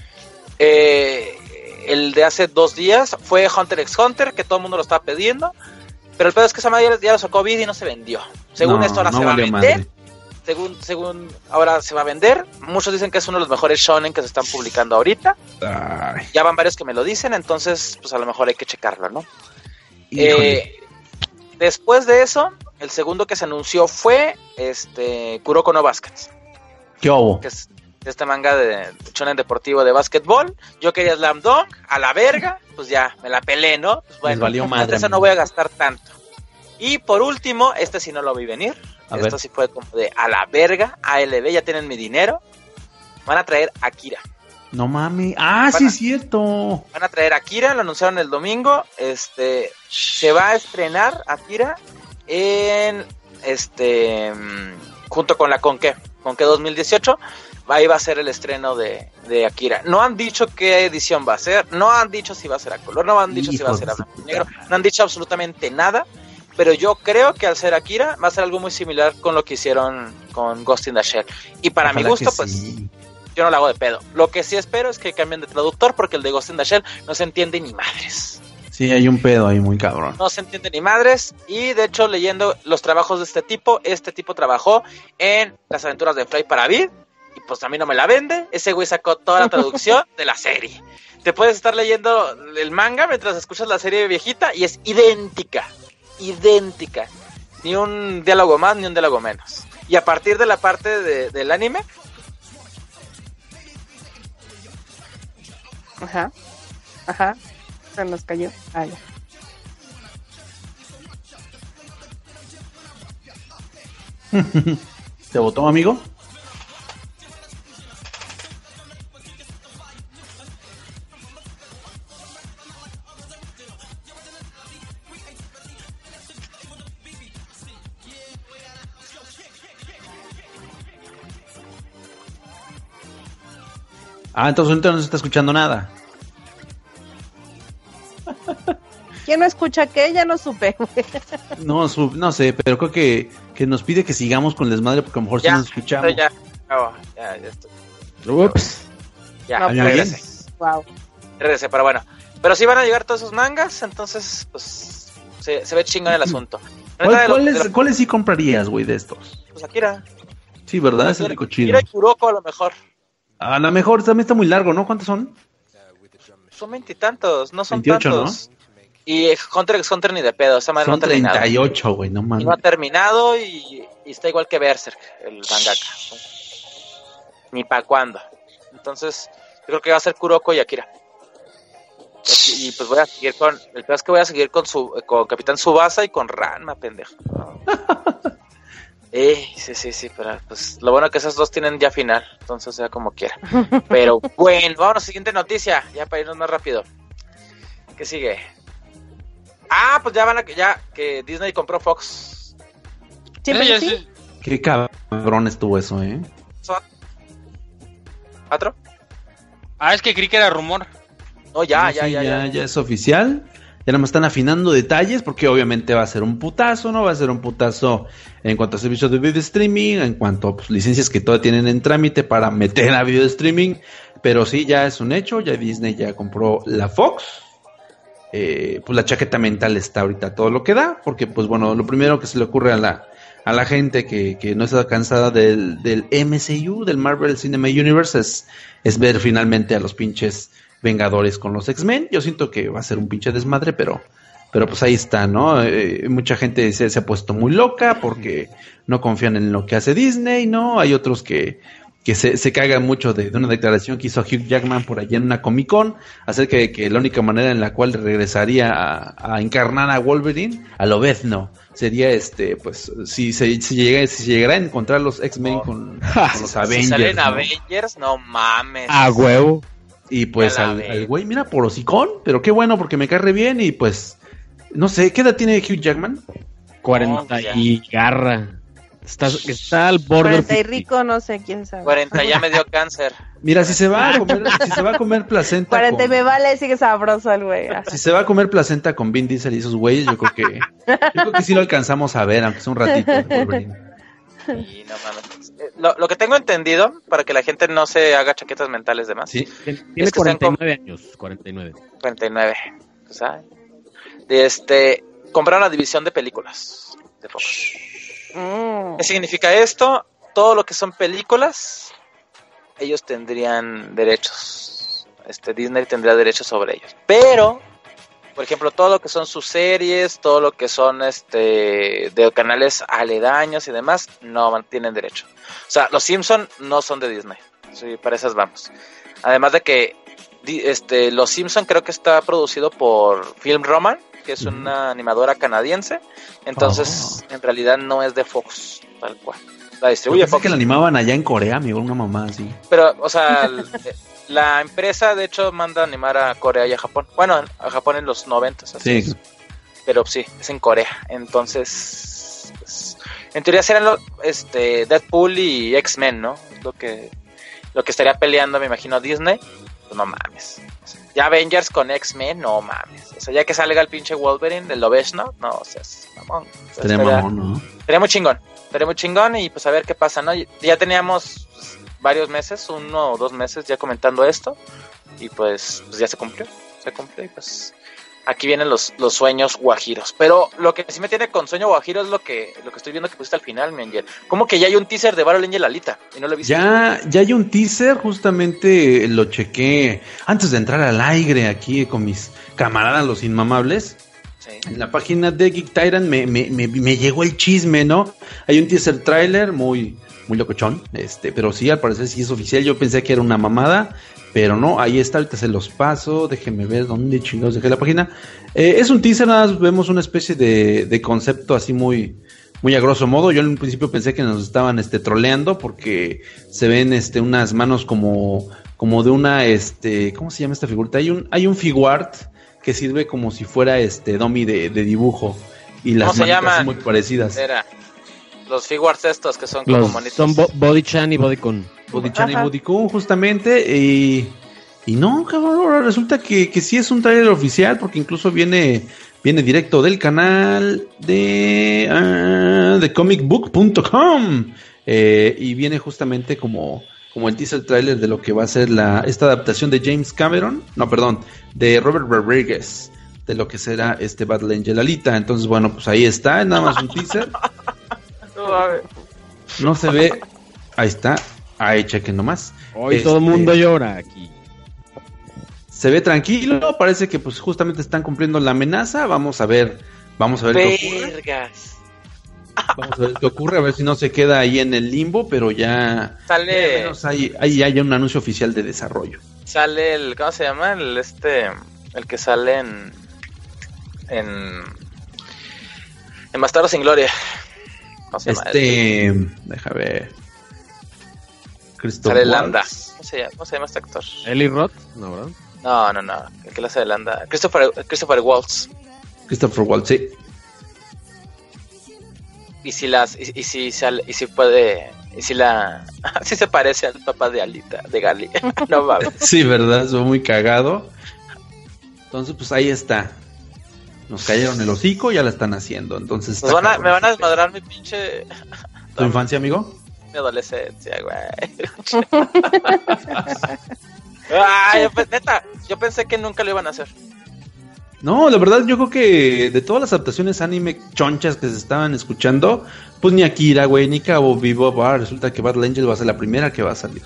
Eh, el de hace dos días fue Hunter x Hunter, que todo el mundo lo estaba pidiendo, pero el pedo es que esa madre ya, ya lo sacó Vid y no se vendió. Según no, esto ahora no se va a vender. Madre. Según, según ahora se va a vender. Muchos dicen que es uno de los mejores shonen que se están publicando ahorita. Ay. Ya van varios que me lo dicen, entonces pues a lo mejor hay que checarlo, ¿no? Eh, después de eso, el segundo que se anunció fue este Kuroko no Basket. ¿Qué hubo? Que es este manga de shonen deportivo de básquetbol. Yo quería Slam Dunk, a la verga, pues ya me la pelé, ¿no? Pues bueno, valió madre, eso no voy a gastar tanto. Y por último, este sí no lo vi venir. A Esto ver. sí fue como de a la verga, A L B, ya tienen mi dinero. Van a traer Akira. No mami. Ah, van sí, a, es cierto. Van a traer Akira, lo anunciaron el domingo. Este, se va a estrenar Akira en este junto con la Conque, Conque dos mil dieciocho. Ahí va a ser el estreno de, de Akira. No han dicho qué edición va a ser, no han dicho si va a ser a color, no han dicho Hijo si va a ser a blanco y negro, no han dicho absolutamente nada. Pero yo creo que al ser Akira va a ser algo muy similar con lo que hicieron con Ghost in the Shell. Y para Ojalá mi gusto, pues, sí. yo no lo hago de pedo. Lo que sí espero es que cambien de traductor, porque el de Ghost in the Shell no se entiende ni madres. Sí, hay un pedo ahí muy cabrón. No se entiende ni madres. Y de hecho, leyendo los trabajos de este tipo, este tipo trabajó en Las Aventuras de Fly para Vid. Y pues a mí no me la vende. Ese güey sacó toda la traducción de la serie. Te puedes estar leyendo el manga mientras escuchas la serie viejita y es idéntica. idéntica, ni un diálogo más ni un diálogo menos. Y a partir de la parte de, del anime, ajá, ajá, se nos cayó. Ah, ya. ¿Te votó, amigo? Ah, entonces ahorita no se está escuchando nada. ¿Quién no escucha qué? Ya no supe, güey. No, su, no sé, pero creo que, que nos pide que sigamos con el desmadre porque a lo mejor Ya, sí nos escuchamos. Ya, oh, ya, ya estoy. Ups. Ya, No, ¿Ya regresé. Wow. Regresé, pero bueno. Pero sí van a llegar todos esos mangas, entonces, pues, se, se ve chingón el asunto. La neta, ¿Cuál- de lo- ¿Cuáles de lo- cuáles sí comprarías, güey, de estos? Pues Akira. Sí, ¿verdad? Es el único chido. Akira y Kuroko a lo mejor. A lo mejor también está muy largo, ¿no? ¿Cuántos son? Son veintitantos, no son veintiocho, tantos. Y Hunter x Hunter ni de pedo, esa madre no Son ha terminado. treinta y ocho, güey, no Y mames. no ha terminado y, y está igual que Berserk, el mangaka. Ni pa' cuándo. Entonces, yo creo que va a ser Kuroko y Akira. Y, y pues voy a seguir con. El peor es que voy a seguir con su con Capitán Tsubasa y con Ranma, pendejo. Eh, sí, sí, sí, pero pues lo bueno que esos dos tienen ya final, entonces sea como quiera. Pero bueno, vámonos, siguiente noticia, ya para irnos más rápido. ¿Qué sigue? Ah, pues ya van a ya que Disney compró Fox. ¿Siempre Eh, sí? sí. Qué cabrón estuvo eso, ¿eh? ¿Cuatro? Ah, es que creí que era rumor. No, ya, No, ya, sí, ya, ya, ya es oficial. Ya nada más están afinando detalles porque obviamente va a ser un putazo, ¿no? Va a ser un putazo en cuanto a servicios de video streaming, en cuanto a pues, licencias que todavía tienen en trámite para meter a video streaming. Pero sí, ya es un hecho, ya Disney ya compró la Fox. Eh, pues la chaqueta mental está ahorita todo lo que da, porque pues bueno, lo primero que se le ocurre a la, a la gente que, que no está cansada del, del M C U, del Marvel Cinematic Universe, es, es ver finalmente a los pinches Vengadores con los X-Men. Yo siento que va a ser un pinche desmadre, pero pero pues ahí está, ¿no? Eh, mucha gente se, se ha puesto muy loca porque no confían en lo que hace Disney, ¿no? Hay otros que, que se, se cagan mucho de, de una declaración que hizo Hugh Jackman por allá en una Comic Con acerca de que la única manera en la cual regresaría a, a encarnar a Wolverine, a Lobezno, sería este, pues, si se si llega, si se llegara a encontrar los X-Men Oh. con, con los Si Avengers, salen ¿no? Avengers, no mames. A huevo. Y pues A la al, vez. al güey, mira, por hocicón, pero qué bueno porque me cae re bien y pues, no sé, ¿qué edad tiene Hugh Jackman? cuarenta ya. y garra. Está, está al borde. cuarenta y rico, no sé quién sabe. cuarenta ya me dio cáncer. Mira, si se va a comer, si se va a comer placenta cuarenta y con, me vale, sigue sabroso el güey. si se va a comer placenta con Vin Diesel y esos güeyes, yo creo que yo creo que sí lo alcanzamos a ver, aunque sea un ratito. Wolverine. Y no mames. Eh, Lo, lo que tengo entendido, para que la gente no se haga chaquetas mentales de más, Sí. Tiene Es que cuarenta y sean nueve años. cuarenta y nueve. cuarenta y nueve. Pues, ay. De este, compraron la división de películas de Fox. Mm. ¿Qué significa esto? Todo lo que son películas, ellos tendrían derechos. Este Disney tendría derechos sobre ellos. Pero, por ejemplo, todo lo que son sus series, todo lo que son este de canales aledaños y demás, no tienen derecho. O sea, los Simpson no son de Disney. Sí, para esas vamos. Además de que di- este Los Simpson creo que está producido por Film Roman, que es una animadora canadiense. Entonces, en realidad no es de Fox, tal cual. La Yo distribuye pensé Fox. que la animaban allá en Corea, amigo, una mamá así. Pero, o sea, el- la empresa de hecho manda a animar a Corea y a Japón. Bueno, a Japón en los noventas, así Sí. es. Pero sí, es en Corea. Entonces, pues, en teoría serán lo- este, Deadpool y X-Men, ¿no? Es lo que, lo que estaría peleando, me imagino, Disney. Pues no mames. Ya Avengers con X-Men, no mames. O sea, ya que salga el pinche Wolverine del Lobezno, no, o sea, es mamón. O sea, Estaría estaría- mamón, ¿no? Estaría muy chingón, estaría muy chingón y pues a ver qué pasa, ¿no? Ya teníamos pues, varios meses, uno o dos meses ya comentando esto y pues, pues ya se cumplió, se cumplió y pues aquí vienen los, los sueños guajiros. Pero lo que sí me tiene con sueño guajiro es lo que lo que estoy viendo que pusiste al final, mi Angel. Como que ya hay un teaser de Battle Angel Alita y no lo he visto. Ya, ya hay un teaser, justamente lo chequé antes de entrar al aire aquí con mis camaradas los inmamables. Sí. En la página de Geek Tyrant me, me, me, me llegó el chisme, ¿no? Hay un teaser trailer muy, muy locochón, este, pero sí, al parecer sí es oficial. Yo pensé que era una mamada, pero no, ahí está, ahorita se los paso. Déjenme ver dónde chingados dejé la página. Eh, es un teaser, nada más vemos una especie de, de concepto así muy, muy a grosso modo. Yo en un principio pensé que nos estaban este, troleando porque se ven este, unas manos como, como de una, este, ¿cómo se llama esta figurita? Hay un, hay un figuart que sirve como si fuera este dummy de, de dibujo y las ¿Cómo se manitas llaman? son muy parecidas. Era. los figures estos que son como Los, monitos. son Bo- Body-chan y Body-kun. Body-chan y Ajá. Body-kun, justamente. Y, y no, cabrón, ahora resulta que, que sí es un trailer oficial, porque incluso viene, viene directo del canal de, uh, de comic book punto com. Eh, y viene justamente como, como el teaser trailer de lo que va a ser la, esta adaptación de James Cameron, no, perdón, de Robert Rodriguez, de lo que será este Battle Angel Alita. Entonces, bueno, pues ahí está, nada más un teaser. No, a ver. No se ve, ahí está, ahí chequen nomás. Hoy todo el Este, mundo llora aquí. Se ve tranquilo, parece que pues justamente están cumpliendo la amenaza. Vamos a ver, vamos a ver qué ocurre. Vergas. Vamos a ver qué ocurre, a ver si no se queda ahí en el limbo, pero ya, ya al Sale, menos hay, hay, hay un anuncio oficial de desarrollo. sale el, ¿cómo se llama? El este, el que sale en, en, en Bastardos sin Gloria. ¿Cómo se llama? Este, deja ver. Christoph Sale Waltz. Landa. ¿Cómo se llama? ¿Cómo se llama este actor? Eli Roth, no, ¿verdad? No, no, no. El que le hace de Landa. Christopher, Christopher Waltz. Christopher Waltz, sí. Y si las, y, y si sale, y si puede, y si la, si se parece al papá de Alita, de Gali. No mames. Sí, verdad, estuvo muy cagado. Entonces, pues ahí está. Nos cayeron el hocico, ya la están haciendo. Entonces, Nos está van a, cabrón. me van a desmadrar mi pinche, ¿Tu infancia, amigo? mi adolescencia, güey. Ay, yo, pe- neta, yo pensé que nunca lo iban a hacer. No, la verdad yo creo que de todas las adaptaciones anime chonchas que se estaban escuchando, pues ni Akira, güey, ni Cabo Vivo, ah, resulta que Battle Angel va a ser la primera que va a salir.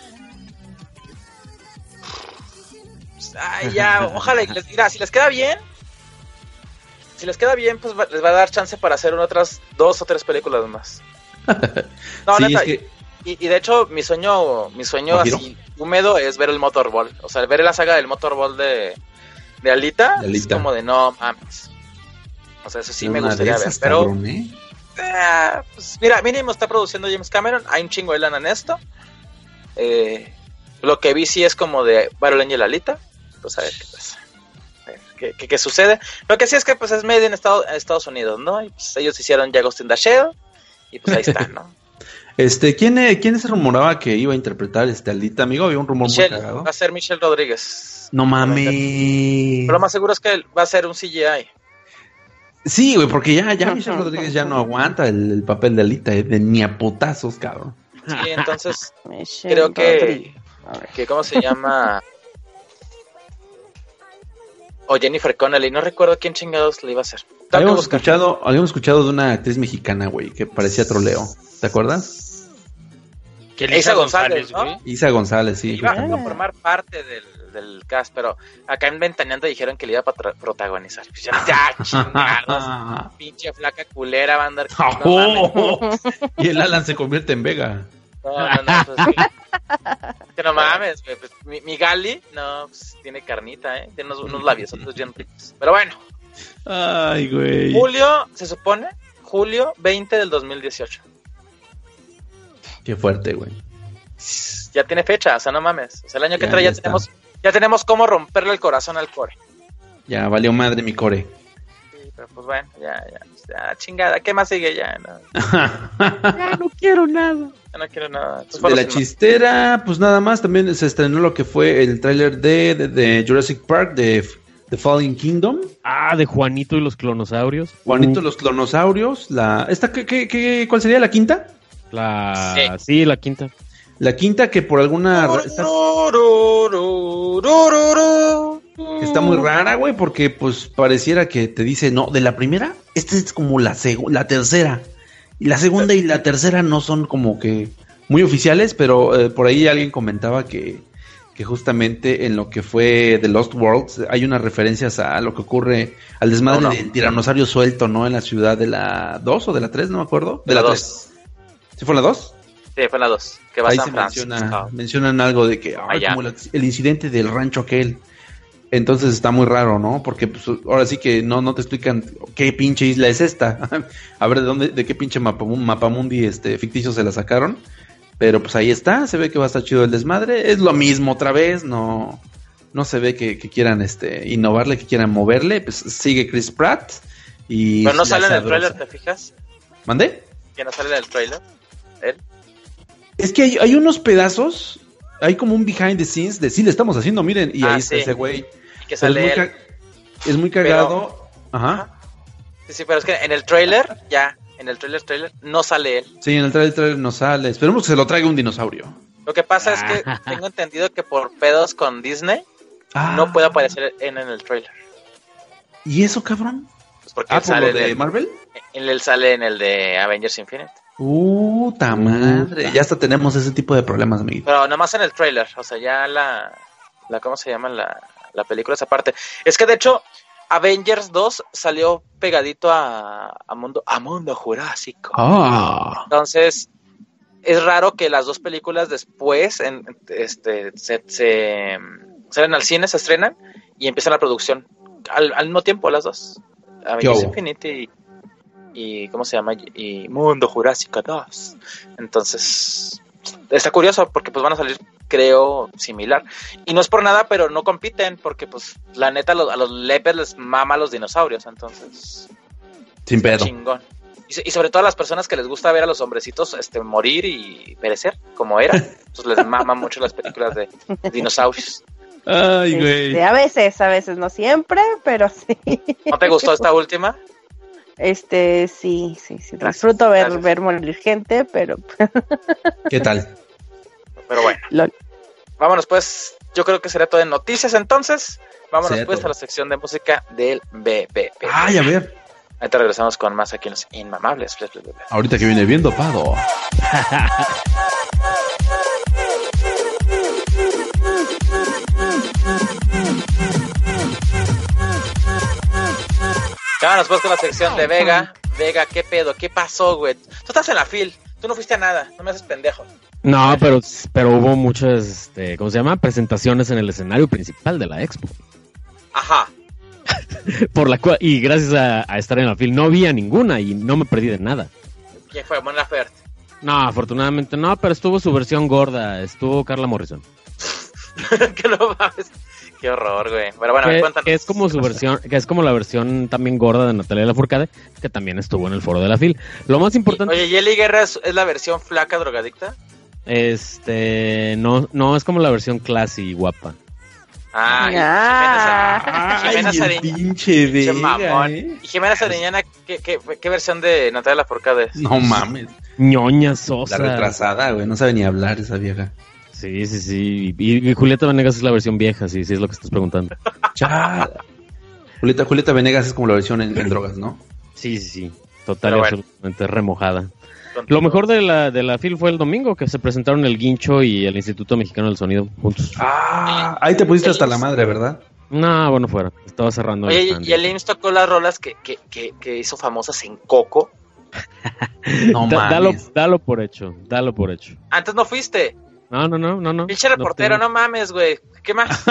Ay, ya, ojalá, y les, mira, si les queda bien, si les queda bien, pues va- les va a dar chance para hacer otras dos o tres películas más. No, Sí, neta, es que- y, y de hecho mi sueño, mi sueño ¿Guajiro? así húmedo es ver el Motorball, o sea, ver la saga del Motorball de, de Alita, De Alita. es como de no mames. O sea, eso sí me Una de gustaría ver, esas, pero cabrón, ¿eh? eh, pues mira, mínimo está produciendo James Cameron, hay un chingo de lana en esto. Eh, lo que vi sí es como de Battle Angel Alita, pues a ver qué pasa. A ver ¿Qué, qué, qué sucede? Lo que sí es que pues es made en Estados, en Estados Unidos, ¿no? Y pues ellos hicieron ya Ghost in the Shell y pues ahí está, ¿no? Este, ¿quién, eh, ¿quién se rumoraba que iba a interpretar este Alita, amigo? Había un rumor Michelle, muy cagado. va a ser Michelle Rodríguez. No mames. Pero lo más seguro es que va a ser un C G I. Sí, güey, porque ya, ya Michelle Rodríguez ya no aguanta el, el papel de Alita, eh, de ni a putazos, cabrón. Sí, entonces Michelle creo que, Rodríguez. que ¿cómo se llama? O Jennifer Connelly, no recuerdo quién chingados le iba a hacer. Tengo que Habíamos buscar. escuchado, habíamos escuchado de una actriz mexicana, güey, que parecía troleo. ¿Te acuerdas? Que Isa Elisa González, González, ¿no? güey. Isa González, sí. Iba justamente. a formar parte del, del cast, pero acá en Ventaneando dijeron que le iba a patro- protagonizar. Pues ya, ya, chingados. Pinche flaca culera va a andar. No, mames. Oh, y el Alan se convierte en Vega. No, no, no, pues, que, que no mames, güey, pues, mi, mi Gali, no, pues, tiene carnita, ¿eh? Tiene unos, unos labios, otros bien ricos. Pero bueno, Ay, güey. julio, se supone, julio veinte del dos mil dieciocho. Qué fuerte, güey. Ya tiene fecha, o sea, no mames. O sea, el año que Ya, trae ya ya está. tenemos, ya tenemos cómo romperle el corazón al core. Ya valió madre mi core. Sí, pero pues bueno, ya, ya, ya, chingada, ¿qué más sigue ya? No, Ya no quiero nada. ya no quiero nada. Estos De fueron la los que más. chistera, pues nada más, también se estrenó lo que fue el tráiler de, de, de Jurassic Park, de The Fallen Kingdom. Ah, de Juanito y los clonosaurios. Juanito Uh, los clonosaurios. La, esta, ¿qué, qué, qué, ¿Cuál sería la quinta? La... Sí. Sí. la quinta. La quinta que por alguna... Está, está muy rara, güey, porque pues pareciera que te dice, no, de la primera, esta es como la, seg- la tercera. Y la segunda y la tercera no son como que muy oficiales, pero eh, por ahí alguien comentaba que, que justamente en lo que fue The Lost Worlds hay unas referencias a lo que ocurre al desmadre No, no. del tiranosaurio suelto, ¿no? En la ciudad de la dos o de la tres, no me acuerdo. De, De la la tres. ¿Sí fue la dos? Sí, fue la dos, que va a Ahí San se Francisco. menciona, mencionan algo de que ay, Allá. como el, el incidente del rancho aquel. Entonces está muy raro, ¿no? Porque pues, ahora sí que no, no te explican qué pinche isla es esta. A ver de dónde, de qué pinche mapa, mapamundi este ficticio se la sacaron. Pero pues ahí está, se ve que va a estar chido el desmadre. Es lo mismo otra vez, no, no se ve que, que quieran este innovarle, que quieran moverle. Pues sigue Chris Pratt y Pero no la sale en el sabrosa. trailer, ¿te fijas? ¿Mandé? que no sale en el trailer. ¿Él? Es que hay, hay unos pedazos, hay como un behind the scenes de sí le estamos haciendo, miren, y Ah, ahí está sí. ese güey. Y que sale es, muy él. ca- es muy cagado. Ajá. Sí, sí, pero es que en el trailer, ya, en el trailer, trailer, no sale él. Sí, en el trailer, trailer no sale. Esperemos que se lo traiga un dinosaurio. Lo que pasa es que tengo entendido que por pedos con Disney Ah. no puede aparecer en, en el trailer. ¿Y eso, cabrón? Pues porque Ah, él ¿por sale lo de en el- Marvel? en él sale en el de Avengers Infinite. Puta madre. Ya hasta tenemos ese tipo de problemas, amiguito. Pero nomás en el trailer, o sea, ya la, la ¿cómo se llama? La, la película esa parte. Es que de hecho, Avengers dos salió pegadito a, a Mundo, a Mundo Jurásico. Ah. Entonces, es raro que las dos películas después en, este, se, se salen al cine, se estrenan y empiezan la producción al, al mismo tiempo las dos. Avengers Yo. Infinity y, y ¿cómo se llama? Y Mundo Jurásico dos. Entonces, está curioso porque pues van a salir, creo, similar. Y no es por nada, pero no compiten porque pues la neta a los, a los lepers les mama los dinosaurios, entonces Sin pedo. chingón. Y, so- y sobre todo a las personas que les gusta ver a los hombrecitos este morir y perecer, como era, pues les mama mucho las películas de dinosaurios. Ay, Este, a veces, a veces, no siempre, pero sí. ¿No te gustó esta última? Este, sí, sí, sí. Disfruto ver, gracias. ver morir gente, pero ¿Qué tal? Pero bueno, lol. vámonos pues. Yo creo que será todo en noticias entonces. Vámonos Será pues todo. a la sección de música del B B P. Ay, a ver. Ahorita regresamos con más aquí en los Inmamables. Bla, bla, bla, bla. Ahorita que viene bien dopado. Vámonos pues con la sección de Vega. Vega, ¿qué pedo? ¿Qué pasó, güey? Tú estás en la fil. Tú no fuiste a nada. No me haces pendejo. No, pero, pero hubo muchas, este, ¿cómo se llama? Presentaciones en el escenario principal de la expo. Ajá. Por la cual, y gracias a, a estar en la fil no había ninguna y no me perdí de nada. ¿Quién fue? Mon Laferte. No, afortunadamente no, pero estuvo su versión gorda, estuvo Carla Morrison. Que no mames. Qué horror, güey. Pero bueno, a ver, Que, cuéntanos. que es como su versión, que es como la versión también gorda de Natalia Lafourcade, que también estuvo en el foro de la fil. Lo más importante, Oye, ¿Yeli Guerra es, es la versión flaca drogadicta? este, no, no es como la versión classy y guapa. Ay, Ah. Jimena, Ay, Jimena el Sariñana. pinche Pinche Vega, mamón. ¿eh? Y Jimena Sariñana, ¿qué, qué, qué versión de Natalia Lafourcade es? No mames. Ñoña La sosa. retrasada, güey. No sabe ni hablar esa vieja. Sí, sí, sí. Y, y Julieta Venegas es la versión vieja, sí, sí es lo que estás preguntando. Chada. Julieta, Julieta Venegas es como la versión en, en drogas, ¿no? Sí, sí, sí. Total y Pero bueno. absolutamente remojada. Continúa. Lo mejor de la de la fil fue el domingo, que se presentaron el Guincho y el Instituto Mexicano del Sonido juntos. Ah, ahí te pusiste hasta la madre, ¿verdad? No, bueno, fuera. Estaba cerrando el Oye, stand. y el I M S S tocó las rolas que, que, que, que hizo famosas en Coco. No Da- dalo, mames. dalo por hecho, dalo por hecho. Antes no fuiste. No, no, no, no, no. Pinche reportero, no mames, güey. ¿Qué más?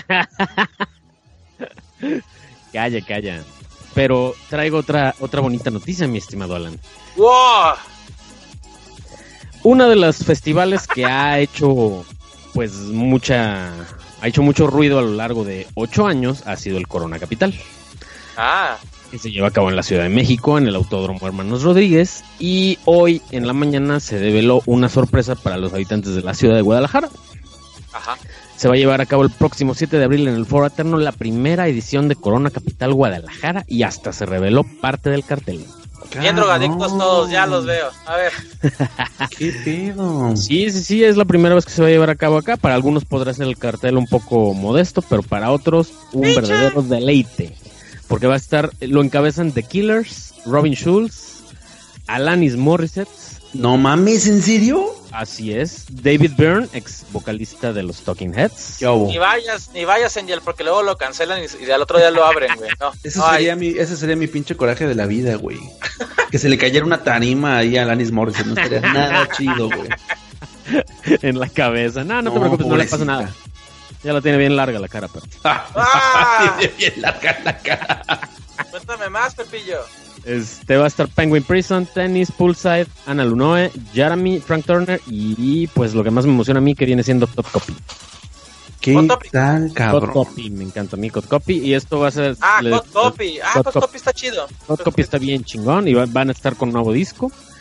Calla, calla. Pero traigo otra otra bonita noticia, mi estimado Alan. ¡Wow! Una de las festivales que ha hecho pues mucha ha hecho mucho ruido a lo largo de ocho años ha sido el Corona Capital, Ah, que se lleva a cabo en la Ciudad de México, en el Autódromo Hermanos Rodríguez, y hoy en la mañana se develó una sorpresa para los habitantes de la ciudad de Guadalajara. ajá. Se va a llevar a cabo el próximo siete de abril en el Foro Eterno la primera edición de Corona Capital Guadalajara, y hasta se reveló parte del cartel. Bien drogadictos todos, ya los veo. A ver. ¿Qué pedo? Sí, sí, sí, es la primera vez que se va a llevar a cabo acá. Para algunos podrá ser el cartel un poco modesto, pero para otros un verdadero deleite. Porque va a estar, lo encabezan The Killers, Robin Schulz, Alanis Morissette. No mames, ¿en serio? Así es, David Byrne, ex vocalista de los Talking Heads. ¿Qué hubo? Ni vayas, ni vayas, Angel, porque luego lo cancelan y, y al otro día lo abren, güey. No. Ese Ay, sería, mi, ese sería mi pinche coraje de la vida, güey. Que se le cayera una tarima ahí a Alanis Morissette. No estaría nada chido, güey. En la cabeza. No, no, No, te preocupes, no le pobrecita. pasa nada. Ya la tiene bien larga la cara, pero. ¡Ah! Tiene bien larga la cara. Cuéntame más, Pepillo. Este va a estar Penguin Prison, Tennis, Poolside, Ana Lunoe, Jeremy, Frank Turner y pues lo que más me emociona a mí que viene siendo Cod Copy. ¿Qué Hot Topic. tal, Cod cabrón? Copy, me encanta a mí Cod Copy y esto va a ser... Ah, le- Cod Copy. Ah, Cod Cod Copy. Copy está chido. Cod Copy está bien chingón y va- van a estar con un nuevo disco.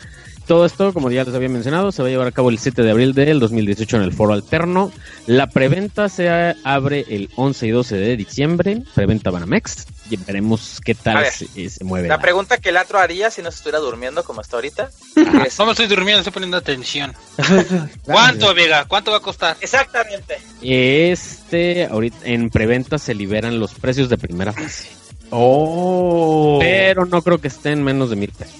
todo esto, como ya les había mencionado, se va a llevar a cabo el siete de abril del dos mil dieciocho en el Foro Alterno. La preventa se abre el once y doce de diciembre, preventa Banamex, y veremos qué tal ver, se, se mueve. La la... pregunta que el Atro haría si no se estuviera durmiendo como está ahorita. Es... No me estoy durmiendo, estoy poniendo atención. ¿Cuánto, Vega? ¿Cuánto va a costar? Exactamente. Este, ahorita en preventa se liberan los precios de primera fase. Oh. Pero no creo que estén menos de mil pesos.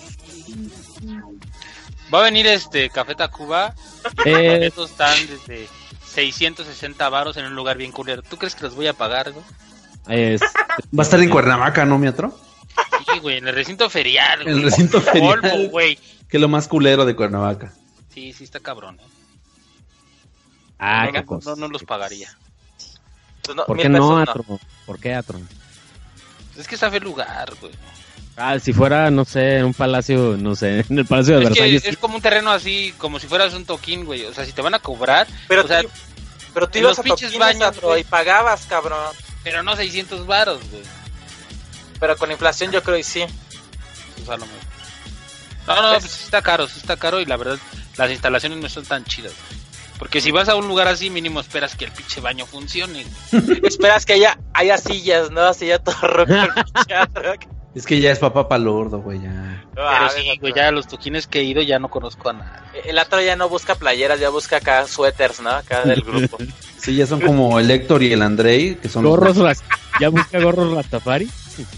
Va a venir este Café Tacuba. Eh... Estos están desde seiscientos sesenta varos en un lugar bien culero. ¿Tú crees que los voy a pagar, güey? Este... Va a estar en Cuernavaca, ¿no, mi Atro? Sí, güey, en el recinto ferial. En el recinto ferial. Polvo, güey. Que es lo más culero de Cuernavaca. Sí, sí está cabrón. ¿eh? Ah, no, qué no, cosa. no, no los pagaría. Pues no, ¿Por qué no, Atro? No. ¿Por qué, Atro? Es que está feo el lugar, güey. Ah, si fuera, no sé, en un palacio, no sé, en el Palacio de es Versalles. Que es como un terreno así, como si fueras un toquín, güey. O sea, si te van a cobrar, pero o sea, tú, pero tú ibas a pinches toquines, baños, Atro, y pagabas, cabrón. Pero no seiscientos varos, güey. Pero con inflación yo creo y sí. O sea, no, me... no, no, pues sí está caro, sí está caro y la verdad las instalaciones no son tan chidas. Porque si vas a un lugar así, mínimo esperas que el pinche baño funcione. Esperas que haya, haya sillas, ¿no? Así ya todo rojo. Es que ya es papá palordo, güey, ya. Pero sí, güey, ya los toquines que he ido ya no conozco a nadie. El Atro ya no busca playeras, ya busca acá suéteres, ¿no? Acá del grupo. Sí, ya son como el Héctor y el Andrei, que son... Gorros, los... ¿Ya busca gorros Rastafari?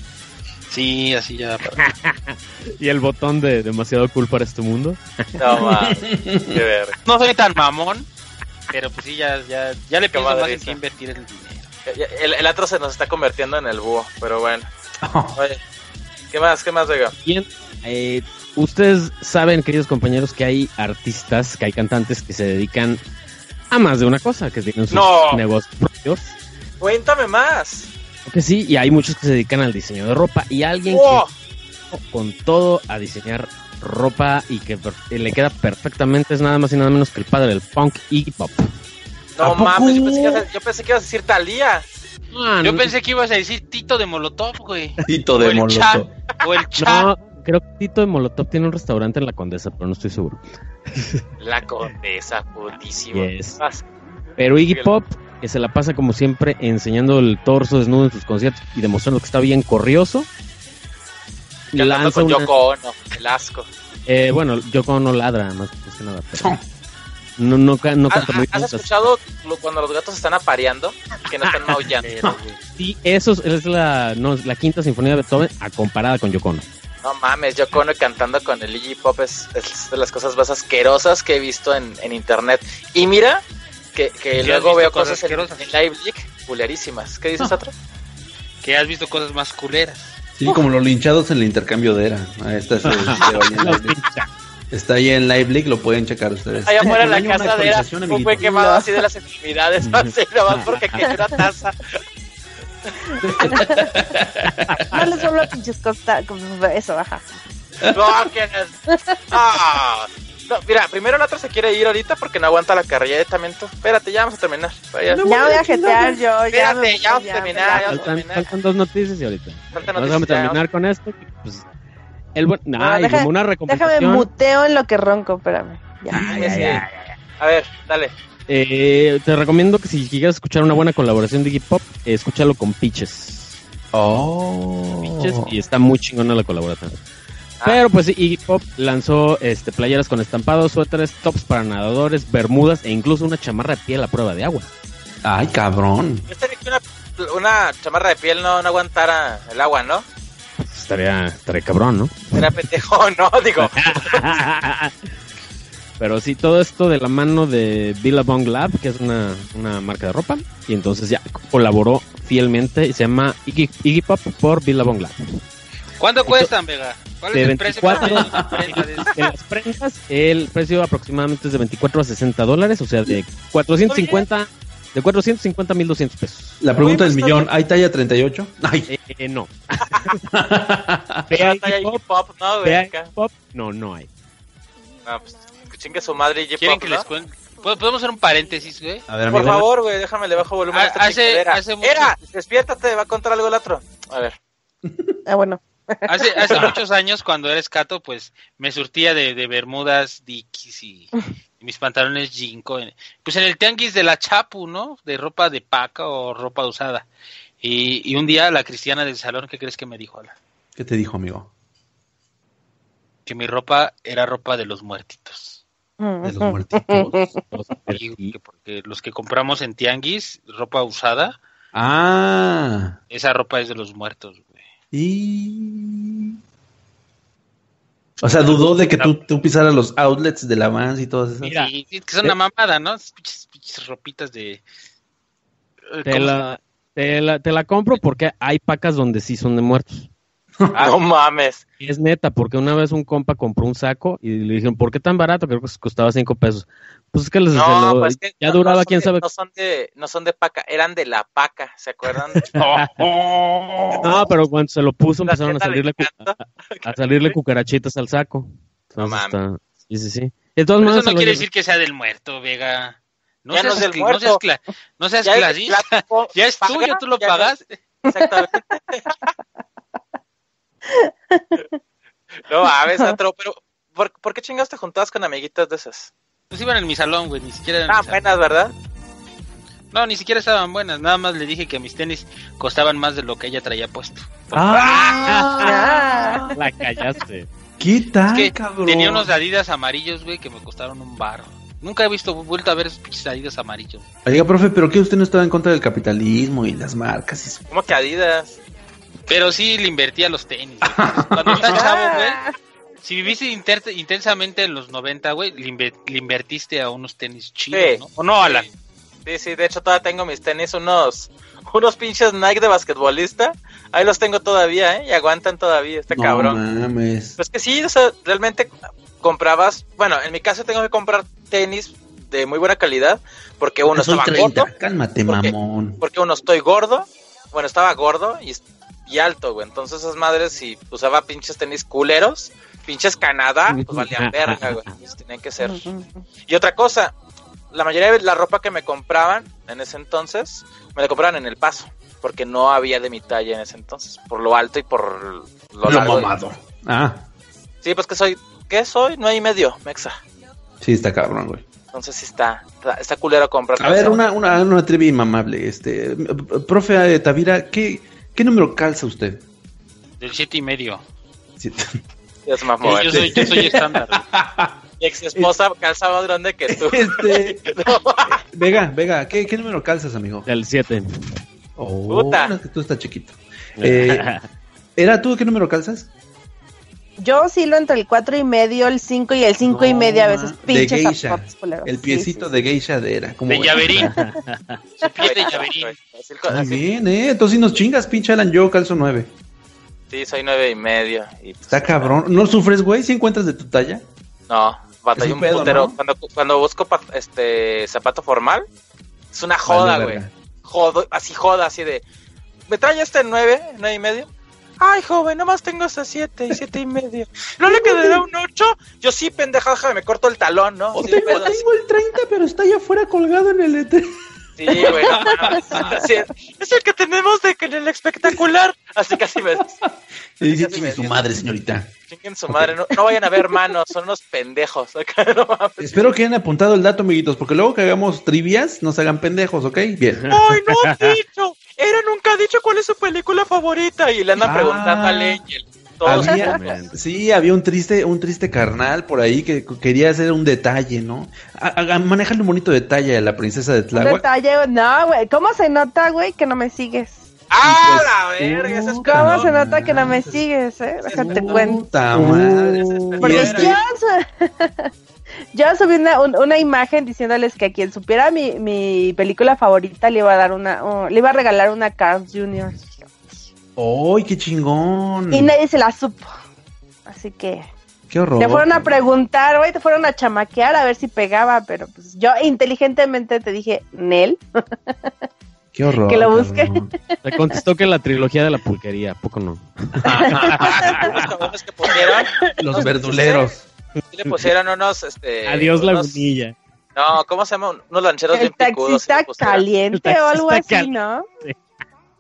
Sí, así ya. ¿Y el botón de demasiado cool para este mundo? No, man. Qué verga. No soy tan mamón, pero pues sí, ya, ya, ya le Qué pienso más madriza. en qué invertir el dinero. El, el Atro se nos está convirtiendo en el búho, pero bueno. Oye, ¿qué más? ¿Qué más, Vega? Bien, eh, ustedes saben, queridos compañeros, que hay artistas, que hay cantantes que se dedican a más de una cosa, que tienen sus no. negocios propios. Cuéntame más. Que sí, y hay muchos que se dedican al diseño de ropa, y alguien oh. que con todo a diseñar ropa y que per- le queda perfectamente es nada más y nada menos que el padre del punk, Iggy Pop. No mames, yo pensé, que ibas a, yo pensé que ibas a decir Thalía. Ah, Yo no, pensé que ibas a decir Tito de Molotov, güey. Tito de o el Molotov. Cha, o el Cha. no, creo que Tito de Molotov tiene un restaurante en La Condesa, pero no estoy seguro. La Condesa, putísimo. Yes. Pero Iggy Pop, que se la pasa como siempre enseñando el torso desnudo en sus conciertos y demostrando que está bien corrioso. Cantando con una... Yoko Ono, el asco. Eh, bueno, Yoko Ono ladra, más que nada. Pero... No, no, no, no canta muy ¿Has escuchado lo, cuando los gatos están apareando? Que no están maullando. Sí, eso es la, no, la quinta sinfonía de Beethoven a comparada con Yoko Ono. No mames, Yoko Ono cantando con el Iggy Pop es, es de las cosas más asquerosas que he visto en, en internet. Y mira, que, que luego veo cosas, cosas en, en Live League culerísimas. ¿Qué dices, Atro? Que has visto cosas más culeras. Sí, como los linchados en el intercambio de era. Ahí está ese video ahí en Live League. Está ahí en Live League, lo pueden checar ustedes. Allá afuera en la casa de era, fue quemado así de las extremidades, así nomás porque quería una taza. No les hablo a pinches costa, como eso, baja. No, que ah, no, mira, primero el otro se quiere ir ahorita porque no aguanta la carrilla de tamento. Espérate, ya vamos a terminar. Vaya. Ya voy a jetear yo. Espérate, ya vamos a terminar. Faltan, faltan dos noticias y ahorita. Vamos a terminar con esto. Pues, el buen, no, ay, deja, como una recompensación. Déjame muteo en lo que ronco, espérame. Ya, ay, ya, ya, ya, ya. A ver, dale. Eh, te recomiendo que si quieres escuchar una buena colaboración de Iggy Pop, eh, escúchalo con Peaches. Oh. Peaches, y está muy chingona la colaboración. Ah. Pero pues Iggy Pop lanzó este playeras con estampados, suéteres, tops para nadadores, bermudas e incluso una chamarra de piel a prueba de agua. Ay, cabrón. Yo estaría que una, una chamarra de piel no, no aguantara el agua, ¿no? Estaría, estaría cabrón, ¿no? Era pendejo, ¿no? Digo. Pero sí, todo esto de la mano de Billabong Lab, que es una, una marca de ropa, y entonces ya colaboró fielmente y se llama Iggy, Iggy Pop por Billabong Lab. ¿Cuánto cuestan, Vega? ¿Cuál es el veinticuatro, precio para prendas? De las prendas, el precio aproximadamente es de veinticuatro a sesenta dólares, o sea, de cuatrocientos cincuenta de cuatrocientos cincuenta a mil doscientos pesos. La pregunta del millón, ¿hay talla treinta y ocho? Ay. Eh, eh, no. ¿Hay Iggy Pop? No, güey. Pop? No, no hay. No, pues chingue su madre Iggy Pop, ¿Quieren que ¿no? les cuente? ¿Podemos hacer un paréntesis, güey? A ver, por amigo, favor, güey, déjame, le bajo volumen a a esta hace, chingadera. hace mucho... Era, despiértate, va a contar algo el otro. A ver. Ah, bueno. Hace, hace muchos años, cuando era escato, pues me surtía de, de bermudas Dickies y, y mis pantalones Jinko. Pues en el tianguis de la Chapu, ¿no? De ropa de paca o ropa usada. Y, y un día la cristiana del salón, ¿qué crees que me dijo? Ala? ¿Qué te dijo, amigo? Que mi ropa era ropa de los muertitos. De los muertitos. Y que porque los que compramos en tianguis, ropa usada, Ah. esa ropa es de los muertos, güey. Y... O sea, dudó de que tú, tú pisaras los outlets de la Vans y todas esas. Mira, sí, que son una mamada, ¿no? Pinches, pinches ropitas de... Te la, te, la, te la compro porque hay pacas donde sí son de muertos. Ah, no mames. Y es neta, porque una vez un compa compró un saco y le dijeron, ¿por qué tan barato? Creo que costaba cinco pesos. Pues es que les No, lo, pues que ya no, duraba, no son quién de, sabe. No son, de, no son de paca, eran de la paca, ¿se acuerdan? No, pero cuando se lo puso La empezaron a tienda de salirle, cu- a, a salirle cucarachitas al saco. No Entonces mames. está... Sí, sí, sí. De todas Pero maneras, eso no se lo quiere llevo. decir que sea del muerto, Vega. No Ya no seas, es del cl- no muerto. seas, cla- no seas Ya es clasista. clásico, Ya es paga, tuyo, tú lo ya pagas. no- Exactamente. No mames, otro, pero ¿por, ¿por qué chingados te juntabas con amiguitas de esas? Pues iban en mi salón, güey, ni siquiera eran Ah, mis salón. buenas, ¿verdad? No, ni siquiera estaban buenas. Nada más le dije que mis tenis costaban más de lo que ella traía puesto. Ah. La callaste. ¿Qué tal, Es que cabrón? tenía unos Adidas amarillos, güey, que me costaron un bar. Nunca he visto, vuelto a ver esos pinches Adidas amarillos. Oiga, profe, ¿pero qué usted no estaba en contra del capitalismo y las marcas? Y eso? ¿Cómo que Adidas? Pero sí le invertía los tenis, güey. Cuando estás chavo, güey, si viviste inter- intensamente en los noventa, güey, le, inver- le invertiste a unos tenis chidos, Sí. ¿no? ¿O no, Alan? Sí, sí, de hecho todavía tengo mis tenis, unos unos pinches Nike de basquetbolista. Ahí los tengo todavía, ¿eh? Y aguantan todavía, este No cabrón. mames. Pues que sí, o sea, realmente comprabas, bueno, en mi caso tengo que comprar tenis de muy buena calidad, porque uno Soy estaba treinta, gordo, cálmate, porque- mamón. porque uno estoy gordo, bueno, estaba gordo y, y alto, güey, entonces esas madres si usaba pinches tenis culeros, pinches Canadá, pues valían verga, güey, pues tenían que ser. Y otra cosa, la mayoría de la ropa que me compraban en ese entonces, me la compraban en El Paso, porque no había de mi talla en ese entonces, por lo alto y por lo Lo largo. de- mamado. Ah, Sí, pues que soy, ¿qué soy? Nueve y medio, mexa. sí, está cabrón, güey. Entonces sí está, está, está culero comprar. A ver, una, una, una trivia inmamable. Este, profe eh, Tavira, ¿qué, ¿qué número calza usted? Del siete y medio. Siete. Es más Yo, yo moderno. soy, yo soy estándar, güey. Mi ex esposa calza más grande que tú. Este, Vega, Vega, ¿qué, ¿qué número calzas, amigo? El siete. Oh, Puta. no, es que tú estás chiquito. Eh, ¿Era tú qué número calzas? Yo oscilo entre el cuatro y medio, el cinco y el cinco y No, media a veces. de Pinches geisha. zapatos culeros. El Sí, piecito sí. de geisha de era. ¿Cómo De ves? llaverín. Su pie de llaverín. Así- Muy así- bien, ¿eh? Entonces si nos chingas, pinche Alan, yo calzo nueve. Sí, soy nueve y medio. Y pues, Está cabrón. ¿No sufres, güey, si encuentras de tu talla? no, Es batallé un un pedo, putero. ¿no? Cuando, cuando busco pa- este zapato formal, es una joda, Vale, güey. verga. Jodo, así joda, así de. ¿Me trae este nueve, nueve y medio? Ay, joven, nomás tengo hasta siete y siete y medio. ¿No le quedará un ocho? Yo sí, pendeja, déjame, me corto el talón, ¿no? Sí, tengo, pedo, así. tengo el treinta, pero está allá afuera colgado en el letrero. Sí, güey, no, no, sí, es el que tenemos de que en el espectacular. Así casi me Y dice, Casi chingue me su dio. madre, señorita. chinguen su madre. No, no vayan a ver manos, son unos pendejos. Acá, no mames. Espero que hayan apuntado el dato, amiguitos, porque luego que hagamos trivias, nos hagan pendejos, ¿ok? Bien. ¡Ay, no han dicho! Era nunca ha dicho cuál es su película favorita. Y le andan Ah. preguntando a Angel. Todos. Había, sí, había un triste, un triste carnal por ahí que quería hacer un detalle, ¿no? A, a, manéjale un bonito detalle a la princesa de Un Tláhuac. detalle, no, güey. ¿Cómo se nota, güey, que no me sigues? ¡Ah, la verga! Esa es ¿Cómo cabrón. se nota que no me sigues, eh? Déjate cuento. Puta madre. Porque Y este- yo, su- yo subí una, un- una imagen diciéndoles que a quien supiera mi, mi película favorita le iba a dar una, uh, le iba a regalar una Carl junior ¡Ay, qué chingón! Y nadie se la supo. Así que ¡Qué horror! le fueron a preguntar, güey, te fueron a chamaquear a ver si pegaba, pero pues yo inteligentemente te dije, Nel. ¡Qué horror! que lo busque. cabrón. Le contestó que la trilogía de la pulquería, ¿a poco no? Los cabrones que pusieron. Los verduleros. Sí le pusieron unos, este... Adiós, unos- lagunilla. No, ¿cómo se llama? Unos lancheros El bien picudos. sí taxista le pusieron. caliente El o algo así, taxista ¿no?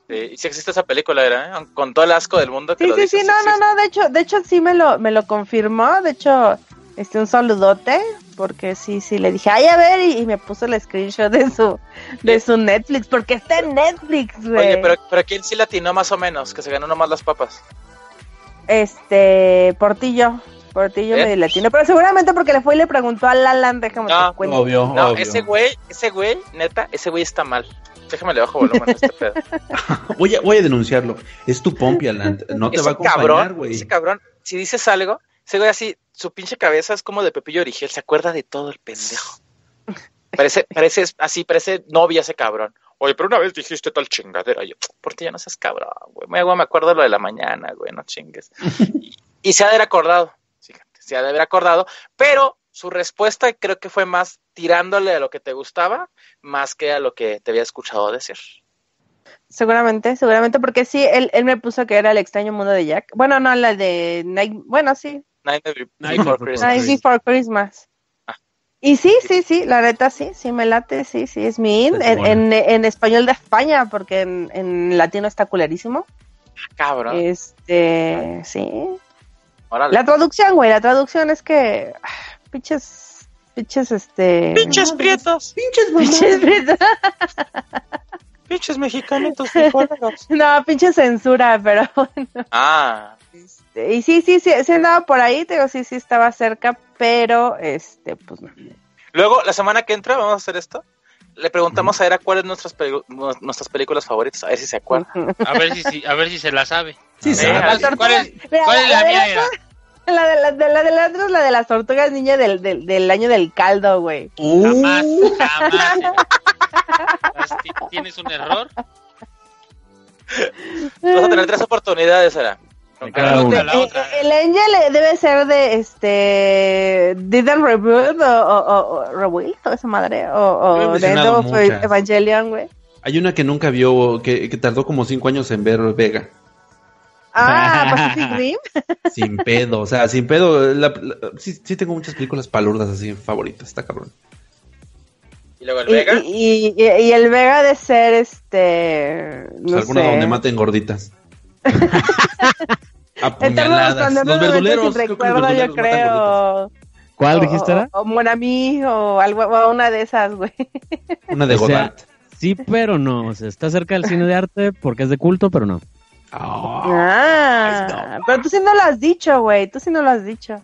Sí, y sí existe esa película, era, ¿eh? Con todo el asco del mundo que Sí, lo sí, dices, sí, no, no, existe. no, de hecho, de hecho sí me lo, me lo confirmó, de hecho, este, un saludote, porque sí, sí, le dije, ay, a ver, y, y me puso el screenshot de su, de su Netflix, porque está en Netflix, güey. Oye, pero, pero ¿quién sí latinó más o menos? Que se ganó nomás las papas. Este, Portillo, Portillo ¿Eh? medio latino, pero seguramente porque le fue y le preguntó a Lalan, déjame No, te cuento. Obvio, No, obvio. ese güey, ese güey, neta, ese güey está mal. Déjame le bajo volumen a este pedo. Voy a, voy a denunciarlo. Es tu pompi, Alan. No te Ese va a acompañar, cabrón, güey. ese cabrón, si dices algo, ese güey así, su pinche cabeza es como de Pepillo Origel, se acuerda de todo el pendejo. Parece, parece así, parece novia ese cabrón. Oye, pero una vez dijiste tal chingadera. Yo, por ti ya no seas cabrón, güey. Me, me acuerdo lo de la mañana, güey, no chingues. Y, y se ha de haber acordado, fíjate, se ha de haber acordado, pero su respuesta creo que fue más tirándole a lo que te gustaba, más que a lo que te había escuchado decir. Seguramente, seguramente, porque sí, él, él me puso que era el extraño mundo de Jack. Bueno, no, la de Night, bueno, sí, Nightmare Night Before Before Christmas. Night Before Christmas. Ah. Y sí, sí, sí, la neta sí, sí me late, sí, sí, es mi in, Es en, buena. en, en español de España, porque en, en latino está culerísimo. Cabrón. Este, sí. Órale. La traducción, güey, la traducción es que, ah, pinches, pinches, este... Pinches prietos. Pinches Pinches prietos. Pinches mexicanitos frijoleros. No, pinche censura, pero bueno. Ah, Y sí, sí, sí, sí andaba por ahí, te digo, sí, sí estaba cerca, pero, este, pues no. luego, la semana que entra, vamos a hacer esto. Le preguntamos a Era cuáles nuestras pelu- nuestras películas favoritas, a ver si se acuerda. A ver si, si- a ver si se la sabe. Sí, A sí. ver, La ¿cuál, cuál es, Mira, cuál es la la de mía? la- Era? La de la de la de las otras, la de las tortugas niña del, del, del año del caldo, güey. Jamás, Uh, jamás. Era. ¿Tienes un error? Vas a tener tres oportunidades, Era. De cada La uno. otra, la otra. Eh, El Angel eh, debe ser de este Didn't Reboot o, o, o, o Rebuild o esa madre o, Lo he o The End mencionado of muchas. Evangelion, güey. Hay una que nunca vio, que, que tardó como cinco años en ver Vega. Ah, Pacific Rim. Sin pedo, o sea, sin pedo. La, la- sí, sí tengo muchas películas palurdas así favoritas, está cabrón. Y luego el Y, Vega. y, y, y el Vega de ser este Pues no alguna sé. donde maten gorditas. Eterno Apuñaladas. Resplandor de Los una mente verduleros, sin creo que los recuerdo, yo verduleros matan gorditas. creo. ¿Cuál O- dijiste, era? O, o Mon Ami, o algo, o una de esas, güey. Una de O sea, Godard. sí, pero no. O sea, está cerca del cine de arte porque es de culto, pero no. Oh, Ah, pero tú sí no lo has dicho, güey. Tú sí no lo has dicho.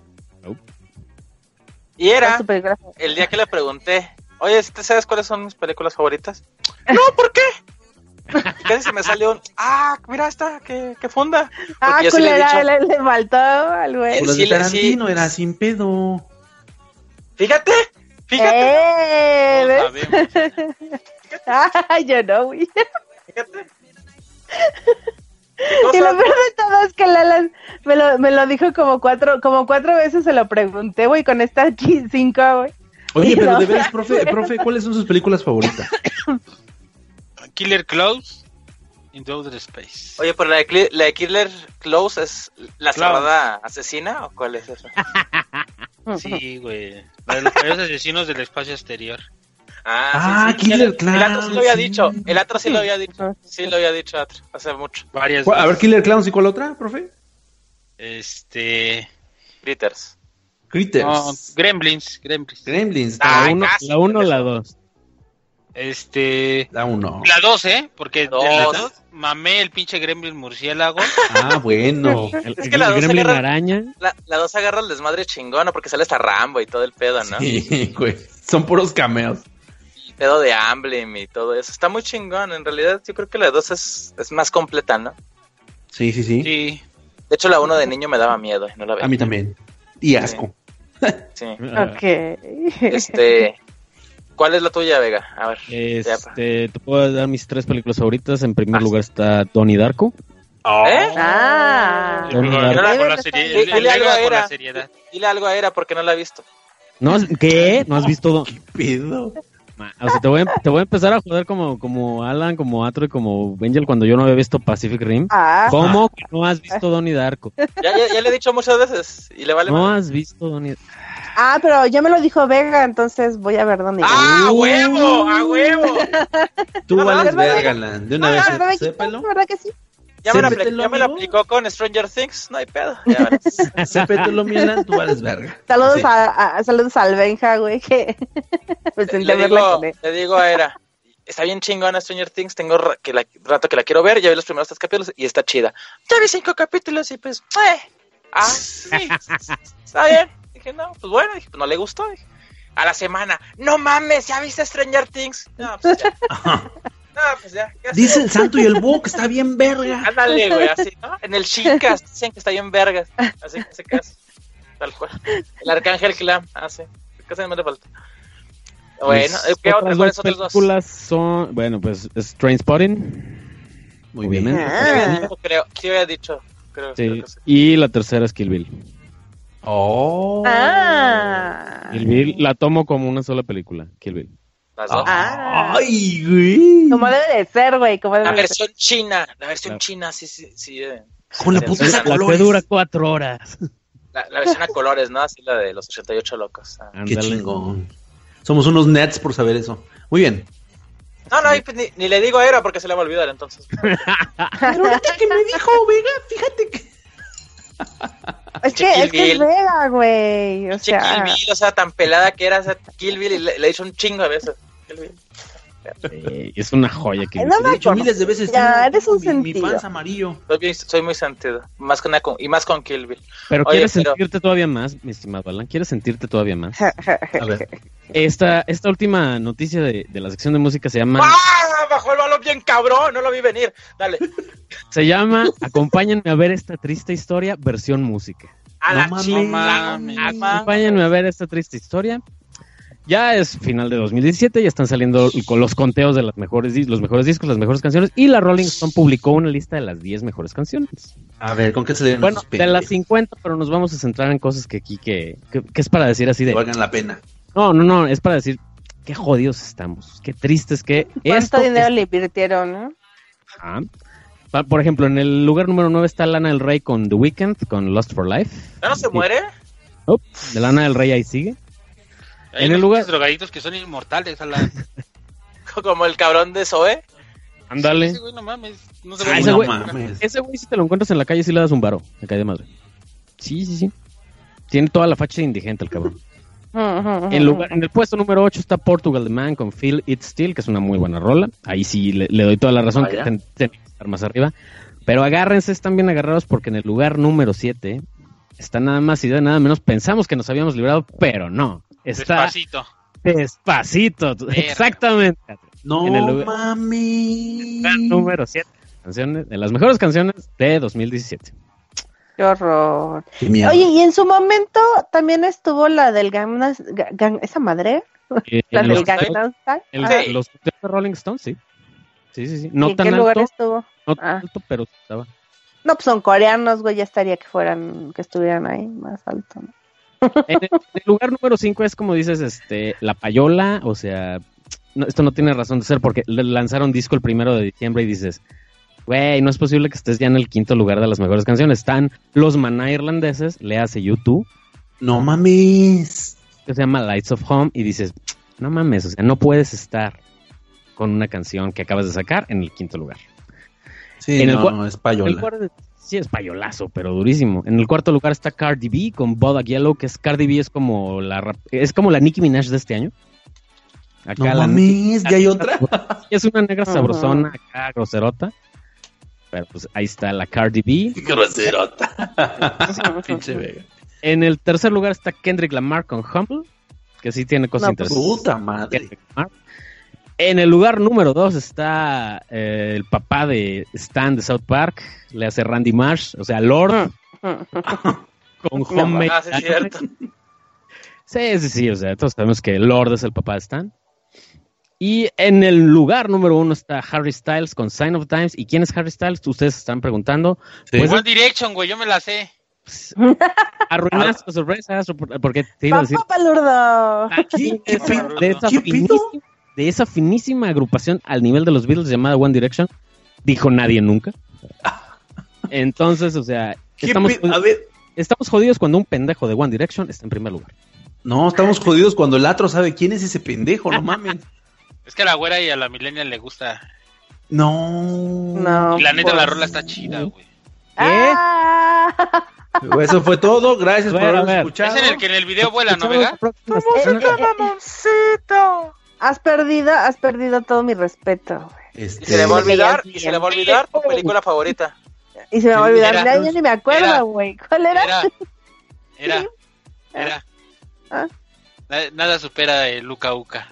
Y ¿Cuál es Era, tu película favorita? el día que le pregunté, oye, ¿tú sabes cuáles son mis películas favoritas? No, ¿por qué? Casi se me salió un, ah, mira esta, qué, qué funda. Porque Ah, yo sí le he culera, dicho- le, le faltó al güey. Las sí, de le- Tarantino sí. era sin pedo. Fíjate, fíjate, Eh, No ¿ves? sabemos. Ah, yo no, güey. fíjate. Y lo peor de todo es que Lalan me lo, me lo dijo como cuatro, como cuatro veces se lo pregunté, güey, con esta aquí cinco, güey. Oye, Y pero no, de veras, profe, profe, ¿cuáles son sus películas favoritas? Killer Close in Outer Space. Oye, pero la de, Cli- la de Killer Close es la Claro. cerrada asesina o cuál es esa? Sí, güey. La de los payasos asesinos del espacio exterior. Ah, Ah, sí, sí. Killer el, Clown, el otro sí lo había sí. dicho, el otro sí lo había dicho, sí lo había dicho otro, hace mucho. Varias ¿Cuál- A ver, veces. Killer Clowns, ¿y cuál otra, profe? Este. Critters. Critters. No, Gremlins. Gremlins. Gremlins. Ah, La uno, casi, la uno o eso. la dos. Este. La uno. La dos, ¿eh? Porque La de la dos. dos mamé el pinche Gremlin murciélago. Ah, bueno. El, Es el- que la el dos Gremlin agarra- araña. La, la dos agarra el desmadre chingona porque sale hasta Rambo y todo el pedo, ¿no? Sí, güey. Son puros cameos. El pedo de Amblin y todo eso. Está muy chingón, en realidad yo creo que la dos es, es más completa, ¿no? Sí, sí, sí. Sí. De hecho la uno de niño me daba miedo y no la veía. A mí también. Y asco. Sí. Ok. Este, ¿cuál es la tuya, Vega? A ver. ya, pa. Este, te puedo dar mis tres películas favoritas. En primer lugar está Donnie Darko. ¿Eh? Ah. Donnie Con Darko. la, con la Debe serie- estar- el- el Dile algo Vega a con la Era. seriedad. Dile algo a Era porque no la he visto. ¿No has- ¿Qué? ¿No has visto? Do- Pedo. Ma- O sea, te voy, a, te voy a empezar a joder como, como Alan, como Atro y como Angel cuando yo no había visto Pacific Rim. Ah. ¿Cómo que no has visto Donnie Darko? Ya, ya, ya le he dicho muchas veces y le vale No madre. has visto Donnie Ah, pero ya me lo dijo Vega, entonces voy a ver dónde. ¡Ah, a huevo! ¡A huevo! Tú No, vales ¿verdad? verga, Alan. De una Ah, vez, ¿verdad, Vega? sépalo. ¿Verdad que sí? Ya me, lo apli- Sépetelo, ya me lo amigo. aplicó con Stranger Things, no hay pedo. Ya verás. Sépetelo, Milan, tú vales verga. Saludos Sí. a, a- saludos al Benja, güey, que me senté a le, verla digo, con él. le digo a Era, está bien chingona Stranger Things, tengo ra- que la, rato que la quiero ver, ya vi los primeros tres capítulos y está chida. Ya vi cinco capítulos y pues, eh, ah, sí, está bien. Dije, no, pues bueno, dije, pues no le gustó. Dije, a la semana, no mames, ¿ya viste Stranger Things? No, pues ya. No, pues ya. ya sé. Dice el santo y el búho que está bien verga. Ándale, güey, así, ¿no? En el Shinkas dicen que está bien vergas. Así que se caso. Tal cual. El Arcángel Clam, ah, sí. Casi me le falta. Bueno, Pues, ¿qué otras otras? dos ¿Cuáles otras dos? películas son, bueno, pues es Trainspotting. Muy bien. obviamente. Sí había dicho, creo. Sí había dicho. Creo, creo Sí. que sí. Y la tercera es Kill Bill. Oh. Ah. Kill Bill la tomo como una sola película. Kill Bill. Las dos. Ah. Ay, güey. Como debe de ser, güey, como La debe de ser. versión china. La versión Claro. china, sí, sí, sí. eh. Con la Sí, puta sí, de La que colores. dura cuatro horas. La, la versión a colores, ¿no? Así la de los ochenta y ocho locos. Ah. Qué Ándale. chingón. Somos unos nerds por saber eso. Muy bien. No, no, pues, ni, ni le digo a Era porque se le va a olvidar, entonces. Pero ahorita que me dijo Vega, fíjate que. Es Che, que, Kill es que es Bill. Vega, güey. O Che, Kill sea, Bill, o sea, tan pelada que era esa Kill Bill y le, le hizo un chingo de veces. Kill Bill. Eh, es una joya que Ay, no Te he me dicho acuerdo. miles de veces. Ya, tengo eres un mi, mi sentido. panza amarillo. Soy, bien- soy muy sentido. Más con una con- y más con Kill Bill. Pero Oye, quieres pero- sentirte todavía más, mi estimado Alan, quieres sentirte todavía más. A ver. Esta, esta última noticia de, de la sección de música se llama, ¡Ah! Bajó el balón bien cabrón, no lo vi venir. Dale. se llama Acompáñenme a ver esta triste historia, versión música. A No la mames. chingada. Acompáñenme a ver esta triste historia. Ya es final de dos mil diecisiete, ya están saliendo con los conteos de las mejores, dis- los mejores discos, las mejores canciones, y la Rolling Stone publicó una lista de las diez mejores canciones. A ver, ¿con qué se deben Bueno, esos de las pendejos? cincuenta, pero nos vamos a centrar en cosas que aquí, que, que, que es para decir así Que de... valgan la pena. No, no, no, es para decir qué jodidos estamos, qué tristes que... ¿cuánto esto dinero es- le invirtieron, no? Ajá. Pa- Por ejemplo, en el lugar número nueve está Lana del Rey con The Weeknd, con Lost for Life. ¿Ya no se muere? Oh, de Lana del Rey ahí sigue. Hay En el unos lugar- pinches drogaditos que son inmortales a la... Como el cabrón de Zoe. Ándale. Sí, güey, no mames. No se Ah, ve ese no güey- mames. Ese güey, si te lo encuentras en la calle, sí le das un varo. Me cae de madre. Sí, sí, sí. Tiene toda la facha de indigente el cabrón. En, lugar, en el puesto número ocho está Portugal The Man con Feel It Still, que es una muy buena rola. Ahí sí le, le doy toda la razón Vaya. que ten- tiene que estar más arriba. Pero agárrense, están bien agarrados porque en el lugar número siete está nada más y nada menos. Pensamos que nos habíamos librado, pero no. Está Despacito. despacito. Exactamente. No En el lugar- mami. Lugar número siete. Canciones, de las mejores canciones de dos mil diecisiete. Qué horror. Qué miedo. Oye, y en su momento también estuvo la del Gangnam, Ga- Gang- esa madre, Eh, la en del los, Gangnam Style. el- Ah, Sí. los de Rolling Stones, sí. Sí, sí, sí. ¿y No en tan qué lugar alto, estuvo? no tan Ah. alto, pero estaba. No, pues son coreanos, güey, ya estaría que fueran, que estuvieran ahí más alto, ¿no? En el, en el lugar número cinco es como dices, este, La Payola, o sea, no, esto no tiene razón de ser porque le lanzaron disco el primero de diciembre y dices, güey, no es posible que estés ya en el quinto lugar de las mejores canciones. Están los Maná irlandeses, le hace U dos, No mames. que se llama Lights of Home, y dices, no mames, o sea, no puedes estar con una canción que acabas de sacar en el quinto lugar. Sí, En el no, cua- no, es En el payola. cuarto- sí, es payolazo, pero durísimo. En el cuarto lugar está Cardi B con Bodak Yellow, que es Cardi B es como la rap- es como la Nicki Minaj de este año. Acá No la mames, ¿ya hay otra? es una negra Ajá. sabrosona, acá groserota. Pero pues ahí está la Cardi B. Groserota. Pinche Vega. En el tercer lugar está Kendrick Lamar con Humble, que sí tiene cosas No, pues, interesantes. Puta madre. Kendrick Lamar. En el lugar número dos está eh, el papá de Stan de South Park, le hace Randy Marsh, o sea, Lord con Homemade. Ah, sí, es cierto. Sí, sí, sí, o sea, todos sabemos que Lord es el papá de Stan. Y en el lugar número uno está Harry Styles con Sign of Times. ¿Y quién es Harry Styles? Ustedes se están preguntando. Sí. Pues One Direction, güey, yo me la sé. arruinaste las sorpresas, porque te iba a decir Papá palurdo. de ¿Qué esa, pedo? de esa ¿Qué finísima, pedo? de esa finísima agrupación al nivel de los Beatles llamada One Direction, dijo nadie nunca. Entonces, o sea, ¿Qué estamos, pe- A ver, estamos jodidos cuando un pendejo de One Direction está en primer lugar. No, estamos jodidos cuando el Atro sabe quién es ese pendejo, no mames. Es que a la güera y a la millennial le gusta. No. No. Y la neta, pues. la rola está chida, güey. Ah. Eso fue todo, gracias A por ver, a habernos ver. escuchado. Es en el que en el video vuela, ¿no, Vega? mamoncito. Has perdido, has perdido todo mi respeto, güey. Este... Y se le va a olvidar, y se le va a olvidar tu película favorita. Y se me va a olvidar, Era. ya, ya ni me acuerdo, güey. ¿Cuál era? Era. Era. Era. ¿Ah? Nada, nada supera el Luca Uca.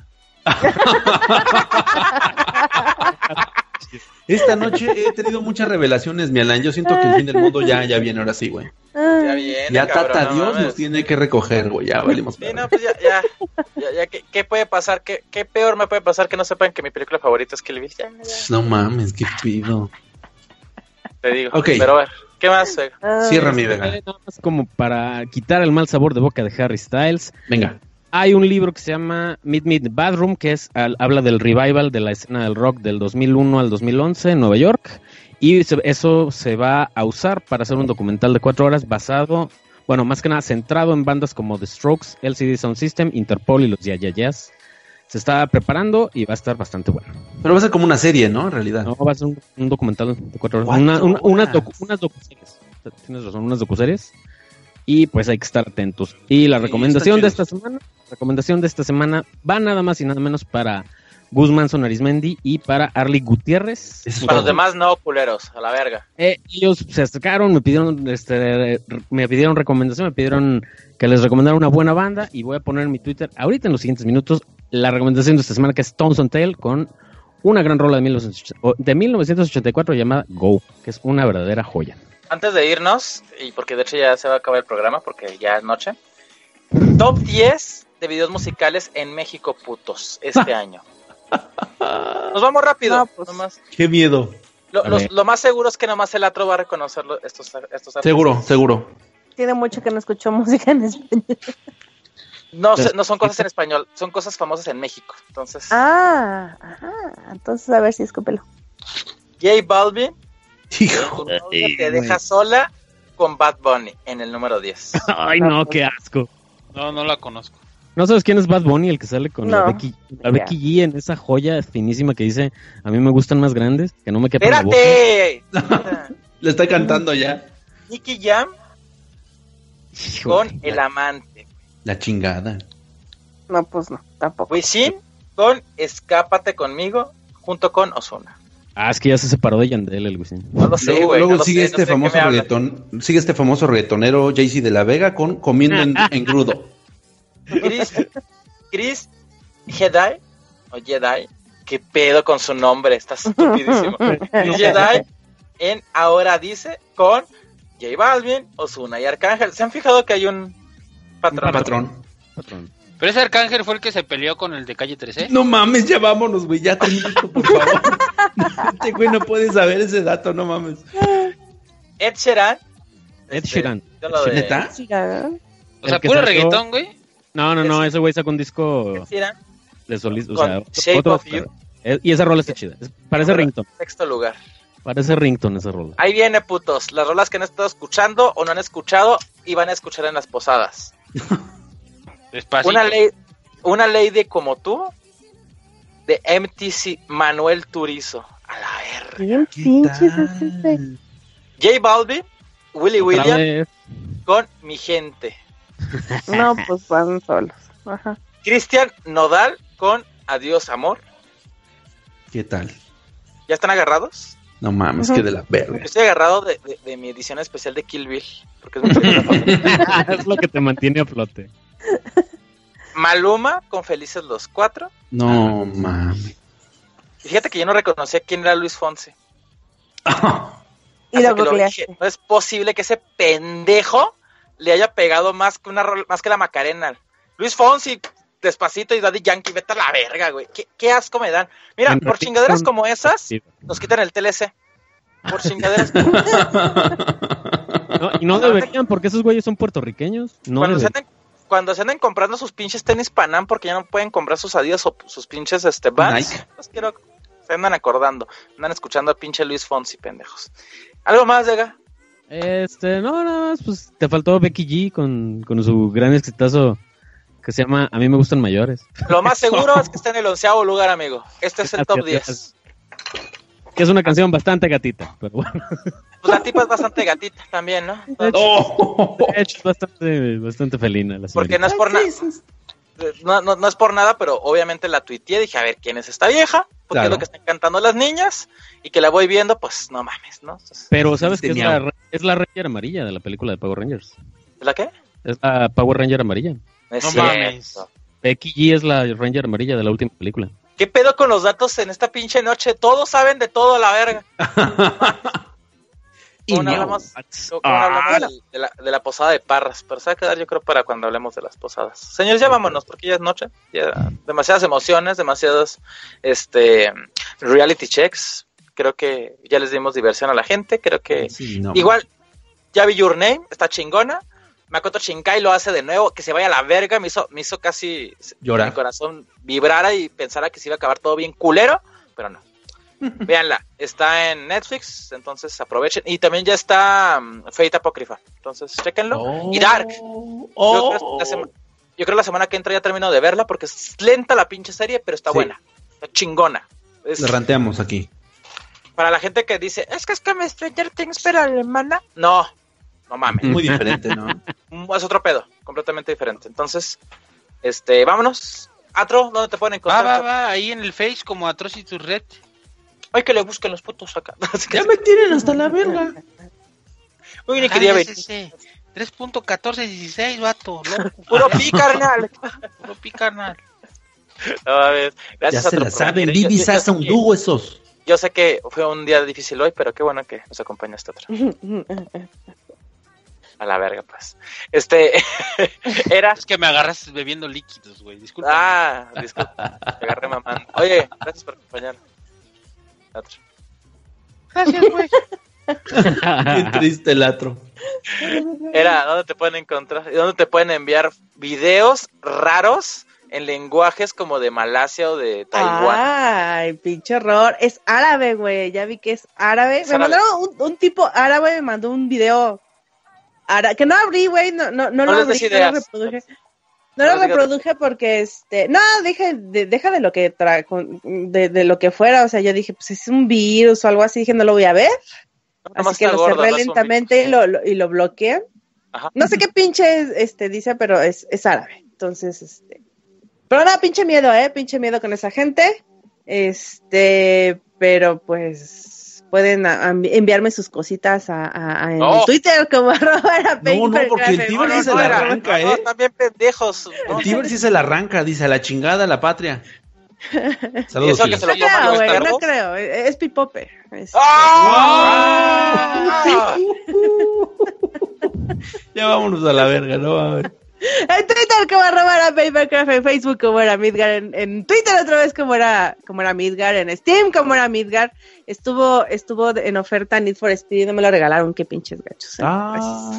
Esta noche he tenido muchas revelaciones, mi Alan. Yo siento que el fin del mundo ya, ya viene ahora sí, güey. Ya viene, Ya cabrón, Tata no Dios mames. nos tiene que recoger, güey. Ya valimos. Sí, no, pues ya, ya, ya, ya, ¿qué, qué puede pasar? ¿Qué, ¿Qué peor me puede pasar que no sepan que mi película favorita es Kill Bill? Ya, ya, No mames, qué pido. te digo. Ok. Pero a ver, ¿qué más? Vega? Cierra mi Vega. Nada más como para quitar el mal sabor de boca de Harry Styles. Venga. Hay un libro que se llama Meet Me in the Bathroom, que es al- habla del revival de la escena del rock del dos mil uno al dos mil once en Nueva York. Y se- eso se va a usar para hacer un documental de cuatro horas basado, bueno, más que nada centrado en bandas como The Strokes, L C D Sound System, Interpol y los Ya Ya Yeahs. Se está preparando y va a estar bastante bueno. Pero va a ser como una serie, ¿no? En realidad. No, va a ser un, un documental de cuatro horas. Cuatro Una, una, unas, horas. docu- unas docuseries. Tienes razón, unas docuseries. Y pues hay que estar atentos. Y la Sí, recomendación de está esta semana, recomendación de esta semana va nada más y nada menos para Guzmán Arizmendi y para Arly Gutiérrez. Eso es Para los todo. demás no, culeros, a la verga. Eh, ellos se acercaron, me pidieron, este, me pidieron recomendación, me pidieron que les recomendara una buena banda y voy a poner en mi Twitter ahorita en los siguientes minutos la recomendación de esta semana, que es Tones on Tail, con una gran rola de mil novecientos ochenta de mil novecientos ochenta y cuatro llamada Go, que es una verdadera joya. Antes de irnos, y porque de hecho ya se va a acabar el programa, porque ya es noche. Top diez de videos musicales en México, putos, este año. Nos vamos rápido. No, pues. nomás. Qué miedo. Lo, A los- ver. lo más seguro es que nomás el Atro va a reconocerlo estos, estos artistas. Seguro, seguro. Tiene mucho que no escuchó música en español. No, se- no son cosas en español, son cosas famosas en México. Entonces, Ah, ajá. Entonces a ver si escúpelo. J Balvin, Hijo. tu novia te deja sola con Bad Bunny en el número diez. Ay, no, qué asco. No, no la conozco. ¿No sabes quién es Bad Bunny, el que sale con la No. Becky, la Ya. Becky G en esa joya finísima que dice, a mí me gustan más grandes, que no me quepan en la boca? ¡Espérate! Le está cantando ya. Nicky Jam Híjole. con El Amante. La chingada. No, pues no, tampoco. Wisin con Escápate Conmigo junto con Ozuna. Ah, es que ya se separó de Yandel el Wisin. No lo sé, Luego, güey. luego no lo sigue sé, este no sé de qué famoso me hablas. reggaeton, sigue este famoso reggaetonero Jay-Z de la Vega con Comiendo en, en Grudo. Chris, Chris Jedi o Jedi, qué pedo con su nombre, está estupidísimo. Chris Jedi en Ahora Dice con J Balvin, Ozuna y Arcángel. ¿Se han fijado que hay un patrón? Patrón. Patrón. Pero ese Arcángel fue el que se peleó con el de Calle trece. No mames, ya vámonos, güey. Ya termina esto, por favor. Este güey no puede saber ese dato, no mames. Ed Sheeran. Ed este, Sheeran. yo lo de- ¿Neta? Chica, O sea, El que puro sacó- reggaetón, güey. No, no, no, ese güey sacó un disco Ed Sheeran, de solista, o Con sea, Shape otro- of You. Eh, y esa rola está chida. Es- Parece Ahora, ringtone, sexto lugar. parece ringtone esa rola. Ahí viene, putos. Las rolas que han estado escuchando o no han escuchado y van a escuchar en las posadas. Despacito. Una ley, una lady como tú, de M T C Manuel Turizo. A la verga. bien ¿Qué pinches es tal? este. J Balvin, Willy Otra William vez. con Mi Gente. No, pues van solos. Ajá. Cristian Nodal con Adiós Amor. ¿Qué tal? ¿Ya están agarrados? No mames, que de la verga. Yo estoy agarrado de, de- de mi edición especial de Kill Bill. Porque es mi película favorita. Es lo que te mantiene a flote. Maluma con Felices los Cuatro. No mames. Y fíjate que yo no reconocía quién era Luis Fonsi. Y Hasta luego que lo que le dije, no es posible que ese pendejo le haya pegado más que una rol- más que la Macarena. Luis Fonsi, Despacito y Daddy Yankee, vete a la verga, güey. ¿Qué, qué asco me dan. Mira, En por ratito chingaderas son- como esas, Sí. nos quitan el T L C. Por chingaderas como No, y no deberían, porque esos güeyes son puertorriqueños. No cuando, se deberían. anden, cuando se anden comprando sus pinches tenis Panam porque ya no pueden comprar sus Adidas o sus pinches este, Vans, Nike. los quiero, se andan acordando, andan escuchando a pinche Luis Fonsi, pendejos. ¿Algo más, Vega? Este, no, nada más, pues te faltó Becky G con, con su gran exitazo que se llama A mí me gustan mayores. Lo más seguro es que está en el onceavo lugar, amigo. Este es el top diez. Que es una canción bastante gatita, pero bueno. Pues la tipa es bastante gatita también, ¿no? De hecho, oh. de hecho, es bastante, bastante felina la señorita. Porque no es por nada. No, no, no es por nada, pero obviamente la tuiteé. Dije, a ver, ¿quién es esta vieja? Porque claro. es lo que están cantando las niñas. Y que la voy viendo, pues no mames, ¿no? Entonces, pero ¿sabes que es la, es la Ranger amarilla de la película de Power Rangers? ¿Es la qué? Es la Power Ranger amarilla. Es no cierto. mames. Becky G es la Ranger amarilla de la última película. ¿Qué pedo con los datos en esta pinche noche? Todos saben de todo a la verga. Y no hablamos, no, ah. hablamos de, la, de, la, de la posada de Parras, pero se va a quedar yo creo para cuando hablemos de las posadas. Señores, ya vámonos, porque ya es noche, ya demasiadas emociones, demasiados este reality checks. Creo que ya les dimos diversión a la gente, creo que sí, no. Igual, ya vi Your Name, está chingona. Makoto Shinkai lo hace de nuevo, que se vaya a la verga, me hizo, me hizo casi llorar. Mi corazón vibrara y pensara que se iba a acabar todo bien culero, pero no. Véanla, está en Netflix, entonces aprovechen. Y también ya está um, Fate Apócrifa, entonces chéquenlo. Oh, y Dark. Oh. Yo, creo la sema- yo creo la semana que entra ya termino de verla porque es lenta la pinche serie, pero está sí. buena, está chingona. Es, Le ranteamos aquí. Para la gente que dice, es que es que me Stranger Things pero alemana. No, no mames. Muy diferente, ¿no? Es otro pedo, completamente diferente. Entonces, este, vámonos. Atro, ¿dónde te pueden encontrar? Va, va, va, ahí en el Face como Atrocity Red. Ay, que le busquen los putos acá. Ya me tienen hasta la verga. Uy, ni quería ver. tres punto catorce dieciséis, vato. Puro pi, carnal. Puro pi, carnal. No, a ver. Gracias ya se la saben, Vivi Sasa, un dúo esos. Yo sé que fue un día difícil hoy, pero qué bueno que nos acompaña este otro. A la verga, pues. Este, era... Es que me agarras bebiendo líquidos, güey, disculpa. Ah, disculpa, me agarré mamando. Oye, gracias por acompañarme. Otro. Gracias, güey. Qué triste el atro. Era, ¿dónde te pueden encontrar? ¿Dónde te pueden enviar videos raros en lenguajes como de Malasia o de Taiwán? Ay, pinche horror. Es árabe, güey. Ya vi que es árabe. Es me árabe. mandaron un, un tipo árabe, me mandó un video árabe, que no abrí, güey. No, no, no, no lo abrí, no lo reproduje. No lo reproduje porque, este, no, deja de, deja de lo que tra, de, de lo que fuera, o sea, yo dije, pues es un virus o algo así, dije, no lo voy a ver, no, así que lo gordo, cerré no lentamente y lo, lo, y lo bloqueé. Ajá. No sé qué pinche, este, dice, pero es, es árabe, entonces, este, pero nada, pinche miedo, eh, pinche miedo con esa gente, este, pero pues... pueden a, a enviarme sus cositas a, a, a en no. Twitter como arroba la No, no, porque el Tiber sí se la arranca, ¿eh? No, también pendejos. El Tiber sí se la arranca, dice, a la chingada la patria. Saludos. Eso que se lo no, creo, güey, no creo, es pipope. Es... ¡Ah! Ya vámonos a la verga, ¿no? A ver. En Twitter como arroba era Papercraft, en Facebook como era Midgar, en, en Twitter otra vez como era como era Midgar, en Steam como era Midgar. Estuvo estuvo en oferta Need for Speed y no me lo regalaron, qué pinches gachos. ¿eh? Ah.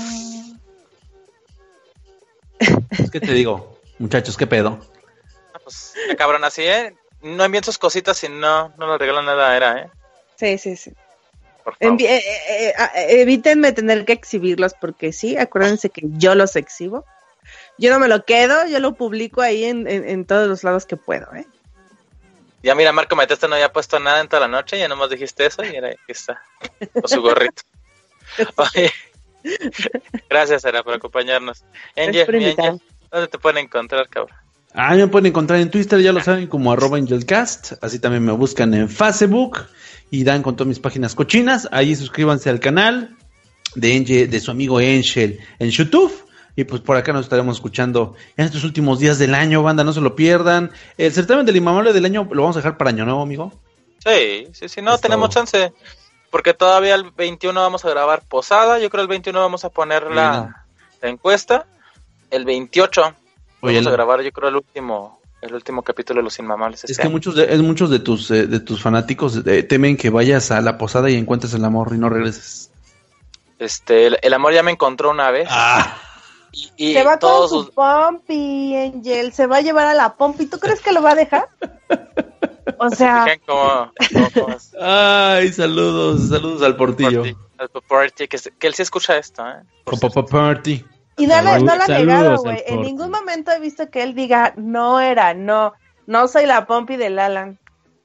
¿Qué te digo? Muchachos, ¿qué pedo? Ah, pues, qué cabrón así, ¿eh? No envíen sus cositas y no, no les regalan nada, era, ¿eh? Sí, sí, sí. Envi- eh, eh, eh, evítenme tener que exhibirlos porque sí, acuérdense que yo los exhibo. Yo no me lo quedo, yo lo publico ahí en, en, en todos los lados que puedo, ¿eh? Ya mira, Marco Meteste no había puesto nada en toda la noche, ya nomás dijiste eso y era aquí está, con su gorrito. Oye, gracias, Sara, por acompañarnos. Angel, mi Angel, ¿dónde te pueden encontrar, cabrón? Ah, me pueden encontrar en Twitter, ya lo saben, como arroba Angelcast, así también me buscan en Facebook y dan con todas mis páginas cochinas, ahí suscríbanse al canal de Angel, de su amigo Angel en YouTube. Y pues por acá nos estaremos escuchando en estos últimos días del año, banda, no se lo pierdan. El certamen del Inmamable del año lo vamos a dejar para Año Nuevo, amigo. Sí, sí, sí, no, es tenemos todo. Chance. Porque todavía el veintiuno vamos a grabar posada, yo creo el veintiuno vamos a poner la, la encuesta. El veintiocho Oye, vamos la... a grabar, yo creo, el último el último capítulo de Los Inmamables. Este es que año. muchos de, es muchos de tus eh, de tus fanáticos eh, temen que vayas a la posada y encuentres el amor y no regreses. Este, el, el amor ya me encontró una vez. Ah. Y, y se va con su sus... Pompi, Angel, se va a llevar a la Pompi. ¿Tú crees que lo va a dejar? O sea... ¿Cómo, cómo, cómo Ay, saludos, saludos al Portillo. Al Porti, que, que él sí escucha esto, ¿eh? Por Party. Y no, lo- no lo ha Saludos negado, al güey. En Porky. ningún momento he visto que él diga, no era, no, no soy la pompi del Alan.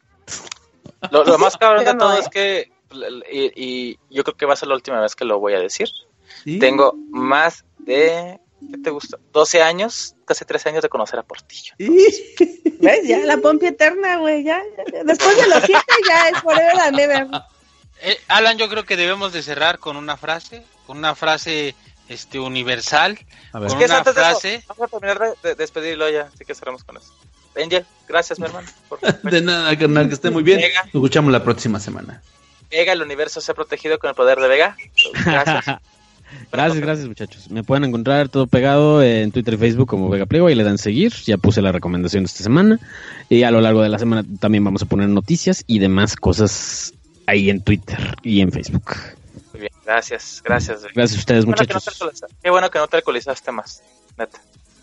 Lo, lo más cabrón de Pero todo no, es que, y, y yo creo que va a ser la última vez que lo voy a decir. Sí. Tengo más de, ¿qué te gusta? doce años, casi trece años de conocer a Portillo. ¿Ves? Ya, la pompi eterna, güey, ya, ya, ya. Después de los siete ya es forever and ever. Eh, Alan, yo creo que debemos de cerrar con una frase, con una frase este universal, A ver. con ¿Qué es una antes de eso? frase. Vamos a terminar de, de despedirlo ya, así que cerramos con eso. Angel, gracias, mi hermano. Por... De nada, carnal, que esté muy bien. Vega. Nos escuchamos la próxima semana. Vega, el universo se ha protegido con el poder de Vega. Gracias. Gracias, gracias muchachos. Me pueden encontrar todo pegado en Twitter y Facebook como Vega Pliego y le dan seguir. Ya puse la recomendación de esta semana. Y a lo largo de la semana también vamos a poner noticias y demás cosas ahí en Twitter y en Facebook. Muy bien, gracias, gracias. Vega. Gracias a ustedes, Qué bueno que no muchachos. te alcoholizaste. Qué bueno que no te alcoholizaste más, neta.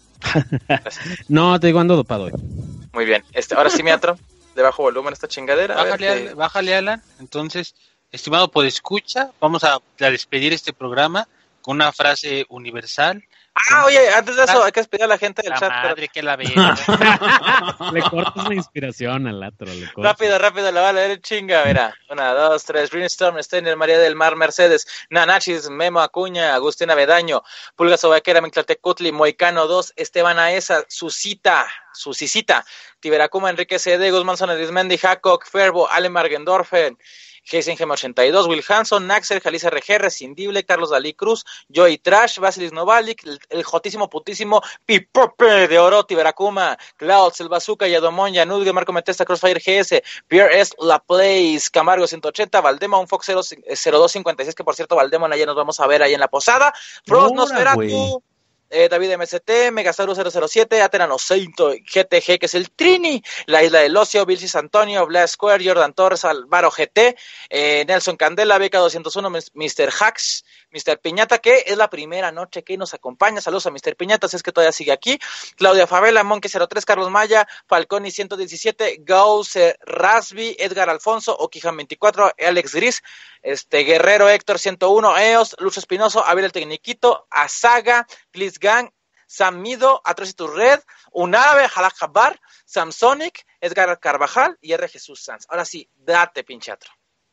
No, te digo, ando dopado hoy. Muy bien. Este, ahora sí, Miatro, de bajo volumen esta chingadera. A ver, Bájale, que- Al- bájale, Alan. Entonces, estimado podescucha, vamos a, a despedir este programa con una frase universal. Ah, oye, antes de eso hay que despedir a la gente del La chat. madre espérate. que la ve. Le cortas la inspiración al atro. Le cortas. Rápido, rápido, la va a leer en chinga, verá. Una, dos, tres. Brainstorm, Steiner, María del Mar, Mercedes, Nanachis, Memo Acuña, Agustín Avedaño, Pulga Sobaquera, Mictlatecutli, Moicano dos, Esteban Aesa, Susita, Susicita, Tiberacuma, Enrique C D, Guzmán Son Arismendi, Jacob, Ferbo, Ale Margendorfen, Heisengem ochenta y dos, Will Hanson, Naxer, Jalice R G, Rescindible, Carlos Dalí Cruz, Joey Trash, Basilis Novalik, el, el jotísimo putísimo Pipope de Oro, Tiberacuma, Clouds, El Bazooka, Yadomón, Yanudge, Marco Metesta, Crossfire G S, Pierre S. La Place, Camargo ciento ochenta, Valdema, un Fox cero dos cincuenta y seis, que por cierto, Valdema, ayer nos vamos a ver ahí en la posada, Frost Ahora, Nosferatu, güey. eh, David M S T, Megasaurus cero cero siete, Aterano Seinto, G T G, que es el Trini, La Isla del Ocio, Vilcis Antonio, Blast Square, Jordan Torres, Álvaro G T, eh, Nelson Candela, Beca doscientos uno, mister Hacks, mister Piñata, que es la primera noche que nos acompaña. Saludos a mister Piñata, si es que todavía sigue aquí. Claudia Favela, Monkey cero tres, Carlos Maya, Falconi ciento diecisiete, Gauss, eh, Rasby, Edgar Alfonso, Okihan veinticuatro, Alex Gris, este Guerrero Héctor ciento uno, Eos, Lucho Espinoso, Abel el Tecniquito, Azaga, Glitz Gang, Sam Mido, Atrocitus Red, Unabe, Jalajabar, Samsonic, Edgar Carvajal y R. Jesús Sanz. Ahora sí, date, pinche atro.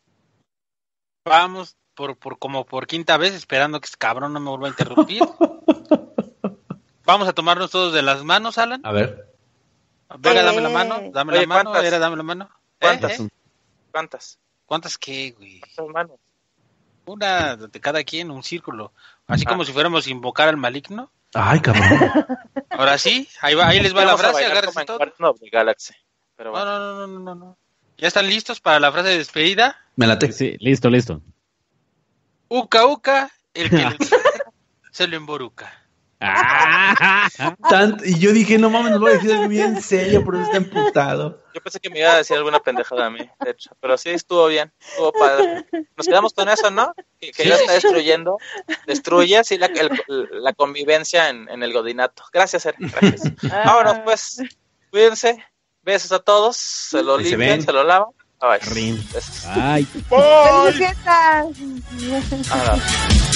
Vamos por, por como por quinta vez, esperando que este cabrón no me vuelva a interrumpir. Vamos a tomarnos todos de las manos, Alan. A ver. Vega, dame la mano, dame Oye, la mano, ¿cuántas? Vera, dame la mano. ¿Eh? ¿Cuántas? ¿Eh? ¿Cuántas? ¿Cuántas qué, güey? Son manos. Una de cada quien, un círculo. Así Ah. como si fuéramos a invocar al maligno. Ay, cabrón. Ahora sí, ahí va, ahí les va la Vamos a frase, bailar agárrense como en todo. Guardians of the Galaxy. Pero No, bueno. no, no, no, no, no. ¿Ya están listos para la frase de despedida? Me late. Sí, listo, listo. Uca, uca, el que lo se lo emboruca. Ah, Tant- y yo dije, no mames, nos voy a decir algo bien serio, pero está emputado. Yo pensé que me iba a decir alguna pendejada a mí, de hecho. Pero sí, estuvo bien, estuvo padre. Nos quedamos con eso, ¿no? Que, que ya está destruyendo, destruye así la, el- la convivencia en, en el godinato. Gracias, Eren, gracias. Vámonos, pues. Cuídense. Besos a todos. Se lo Ahí se limpian, ven. se, lo lavan. Bye. Rin. Besos. Ay. ¡Felices fiestas! Vámonos.